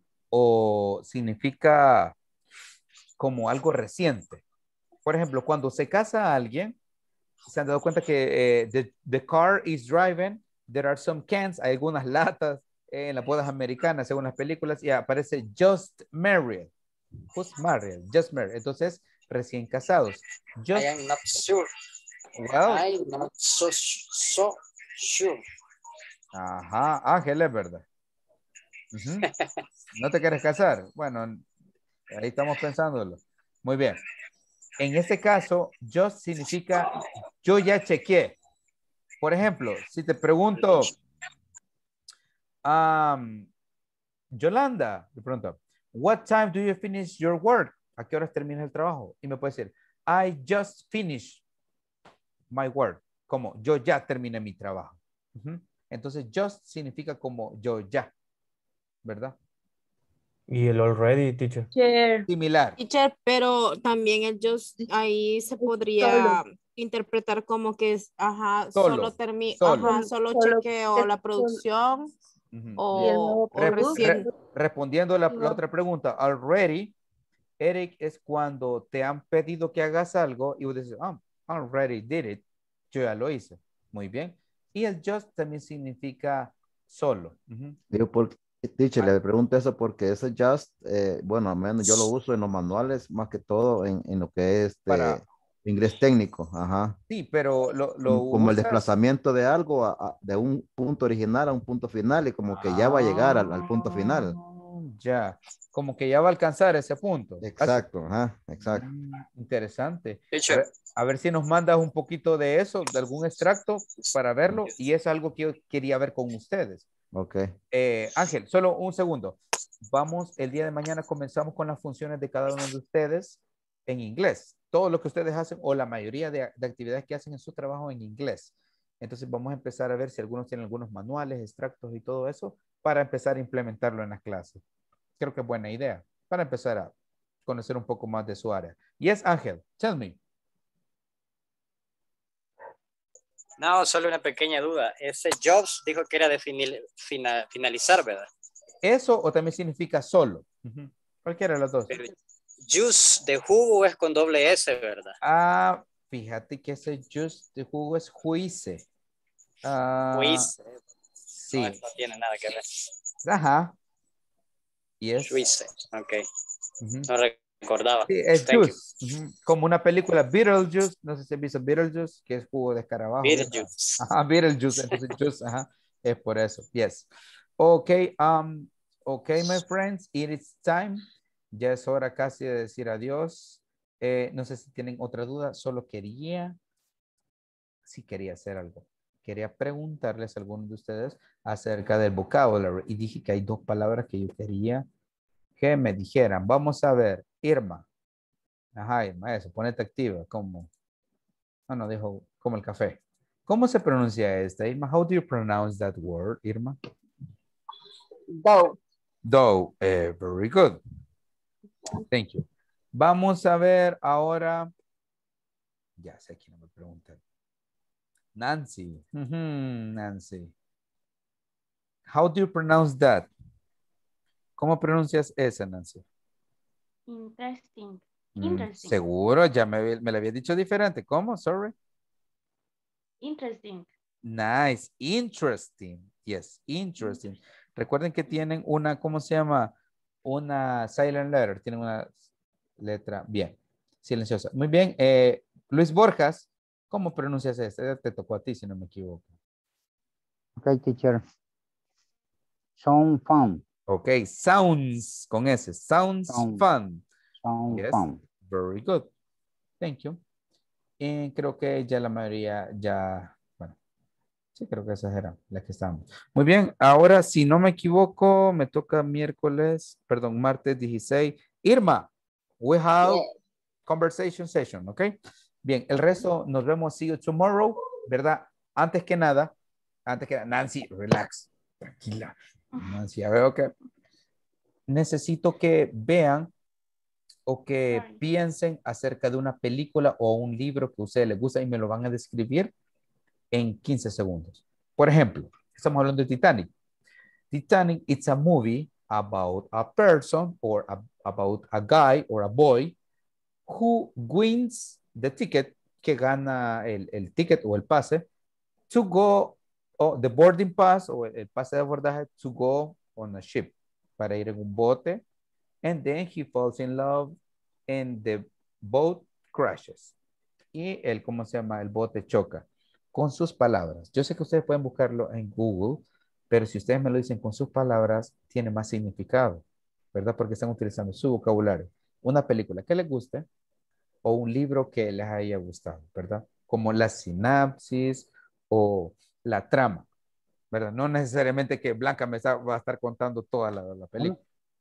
o significa como algo reciente. Por ejemplo, cuando se casa alguien, se han dado cuenta que eh, the, the car is driving, there are some cans, hay algunas latas eh, en las bodas americanas, según las películas, y aparece just married. Who's married? Just married. Entonces, recién casados. Just, I am not sure. Well, I'm not so, so sure. Ajá, Ángel, es verdad. Uh-huh. ¿No te quieres casar? Bueno, ahí estamos pensándolo. Muy bien. En este caso, just significa yo ya chequeé. Por ejemplo, si te pregunto, Um, Yolanda, de pronto, what time do you finish your work? ¿A qué horas terminas el trabajo? Y me puede decir, I just finished my work. Como yo ya terminé mi trabajo. Uh-huh. Entonces, just significa como yo ya, ¿verdad? Y el already, teacher. Teacher. Similar. Teacher, pero también el just ahí se podría Solo. interpretar como que es, ajá, Solo, solo termina, solo. ajá, solo, Solo chequeo que- la producción Uh-huh. Y el o, nuevo o Re- producto. recién. re- respondiendo la, la otra pregunta, already, Eric, es cuando te han pedido que hagas algo y vos dices, oh, I already did it. Yo ya lo hice. Muy bien. Y el just también significa solo. Uh-huh. Yo por, teacher, le pregunto eso porque ese just, eh, bueno, al menos yo lo uso en los manuales, más que todo en, en lo que es Para- este, inglés técnico, ajá. Sí, pero lo, lo Como, como el usas- desplazamiento de algo a- a- de un punto original a un punto final y como que ya va a llegar al, al punto final. Ah, ya, como que ya va a alcanzar ese punto. Exacto, ajá, exacto. Mm, interesante. A Teacher. ver, a ver si nos mandas un poquito de eso, de algún extracto para verlo, y es algo que yo quería ver con ustedes. Ok. Eh, Ángel, solo un segundo. Vamos, el día de mañana comenzamos con las funciones de cada uno de ustedes en inglés. Todo lo que ustedes hacen o la mayoría de, de actividades que hacen en su trabajo en inglés. Entonces vamos a empezar a ver si algunos tienen algunos manuales, extractos y todo eso para empezar a implementarlo en las clases. Creo que es buena idea para empezar a conocer un poco más de su área. Yes, Ángel, tell me. No, solo una pequeña duda. Ese jobs dijo que era de finil- fina- finalizar, ¿verdad? ¿Eso o también significa solo? Uh-huh. Cualquiera de las dos. Pero juice de jugo es con doble S, ¿verdad? Ah, fíjate que ese juice de jugo es juice. Ah, Juice. sí. No, no tiene nada que ver. Ajá. Yes. Juice, ok. Uh-huh. No recordaba. Sí, es Thank juice. Uh-huh. Como una película Beetlejuice, no sé si han visto Beetlejuice, que es jugo de escarabajo. Beetlejuice. Ajá, Beetlejuice, entonces juice, ajá, es por eso, yes. Okay, um, okay, my friends, it is time. Ya es hora casi de decir adiós. Eh, no sé si tienen otra duda, solo quería, sí quería hacer algo. Quería preguntarles a algunos de ustedes acerca del vocabulary y dije que hay dos palabras que yo quería que me dijeran. Vamos a ver, Irma. Ajá, Irma, eso, ponete activa, como, no, no, dijo, como el café. ¿Cómo se pronuncia esta, Irma? How do you pronounce that word, Irma? Dough. Dough, eh, very good. Thank you. Vamos a ver ahora, ya sé quién me pregunta. Nancy, mm-hmm, Nancy. How do you pronounce that? ¿Cómo pronuncias esa, Nancy? Interesting. Mm, Interesting. seguro, ya me, me lo había dicho diferente. ¿Cómo? Sorry. Interesting. Nice, interesting. Yes, interesting. Recuerden que tienen una, ¿cómo se llama? Una silent letter. Tienen una letra, bien, silenciosa. Muy bien. Eh, Luis Borjas, ¿cómo pronuncias este? Te tocó a ti, si no me equivoco. Okay, teacher. Sound fun. Ok, sounds con S. Sounds Sound. fun. Sound Yes, fun. very good. Thank you. Y creo que ya la mayoría ya, bueno, sí, creo que esas eran las que estamos. Muy bien, ahora si no me equivoco, me toca miércoles, perdón, martes dieciséis. Irma, we have Yes. conversation session, ¿ok? Bien, el resto nos vemos, see you tomorrow, ¿verdad? Antes que nada, antes que nada, Nancy, relax, tranquila. Nancy, ya veo que necesito que vean o que Sorry. piensen acerca de una película o un libro que a ustedes les gusta y me lo van a describir en quince segundos. Por ejemplo, estamos hablando de Titanic. Titanic, it's a movie about a person or a, about a guy or a boy who wins the ticket, que gana el, el ticket o el pase, to go, o the boarding pass o el pase de abordaje, to go on a ship, para ir en un bote, and then he falls in love and the boat crashes. Y el, ¿cómo se llama? El bote choca. Con sus palabras. Yo sé que ustedes pueden buscarlo en Google, pero si ustedes me lo dicen con sus palabras, tiene más significado, ¿verdad? Porque están utilizando su vocabulario. Una película que les guste o un libro que les haya gustado, ¿verdad? Como la sinapsis o la trama. ¿verdad? No necesariamente que Blanca me está, va a estar contando toda la, la película.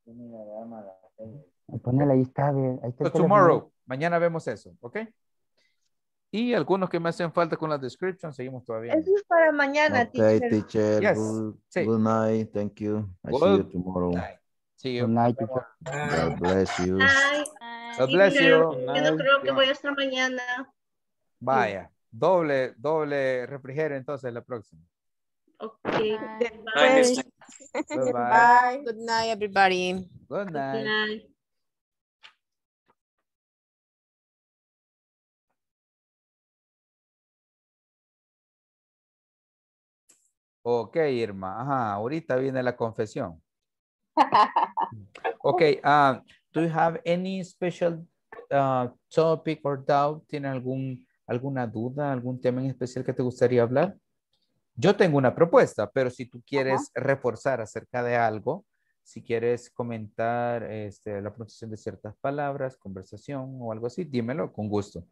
Ponele, ahí está, ve, ahí está So el teléfono. tomorrow, mañana vemos eso, ¿ok? Y algunos que me hacen falta con la description, seguimos todavía. Eso es para mañana, Okay, teacher. teacher. Yes. Good, Sí. good night. Thank you. I see Good you tomorrow. night. See you. Good night, teacher. God bless you. Ay, God sí, bless pero you. yo no creo que voy a estar mañana. Vaya, doble, doble refrigerio entonces la próxima. Ok. Pues, Bye bye. Bye. Good night, everybody. Good night. Good night. Ok, Irma. Ajá, ahorita viene la confesión. Okay, uh, do you have any special uh, topic or doubt? ¿Tiene algún, alguna duda, algún tema en especial que te gustaría hablar? Yo tengo una propuesta, pero si tú quieres Ajá. reforzar acerca de algo, si quieres comentar este, la pronunciación de ciertas palabras, conversación o algo así, dímelo con gusto.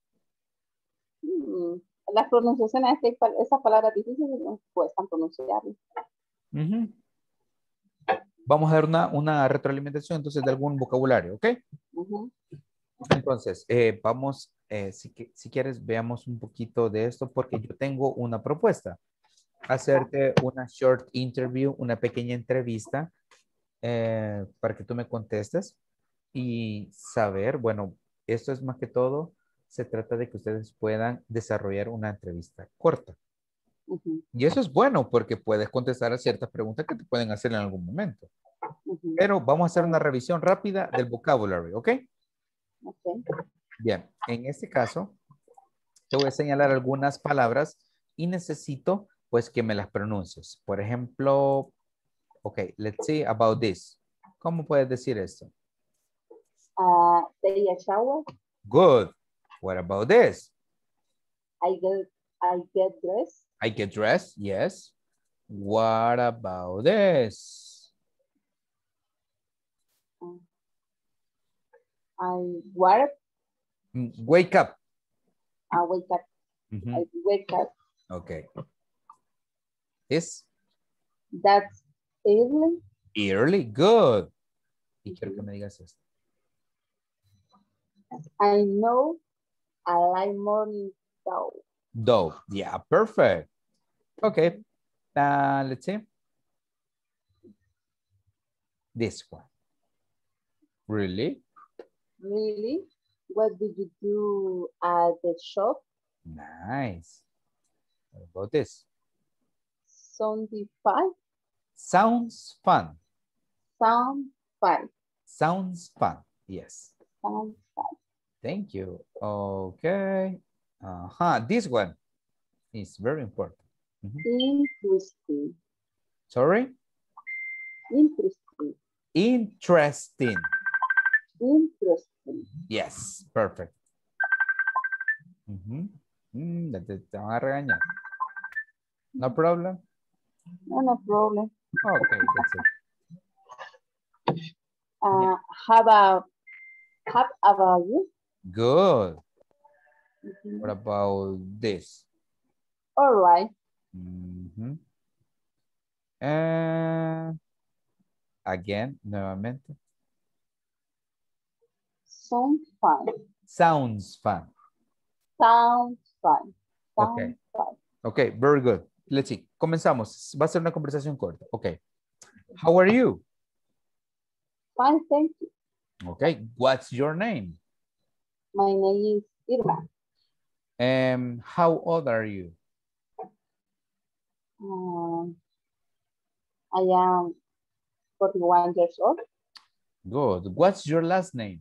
Mm, Las pronunciaciones, es que hay pal- esas palabras difíciles no cuestan pronunciarlas. Ujú. Vamos a dar una, una retroalimentación entonces de algún vocabulario, ¿ok? Ujú. Entonces, eh, vamos, eh, si, que- si quieres, veamos un poquito de esto porque yo tengo una propuesta. Hacerte una short interview, una pequeña entrevista eh, para que tú me contestes y saber, bueno, esto es más que todo, se trata de que ustedes puedan desarrollar una entrevista corta. Ujú. Y eso es bueno porque puedes contestar a ciertas preguntas que te pueden hacer en algún momento. Ujú. Pero vamos a hacer una revisión rápida del vocabulary, ¿ok? Ok. Bien, en este caso, te voy a señalar algunas palabras y necesito, pues, que me las pronuncies. Por ejemplo, ok, let's see about this. ¿Cómo puedes decir esto? Uh, take a shower. Good. What about this? I get, I get dressed. I get dressed, yes. What about this? I work. Mm, Wake up. I wake up. Mhm. I wake up. Okay. This? That's early. Early, good. Y quiero que me digas esto. I know I like morning though. Dough. Yeah, perfect. Okay. Uh, let's see. This one. Really? Really? What did you do at the shop? Nice. What about this? seventy-five. Sounds fun. Sound five. Sounds fun. Yes. Sound five. Thank you. Okay. Uh-huh. This one is very important. Mhm. Interesting. Sorry? Interesting. Interesting. Interesting. Yes, perfect. Mhm. Mm, te, te van a regañar. No problem? No, no problem. Okay, that's it. Uh, how about, how about you? Good. Mhm. What about this? All right. Mhm. And again, nuevamente. Sound fun. Sounds fun. Sound fun. Sound Okay. fun. Okay, very good. Let's see. Comenzamos. Va a ser una conversación corta. Okay. How are you? Fine, thank you. Okay. What's your name? My name is Irma. Um, how old are you? Um, I am forty-one years old. Good. What's your last name?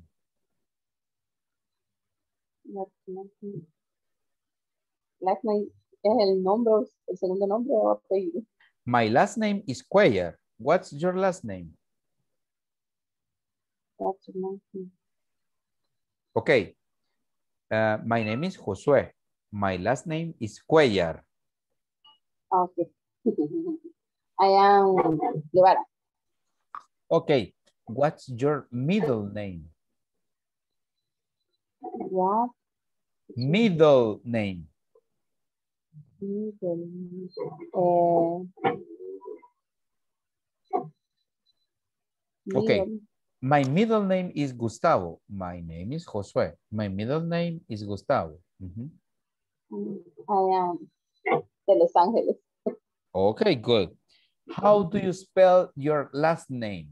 Last name. Last name es el nombre, el segundo nombre o apellido. My last name is Cuellar. What's your last name? That's my name. Okay. Uh, my name is Josué. My last name is Cuellar. Okay. I am Guevara. Okay. What's your middle name? What? Middle name. Uh, Okay. middle. My middle name is Gustavo. My name is Josue. My middle name is Gustavo. Mhm. I am de Los Ángeles. Okay, good. How do you spell your last name?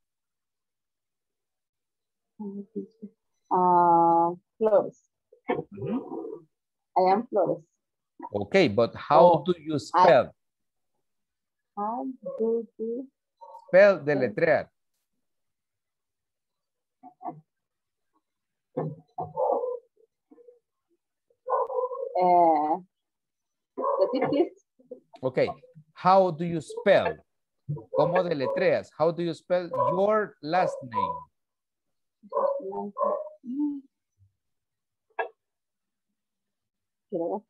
Uh, Flores. Mhm. I am Flores. Okay, but how do you spell? How do you Spell, deletrear. uh, repeat this? Okay, how do you spell? ¿Cómo deletreas? How do you spell your last name? Quiero ver.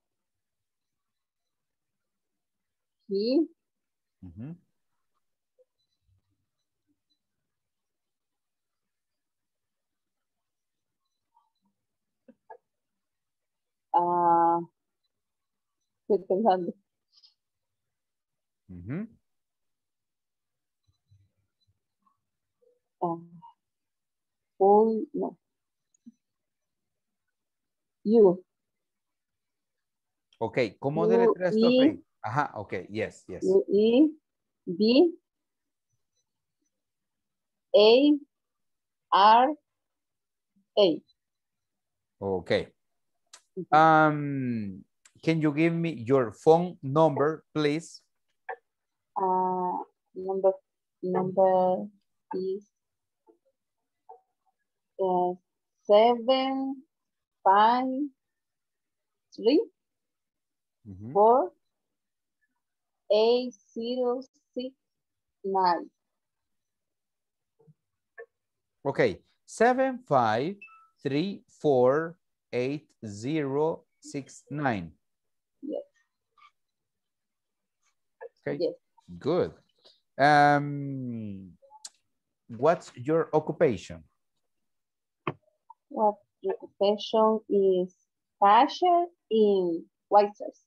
He, Mhm. ah, estoy pensando. Mhm. Ah, full, no. You, Okay, ¿cómo U, deletreas tu I, apellido? Ajá, okay, yes, yes. U, I, B, A, R, A. Okay. Um, can you give me your phone number, please? Uh, number, number is uh, seven, five, three, Mhm. four, eight, zero, six, nine. Okay, seven five three four eight zero six nine. Yes. Okay, Yes. good. Um, what's your occupation? What occupation is cashier in Whitehurst?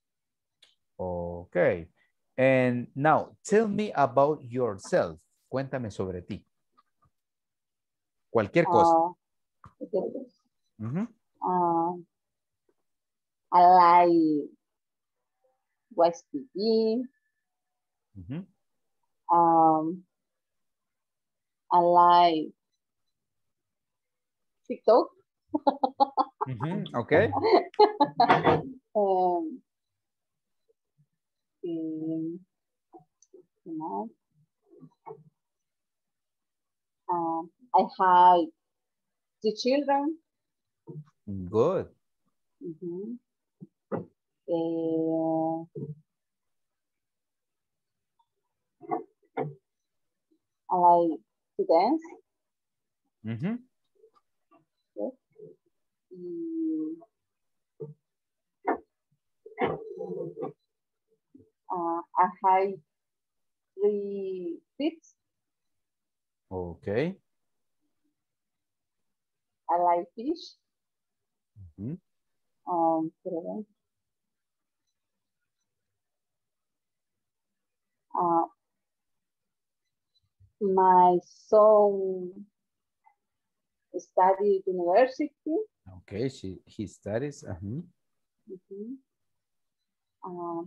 Okay, and now tell me about yourself. Cuéntame sobre ti. Cualquier cosa. Uh, okay. Mhm. uh, I like watch T V. Mhm. Um, I like TikTok. Mhm. Okay. um, um, you know, um, I have two children. Good. Mhm. Uh, I like to dance. Mhm. Yes. Mm, uh, I have three kids. Okay. I like fish. Mhm. Um, pero, uh, my son studied university. Okay, she, he studies. Uh-huh. Mhm. Um,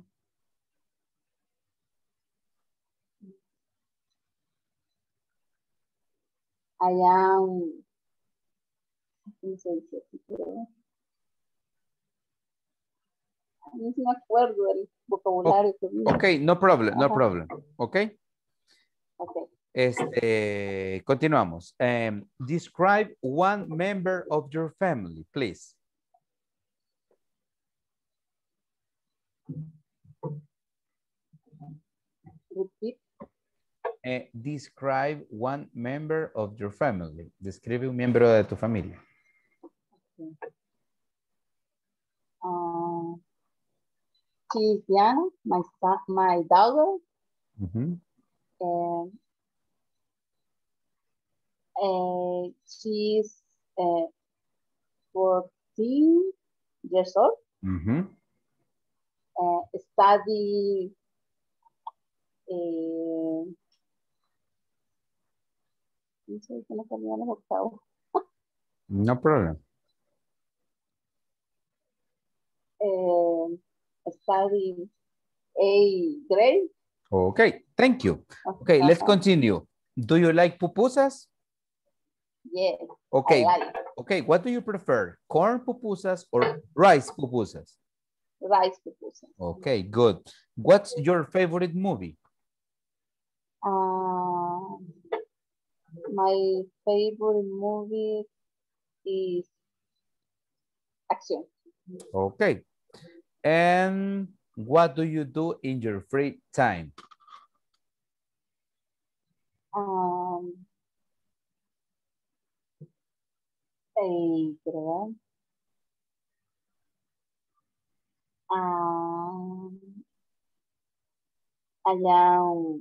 I am, ¿cómo se dice? Pero, no me acuerdo del vocabulario que vi. Okay, no problem, no Ajá. problem. Okay. Okay. Este, continuamos. Um, describe one member of your family, please. Repeat. Uh, describe one member of your family. Describe un miembro de tu familia. Uh, she's young, my son, my daughter, Uh-huh. and uh, she's uh, fourteen years old. Uh-huh. uh, study, eh, no sé, que no salían los octavos. No problem. Eh, study a grade. Okay, thank you. Okay, let's continue. Do you like pupusas? Yes, Okay, I like. okay, what do you prefer? Corn pupusas or rice pupusas? Rice pupusas. Okay, good. What's your favorite movie? Uh, my favorite movie is action. Okay. And what do you do in your free time? Um, eh, ¿verdad? Um, allá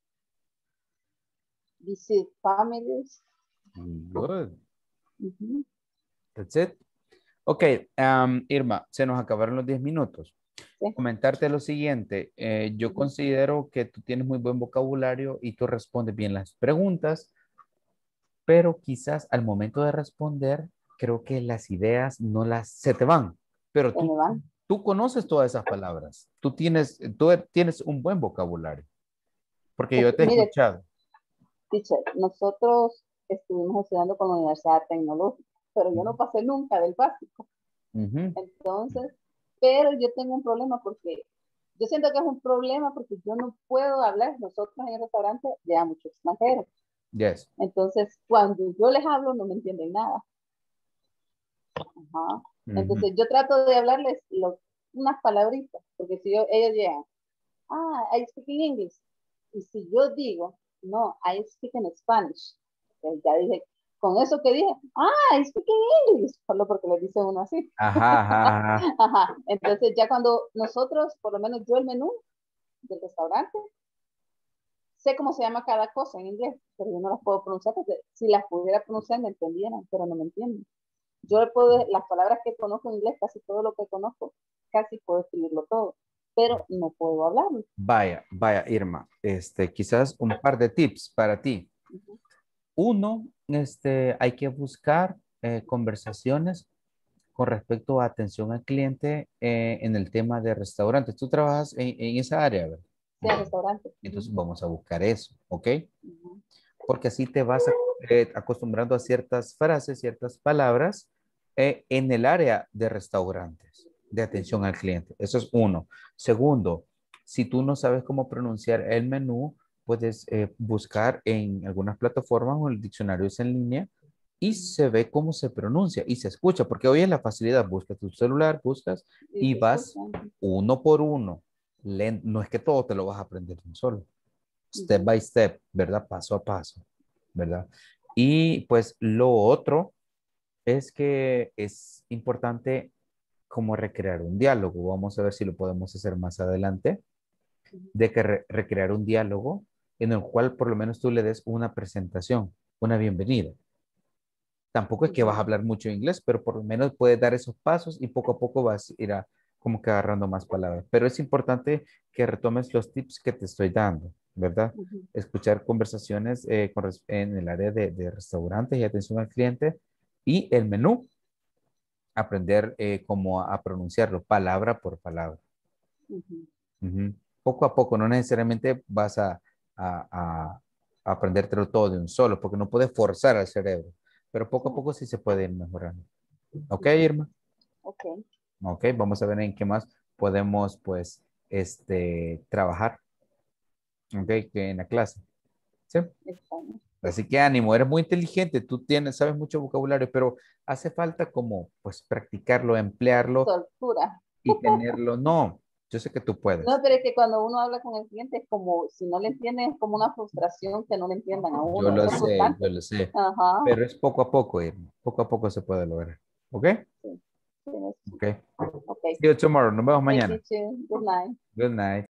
visit families. Good. Mm-hmm. That's it. Ok, um, Irma, se nos acabaron los diez minutos. Sí. Comentarte lo siguiente, eh, yo considero que tú tienes muy buen vocabulario y tú respondes bien las preguntas, pero quizás al momento de responder, creo que las ideas no las, se te van, pero tú, van? tú conoces todas esas palabras, tú tienes, tú tienes un buen vocabulario, porque yo te he Mire, escuchado. Teacher, nosotros estuvimos estudiando con la Universidad Tecnológica, pero yo no pasé nunca del básico. Uh-huh. Entonces, pero yo tengo un problema porque, yo siento que es un problema porque yo no puedo hablar, nosotros en el restaurante ya muchos extranjeros. Yes. Entonces, cuando yo les hablo, no me entienden nada. Ajá. Uh-huh. Entonces, yo trato de hablarles lo, unas palabritas, porque si yo, ellos llegan, ah, I speak in English. Y si yo digo, no, I speak in Spanish. Pues ya dije, con eso que dije, ah, I speak in English, solo porque le dice uno así. Ajá, ajá, ajá. Ajá. Entonces ya cuando nosotros, por lo menos yo el menú del restaurante, sé cómo se llama cada cosa en inglés, pero yo no las puedo pronunciar porque si las pudiera pronunciar me entendieran, pero no me entienden. Yo puedo, las palabras que conozco en inglés, casi todo lo que conozco, casi puedo escribirlo todo, pero no puedo hablarlo. Vaya, vaya, Irma, este, quizás un par de tips para ti. Uh-huh. Uno, este, hay que buscar eh, conversaciones con respecto a atención al cliente eh, en el tema de restaurantes. Tú trabajas en, en esa área, ¿verdad? Sí, en restaurantes. Entonces uh-huh. vamos a buscar eso, ¿ok? Uh-huh. Porque así te vas a, eh, acostumbrando a ciertas frases, ciertas palabras eh, en el área de restaurantes, de atención uh-huh. al cliente. Eso es uno. Segundo, si tú no sabes cómo pronunciar el menú, puedes eh, buscar en algunas plataformas o el diccionario es en línea y se ve cómo se pronuncia y se escucha, porque hoy es la facilidad, buscas tu celular, buscas y vas uno por uno. No es que todo te lo vas a aprender de un solo. Step by step, ¿verdad? Paso a paso, ¿verdad? Y pues lo otro es que es importante como recrear un diálogo. Vamos a ver si lo podemos hacer más adelante, de que re recrear un diálogo en el cual por lo menos tú le des una presentación, una bienvenida. Tampoco es que vas a hablar mucho inglés, pero por lo menos puedes dar esos pasos y poco a poco vas a ir a, como que agarrando más palabras. Pero es importante que retomes los tips que te estoy dando, ¿verdad? Uh-huh. Escuchar conversaciones eh, con, en el área de, de restaurantes y atención al cliente y el menú. Aprender eh, cómo a, a pronunciarlo, palabra por palabra. Uh-huh. Uh-huh. Poco a poco, no necesariamente vas a, a, a, a aprendértelo todo de un solo, porque no puedes forzar al cerebro, pero poco a poco sí se puede ir mejorando. ¿Ok, Irma? Ok. Ok, vamos a ver en qué más podemos, pues, este, trabajar. Ok, que en la clase. ¿Sí? Así que ánimo, eres muy inteligente, tú tienes, sabes mucho vocabulario, pero hace falta como, pues, practicarlo, emplearlo. Soltura. Y tenerlo, no, yo sé que tú puedes. No, pero es que cuando uno habla con el cliente es como, si no le entienden, es como una frustración que no le entiendan a uno. Yo lo sé, yo lo sé. Ajá. Pero es poco a poco, Irma. Poco a poco se puede lograr. ¿Ok? Sí. Sí. Ok. Okay. See you tomorrow. Nos vemos mañana. Thank you. Good night. Good night.